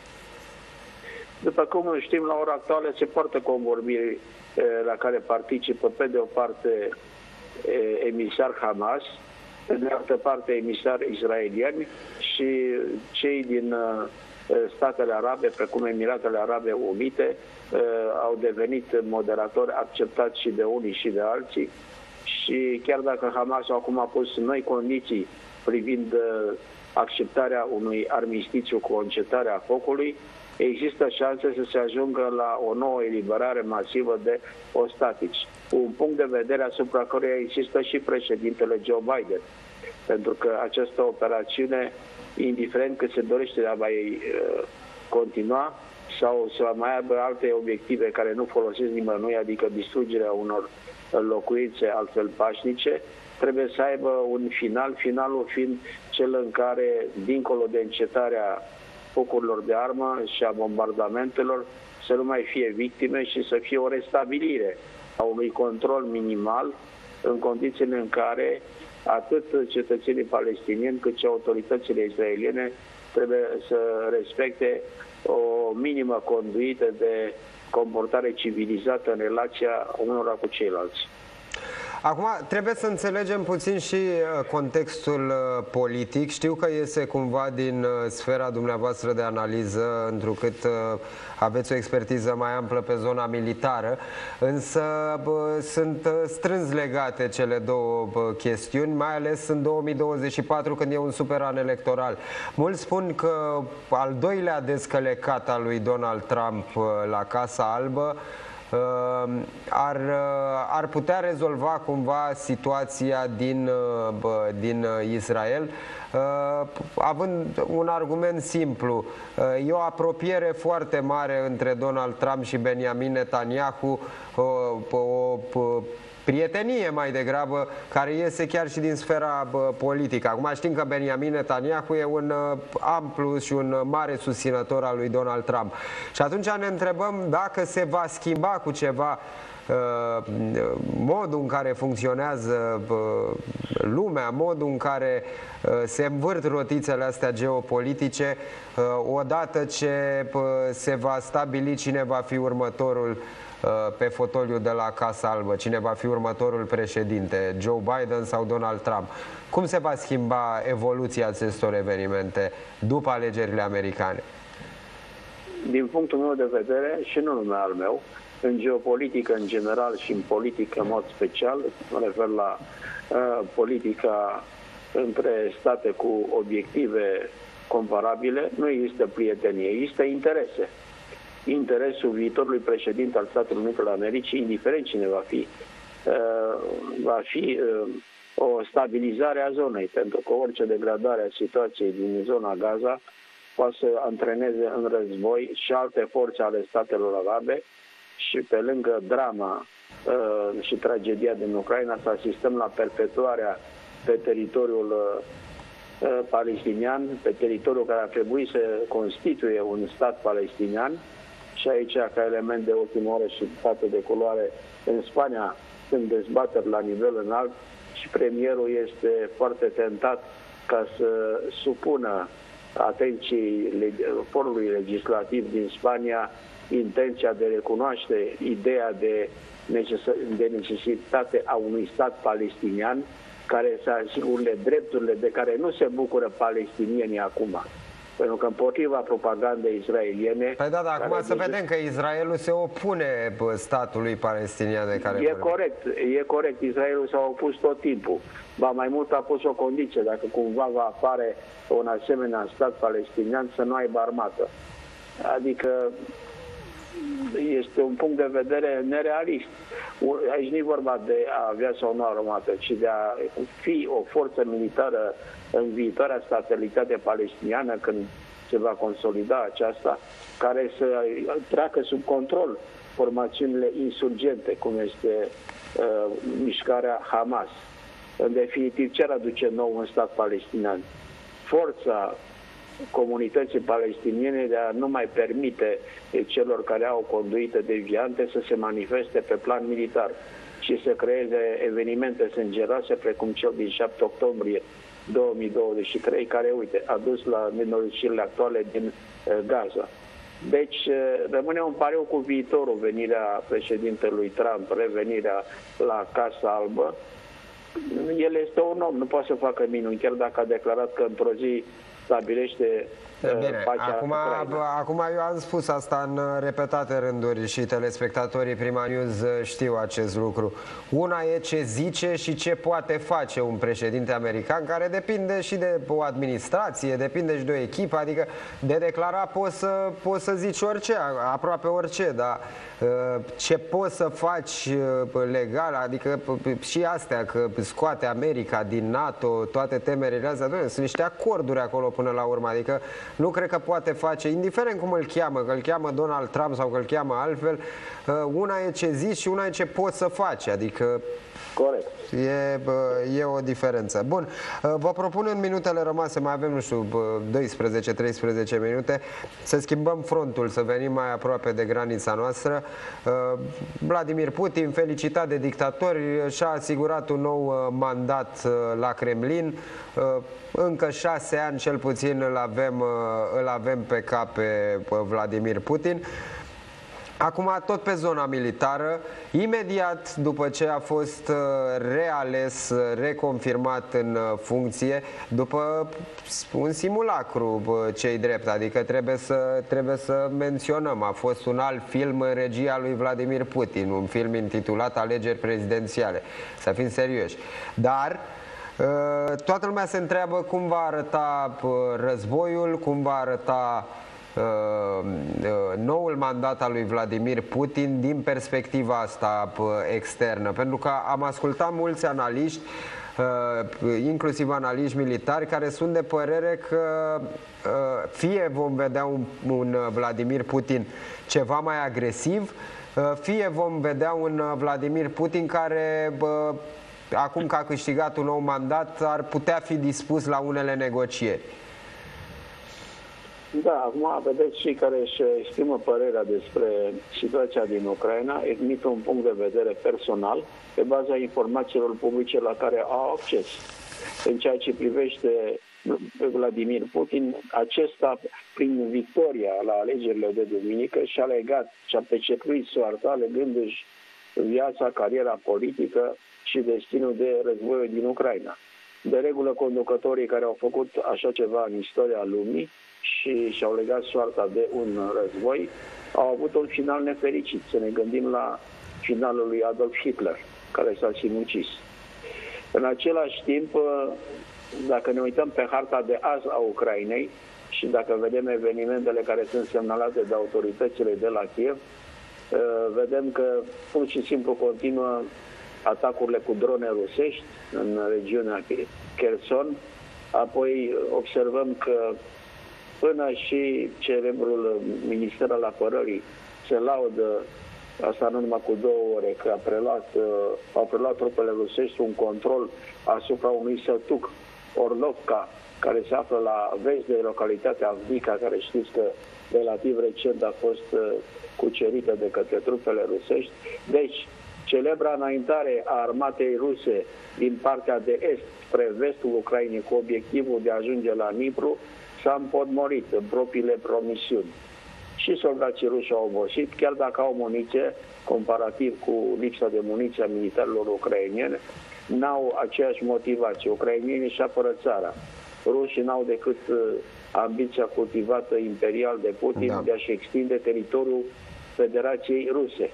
După cum știm, la ora actuală se poartă convorbiri la care participă pe de o parte emisar Hamas, pe de altă parte emisari israelieni și cei din statele arabe, precum Emiratele Arabe Unite, au devenit moderatori acceptați și de unii și de alții. Și chiar dacă Hamas acum a pus noi condiții privind acceptarea unui armistițiu cu o încetare a focului, există șanse să se ajungă la o nouă eliberare masivă de ostatici. Un punct de vedere asupra căruia insistă și președintele Joe Biden. Pentru că această operațiune, indiferent că se dorește de a mai continua sau să mai aibă alte obiective care nu folosesc nimănui, adică distrugerea unor locuințe altfel pașnice, trebuie să aibă un final, finalul fiind cel în care, dincolo de încetarea focurilor de armă și a bombardamentelor, să nu mai fie victime și să fie o restabilire a unui control minimal în condițiile în care atât cetățenii palestinieni cât și autoritățile israeliene trebuie să respecte o minimă conduită de comportare civilizată în relația unora cu ceilalți. Acum, trebuie să înțelegem puțin și contextul politic. Știu că iese cumva din sfera dumneavoastră de analiză, întrucât aveți o expertiză mai amplă pe zona militară, însă sunt strâns legate cele două chestiuni, mai ales în 2024, când e un super an electoral. Mulți spun că al doilea descălecat al lui Donald Trump la Casa Albă ar putea rezolva cumva situația din Israel, având un argument simplu. E o apropiere foarte mare între Donald Trump și Benjamin Netanyahu, o prietenie mai degrabă, care iese chiar și din sfera politică. Acum știm că Benjamin Netanyahu e un amplu și un mare susținător al lui Donald Trump. Și atunci ne întrebăm dacă se va schimba cu ceva modul în care funcționează lumea, modul în care se învârt rotițele astea geopolitice, odată ce se va stabili cine va fi următorul pe fotoliu de la Casa Albă, cine va fi următorul președinte, Joe Biden sau Donald Trump. Cum se va schimba evoluția acestor evenimente după alegerile americane? Din punctul meu de vedere, și nu numai al meu, în geopolitică în general și în politică în mod special, mă refer la politica între state cu obiective comparabile, nu există prietenie, există interese. Interesul viitorului președinte al Statelor Unite ale Americii, indiferent cine va fi o stabilizare a zonei, pentru că orice degradare a situației din zona Gaza poate să antreneze în război și alte forțe ale statelor arabe și pe lângă drama și tragedia din Ucraina să asistăm la perpetuarea pe teritoriul palestinian, pe teritoriul care ar trebui să constituie un stat palestinian. Și aici, ca element de ultimă oră și dată de culoare, în Spania sunt dezbateri la nivel înalt și premierul este foarte tentat ca să supună atenției forului legislativ din Spania intenția de recunoaște ideea de necesitate a unui stat palestinian care să asigure drepturile de care nu se bucură palestinienii acum. Pentru că împotriva propagandei israeliene... Păi da, dar acum să vedem că Israelul se opune statului palestinian de care e corect. Israelul s-a opus tot timpul. Ba mai mult a pus o condiție, dacă cumva va apare un asemenea stat palestinian, să nu aibă armată. Adică este un punct de vedere nerealist. Aici nu e vorba de a avea sau nu armată, ci de a fi o forță militară în viitoarea stabilitate palestiniană, când se va consolida aceasta, care să treacă sub control formațiunile insurgente, cum este mișcarea Hamas. În definitiv, ce ar aduce nou un stat palestinian? Forța comunității palestiniene de a nu mai permite celor care au conduite deviante să se manifeste pe plan militar și să creeze evenimente sângeroase precum cel din 7 octombrie 2023, care, uite, a dus la nenorocirile actuale din Gaza. Deci rămâne un pariu cu viitorul, venirea președintelui Trump, revenirea la Casa Albă. El este un om, nu poate să facă minuni, chiar dacă a declarat că într-o zi stabilește pacea. Acum eu am spus asta în repetate rânduri și telespectatorii Prima News știu acest lucru. Una e ce zice și ce poate face un președinte american, care depinde și de o administrație, depinde și de o echipă, adică de declarat poți să zici orice, aproape orice, dar ce poți să faci legal, adică și astea, că scoate America din NATO, toate temerile astea, sunt niște acorduri acolo până la urmă, adică nu cred că poate face, indiferent cum îl cheamă, că îl cheamă Donald Trump sau că îl cheamă altfel, una e ce zici și una e ce poți să faci, adică corect. E o diferență. Bun, vă propun în minutele rămase, mai avem, nu știu, 12-13 minute, să schimbăm frontul, să venim mai aproape de granița noastră. Vladimir Putin, felicitat de dictatori, și-a asigurat un nou mandat la Kremlin. Încă 6 ani cel puțin îl avem pe cap pe Vladimir Putin. Acum tot pe zona militară, imediat după ce a fost reales, reconfirmat în funcție, după un simulacru, ce-i drept, adică trebuie să menționăm, a fost un alt film în regia lui Vladimir Putin, un film intitulat Alegeri prezidențiale, să fim serioși. Dar toată lumea se întreabă cum va arăta războiul, cum va arăta noul mandat al lui Vladimir Putin din perspectiva asta externă, pentru că am ascultat mulți analiști, inclusiv analiști militari, care sunt de părere că fie vom vedea un Vladimir Putin ceva mai agresiv, fie vom vedea un Vladimir Putin care, acum că a câștigat un nou mandat, ar putea fi dispus la unele negocieri. Da, acum vedeți, cei care își exprimă părerea despre situația din Ucraina emit un punct de vedere personal pe baza informațiilor publice la care au acces. În ceea ce privește Vladimir Putin, acesta, prin victoria la alegerile de duminică, și-a legat și-a pecetuit soarta, legându-și viața, cariera politică și destinul de războiul din Ucraina. De regulă, conducătorii care au făcut așa ceva în istoria lumii și și-au legat soarta de un război, au avut un final nefericit. Să ne gândim la finalul lui Adolf Hitler, care s-a sinucis. În același timp, dacă ne uităm pe harta de azi a Ucrainei și dacă vedem evenimentele care sunt semnalate de autoritățile de la Kiev, vedem că pur și simplu continuă atacurile cu drone rusești în regiunea Kherson. Apoi observăm că până și celebrul Minister al Apărării se laudă, asta nu numai cu 2 ore, că au preluat trupele rusești un control asupra unui sătuc, Orlovka, care se află la vest de localitatea Avdiivka, care știți că relativ recent a fost cucerită de către trupele rusești. Deci, celebra înaintare a armatei ruse din partea de est spre vestul Ucrainei cu obiectivul de a ajunge la Dnipru s-a împotmolit în propriile promisiuni. Și soldații ruși au obosit, chiar dacă au muniție, comparativ cu lipsa de muniție a militarilor ucrainene, n-au aceeași motivație. Ucrainienii își apără țara. Rușii n-au decât ambiția cultivată imperial de Putin de a-și extinde teritoriul Federației Ruse.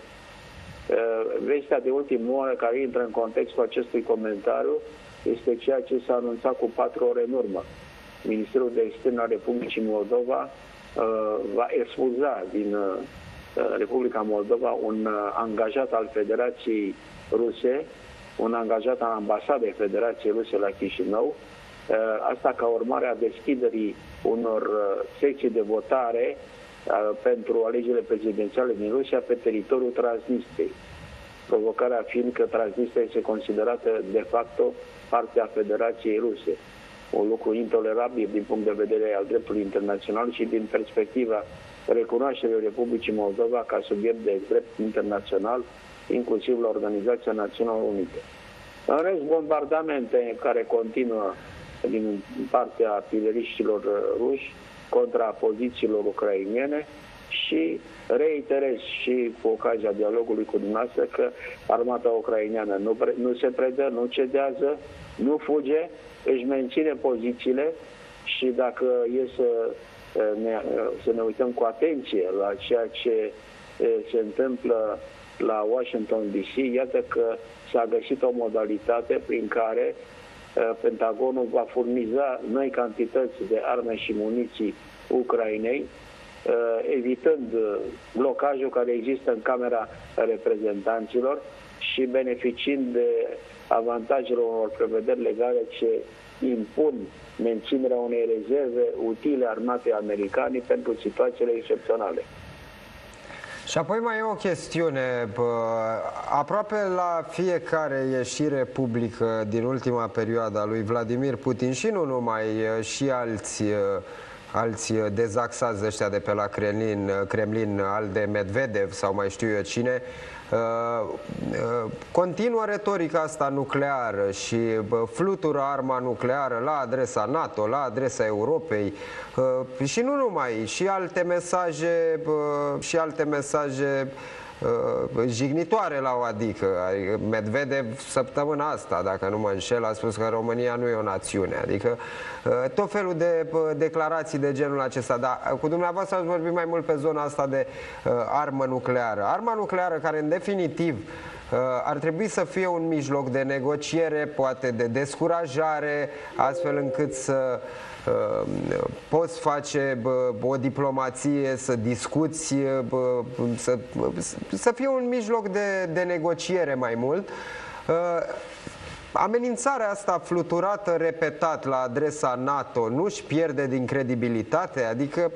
Vestea de ultimă oră care intră în contextul acestui comentariu este ceea ce s-a anunțat cu 4 ore în urmă. Ministerul de Externe al Republicii Moldova va expulza din Republica Moldova un angajat al Federației Ruse, un angajat al Ambasadei Federației Ruse la Chișinău, asta ca urmare a deschiderii unor secții de votare pentru alegerile prezidențiale din Rusia pe teritoriul Transnistriei. Provocarea fiind că Transnistria este considerată de facto parte a Federației Ruse. Un lucru intolerabil din punct de vedere al dreptului internațional și din perspectiva recunoașterii Republicii Moldova ca subiect de drept internațional, inclusiv la Organizația Națiunilor Unite. În rest, bombardamente care continuă din partea artileriștilor ruși contra pozițiilor ucrainene și reiterez și cu ocazia dialogului cu dumneavoastră că armata ucraineană nu se predă, nu cedează, nu fuge, își menține pozițiile și dacă e să ne uităm cu atenție la ceea ce se întâmplă la Washington DC, iată că s-a găsit o modalitate prin care Pentagonul va furniza noi cantități de arme și muniții Ucrainei, evitând blocajul care există în Camera Reprezentanților și beneficiind de avantajele unor prevederi legale ce impun menținerea unei rezerve utile armatei americane pentru situațiile excepționale. Și apoi mai e o chestiune, aproape la fiecare ieșire publică din ultima perioadă a lui Vladimir Putin și nu numai, și alți dezaxați ăștia de pe la Kremlin, al de Medvedev sau mai știu eu cine, continuă retorica asta nucleară și flutură arma nucleară la adresa NATO, la adresa Europei și nu numai, și alte mesaje jignitoare la o adică. Medvedev săptămâna asta, dacă nu mă înșel, a spus că România nu e o națiune. Adică tot felul de declarații de genul acesta. Dar cu dumneavoastră ați vorbit mai mult pe zona asta de armă nucleară. Arma nucleară care în definitiv ar trebui să fie un mijloc de negociere, poate de descurajare, astfel încât să poți face o diplomație, să discuți, să fie un mijloc de negociere mai mult. Amenințarea asta fluturată repetat la adresa NATO nu-și pierde din credibilitate? Adică...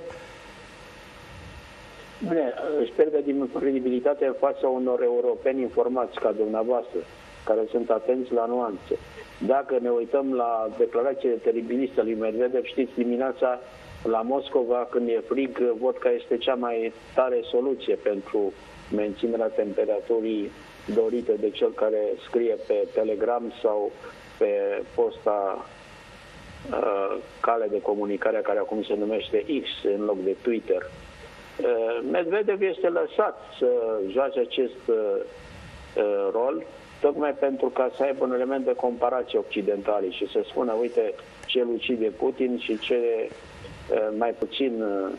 Bine, își pierde din credibilitate în fața unor europeni informați ca dumneavoastră, care sunt atenți la nuanțe. Dacă ne uităm la declarațiile teribiliste lui Medvedev, știți, dimineața la Moscova, când e frig, vodka este cea mai tare soluție pentru menținerea temperaturii dorite de cel care scrie pe Telegram sau pe posta cale de comunicare care acum se numește X în loc de Twitter. Medvedev este lăsat să joace acest rol tocmai pentru ca să aibă un element de comparație occidentale și să spună, uite, ce îl ucide Putin și ce mai puțin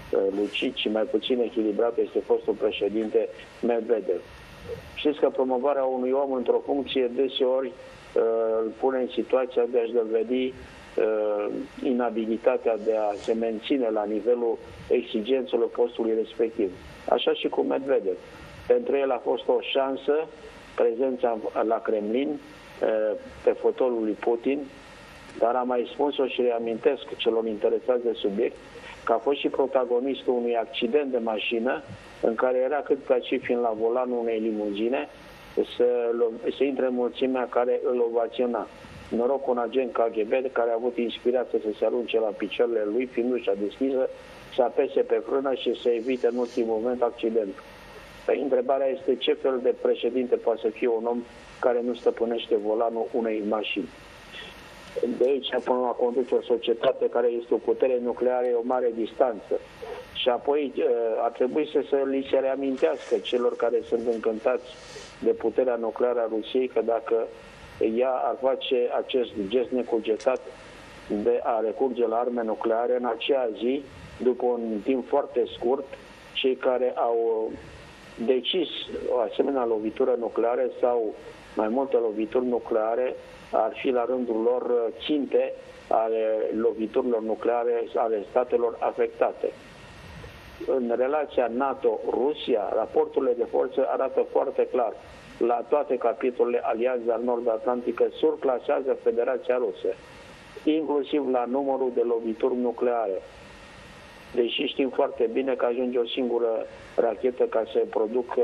lucid și mai puțin echilibrat este fostul președinte Medvedev. Știți că promovarea unui om într-o funcție deseori îl pune în situația de a-și dovedi inabilitatea de a se menține la nivelul exigențelor postului respectiv. Așa și cu Medvedev. Pentru el a fost o șansă prezența la Kremlin pe fotolul lui Putin, dar am mai spus-o și reamintesc celor interesați de subiect că a fost și protagonistul unui accident de mașină în care era cât pacific la volanul unei limuzine să intre în mulțimea care îl ovaționa. Noroc un agent KGB care a avut inspirație să se arunce la picioarele lui, fiind ușa deschisă, să apese pe frână și să evite în ultimul moment accidentul. Întrebarea este ce fel de președinte poate să fie un om care nu stăpânește volanul unei mașini. De aici până la conduce o societate care este o putere nucleară, o mare distanță. Și apoi ar trebui să li se reamintească celor care sunt încântați de puterea nucleară a Rusiei că dacă ea ar face acest gest necugetat de a recurge la arme nucleare, în aceea zi, după un timp foarte scurt, cei care au decis o asemenea lovitură nucleară sau mai multe lovituri nucleare ar fi la rândul lor ținte ale loviturilor nucleare ale statelor afectate. În relația NATO-Rusia, raporturile de forță arată foarte clar. La toate capitolele Alianța Nord-Atlantică surclasează Federația Rusă, inclusiv la numărul de lovituri nucleare. Deși știm foarte bine că ajunge o singură rachetă ca să producă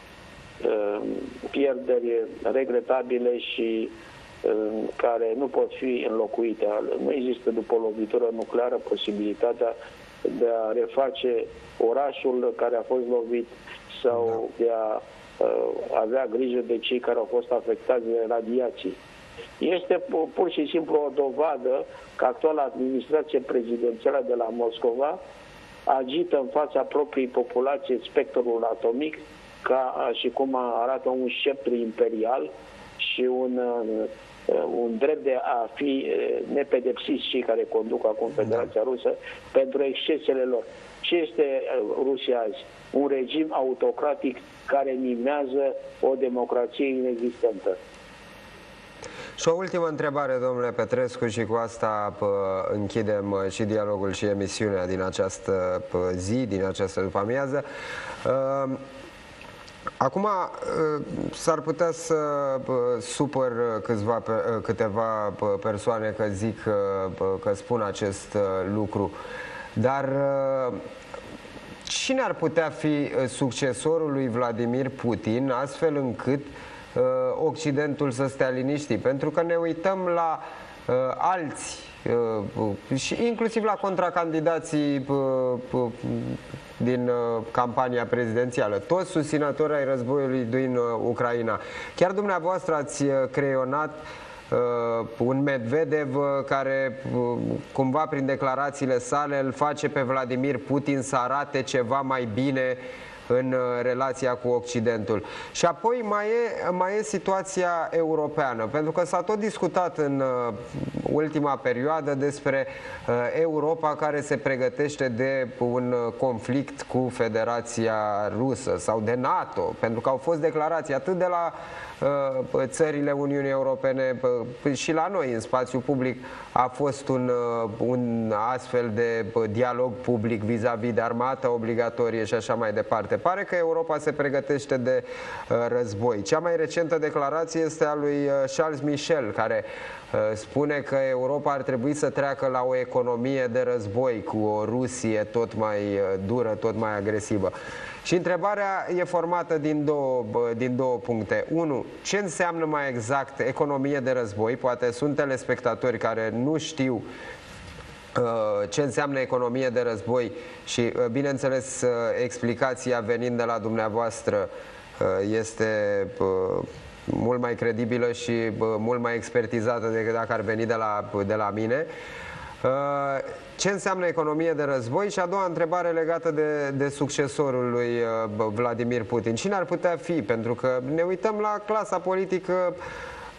pierderi regretabile și care nu pot fi înlocuite. Nu există după o lovitură nucleară posibilitatea de a reface orașul care a fost lovit sau de a avea grijă de cei care au fost afectați de radiații. Este pur și simplu o dovadă că actuala administrație prezidențială de la Moscova agită în fața propriei populații spectrul atomic și cum arată un sceptru imperial și un drept de a fi nepedepsiți cei care conduc acum Federația Rusă pentru excesele lor. Ce este Rusia azi? Un regim autocratic care mimează o democrație inexistentă. Și o ultimă întrebare, domnule Petrescu, și cu asta închidem și dialogul și emisiunea din această zi, din această după-amiază. Acum s-ar putea să supăr câteva persoane că zic că spun acest lucru, dar cine ar putea fi succesorul lui Vladimir Putin astfel încât Occidentul să stea liniștit? Pentru că ne uităm la alți și inclusiv la contracandidații din campania prezidențială, toți susținători ai războiului din Ucraina. Chiar dumneavoastră ați creionat un Medvedev care cumva prin declarațiile sale îl face pe Vladimir Putin să arate ceva mai bine în relația cu Occidentul. Și apoi mai e situația europeană, pentru că s-a tot discutat în ultima perioadă despre Europa care se pregătește de un conflict cu Federația Rusă sau de NATO, pentru că au fost declarații atât de la țările Uniunii Europene și la noi în spațiu public a fost un astfel de dialog public vis-a-vis de armată obligatorie și așa mai departe. Pare că Europa se pregătește de război. Cea mai recentă declarație este a lui Charles Michel, care spune că Europa ar trebui să treacă la o economie de război cu o Rusie tot mai dură, tot mai agresivă. Și întrebarea e formată din două puncte. 1. Ce înseamnă mai exact economie de război? Poate sunt telespectatori care nu știu ce înseamnă economie de război și, bineînțeles, explicația venind de la dumneavoastră este mult mai credibilă și mult mai expertizată decât dacă ar veni de la mine. Ce înseamnă economie de război? Și a doua întrebare legată de succesorul lui Vladimir Putin. Cine ar putea fi? Pentru că ne uităm la clasa politică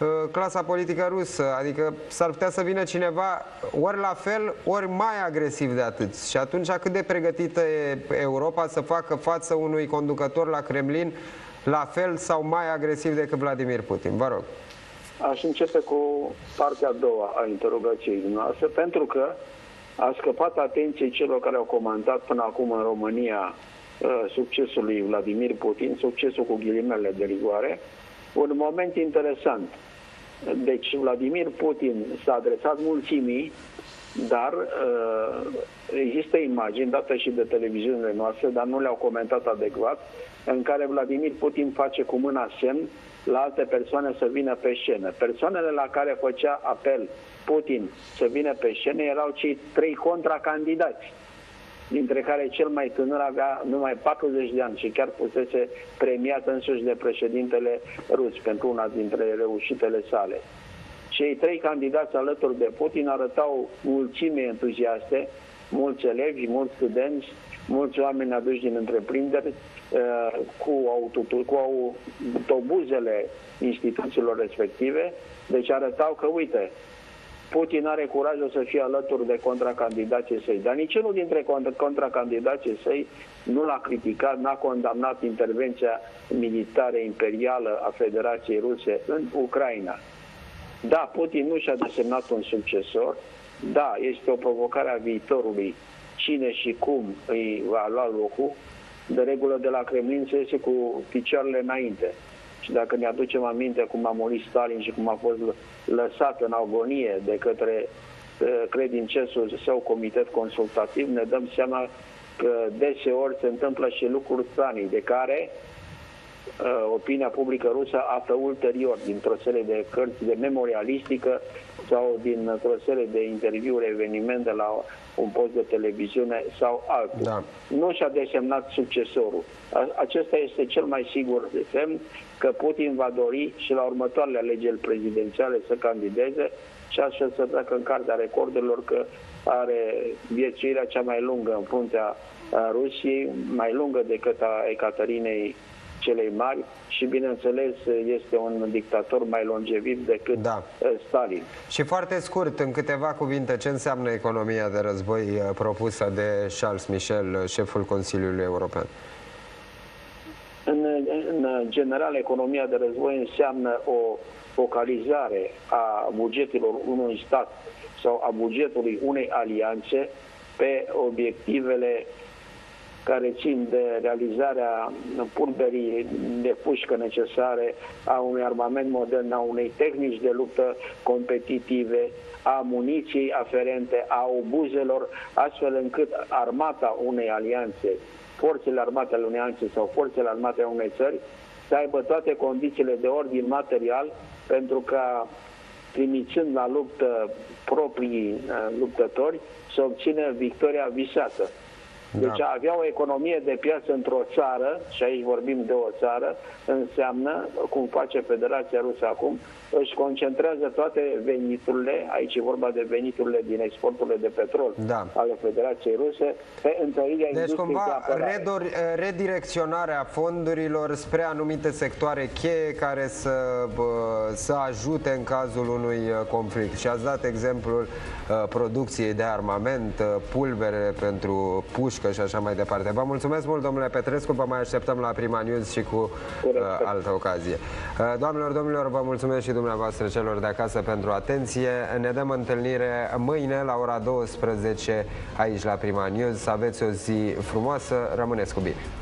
clasa politică rusă. Adică s-ar putea să vină cineva ori la fel, ori mai agresiv de atât. Și atunci cât de pregătită e Europa să facă față unui conducător la Kremlin la fel sau mai agresiv decât Vladimir Putin? Vă rog. Aș începe cu partea a doua a interogației dumneavoastră, pentru că a scăpat atenției celor care au comentat până acum în România succesul lui Vladimir Putin, succesul cu ghilimele de rigoare, un moment interesant. Deci Vladimir Putin s-a adresat mulțimii, dar există imagini date și de televiziunile noastre, dar nu le-au comentat adecvat, în care Vladimir Putin face cu mâna semn la alte persoane să vină pe scenă. Persoanele la care făcea apel Putin să vină pe scenă erau cei 3 contracandidați, dintre care cel mai tânăr avea numai 40 de ani și chiar fusese premiat însuși de președintele rus pentru una dintre reușitele sale. Cei 3 candidați alături de Putin arătau mulțime entuziaste, mulți elevi, mulți studenți, mulți oameni aduși din întreprinderi, cu autobuzele instituțiilor respective. Deci arătau că, uite, Putin are curajul să fie alături de contracandidații săi, dar niciunul dintre contracandidații săi nu l-a criticat, n-a condamnat intervenția militară imperială a Federației Ruse în Ucraina. Da, Putin nu și-a desemnat un succesor, da, este o provocare a viitorului, cine și cum îi va lua locul. De regulă de la Kremlin se iese cu picioarele înainte. Și dacă ne aducem aminte cum a murit Stalin și cum a fost lăsat în agonie de către credinciosul său comitet consultativ, ne dăm seama că deseori se întâmplă și lucruri stranii, de care opinia publică rusă află ulterior dintr-o serie de cărți de memorialistică sau dintr-o serie de interviuri, evenimente la un post de televiziune sau altul. Da. Nu și-a desemnat succesorul. Acesta este cel mai sigur semn că Putin va dori și la următoarele alegeri prezidențiale să candideze și astfel să treacă în cartea recordurilor că are viețuirea cea mai lungă în fruntea Rusiei, mai lungă decât a Ecaterinei celei mari și, bineînțeles, este un dictator mai longeviv decât Stalin. Și foarte scurt, în câteva cuvinte, ce înseamnă economia de război propusă de Charles Michel, șeful Consiliului European? În general, economia de război înseamnă o focalizare a bugetelor unui stat sau a bugetului unei alianțe pe obiectivele care țin de realizarea purderii de pușcă necesare, a unui armament modern, a unei tehnici de luptă competitive, a muniției aferente, a obuzelor, astfel încât armata unei alianțe, forțele armate ale unei alianțe sau forțele armate ale unei țări să aibă toate condițiile de ordin material pentru ca, trimițând la luptă proprii luptători, să obțină victoria visată. Deci a avea o economie de piață într-o țară, și aici vorbim de o țară, înseamnă, cum face Federația Rusă acum, își concentrează toate veniturile, aici e vorba de veniturile din exporturile de petrol ale Federației Ruse, pe întărirea industriei de apărare. Deci cumva redirecționarea fondurilor spre anumite sectoare cheie care să ajute în cazul unui conflict. Și ați dat exemplul producției de armament, pulbere pentru pușcă și așa mai departe. Vă mulțumesc mult, domnule Petrescu, vă mai așteptăm la Prima News și cu altă ocazie. Doamnelor, domnilor, vă mulțumesc și dumneavoastră celor de acasă pentru atenție. Ne dăm întâlnire mâine la ora 12 aici la Prima News. Să aveți o zi frumoasă, rămâneți cu bine!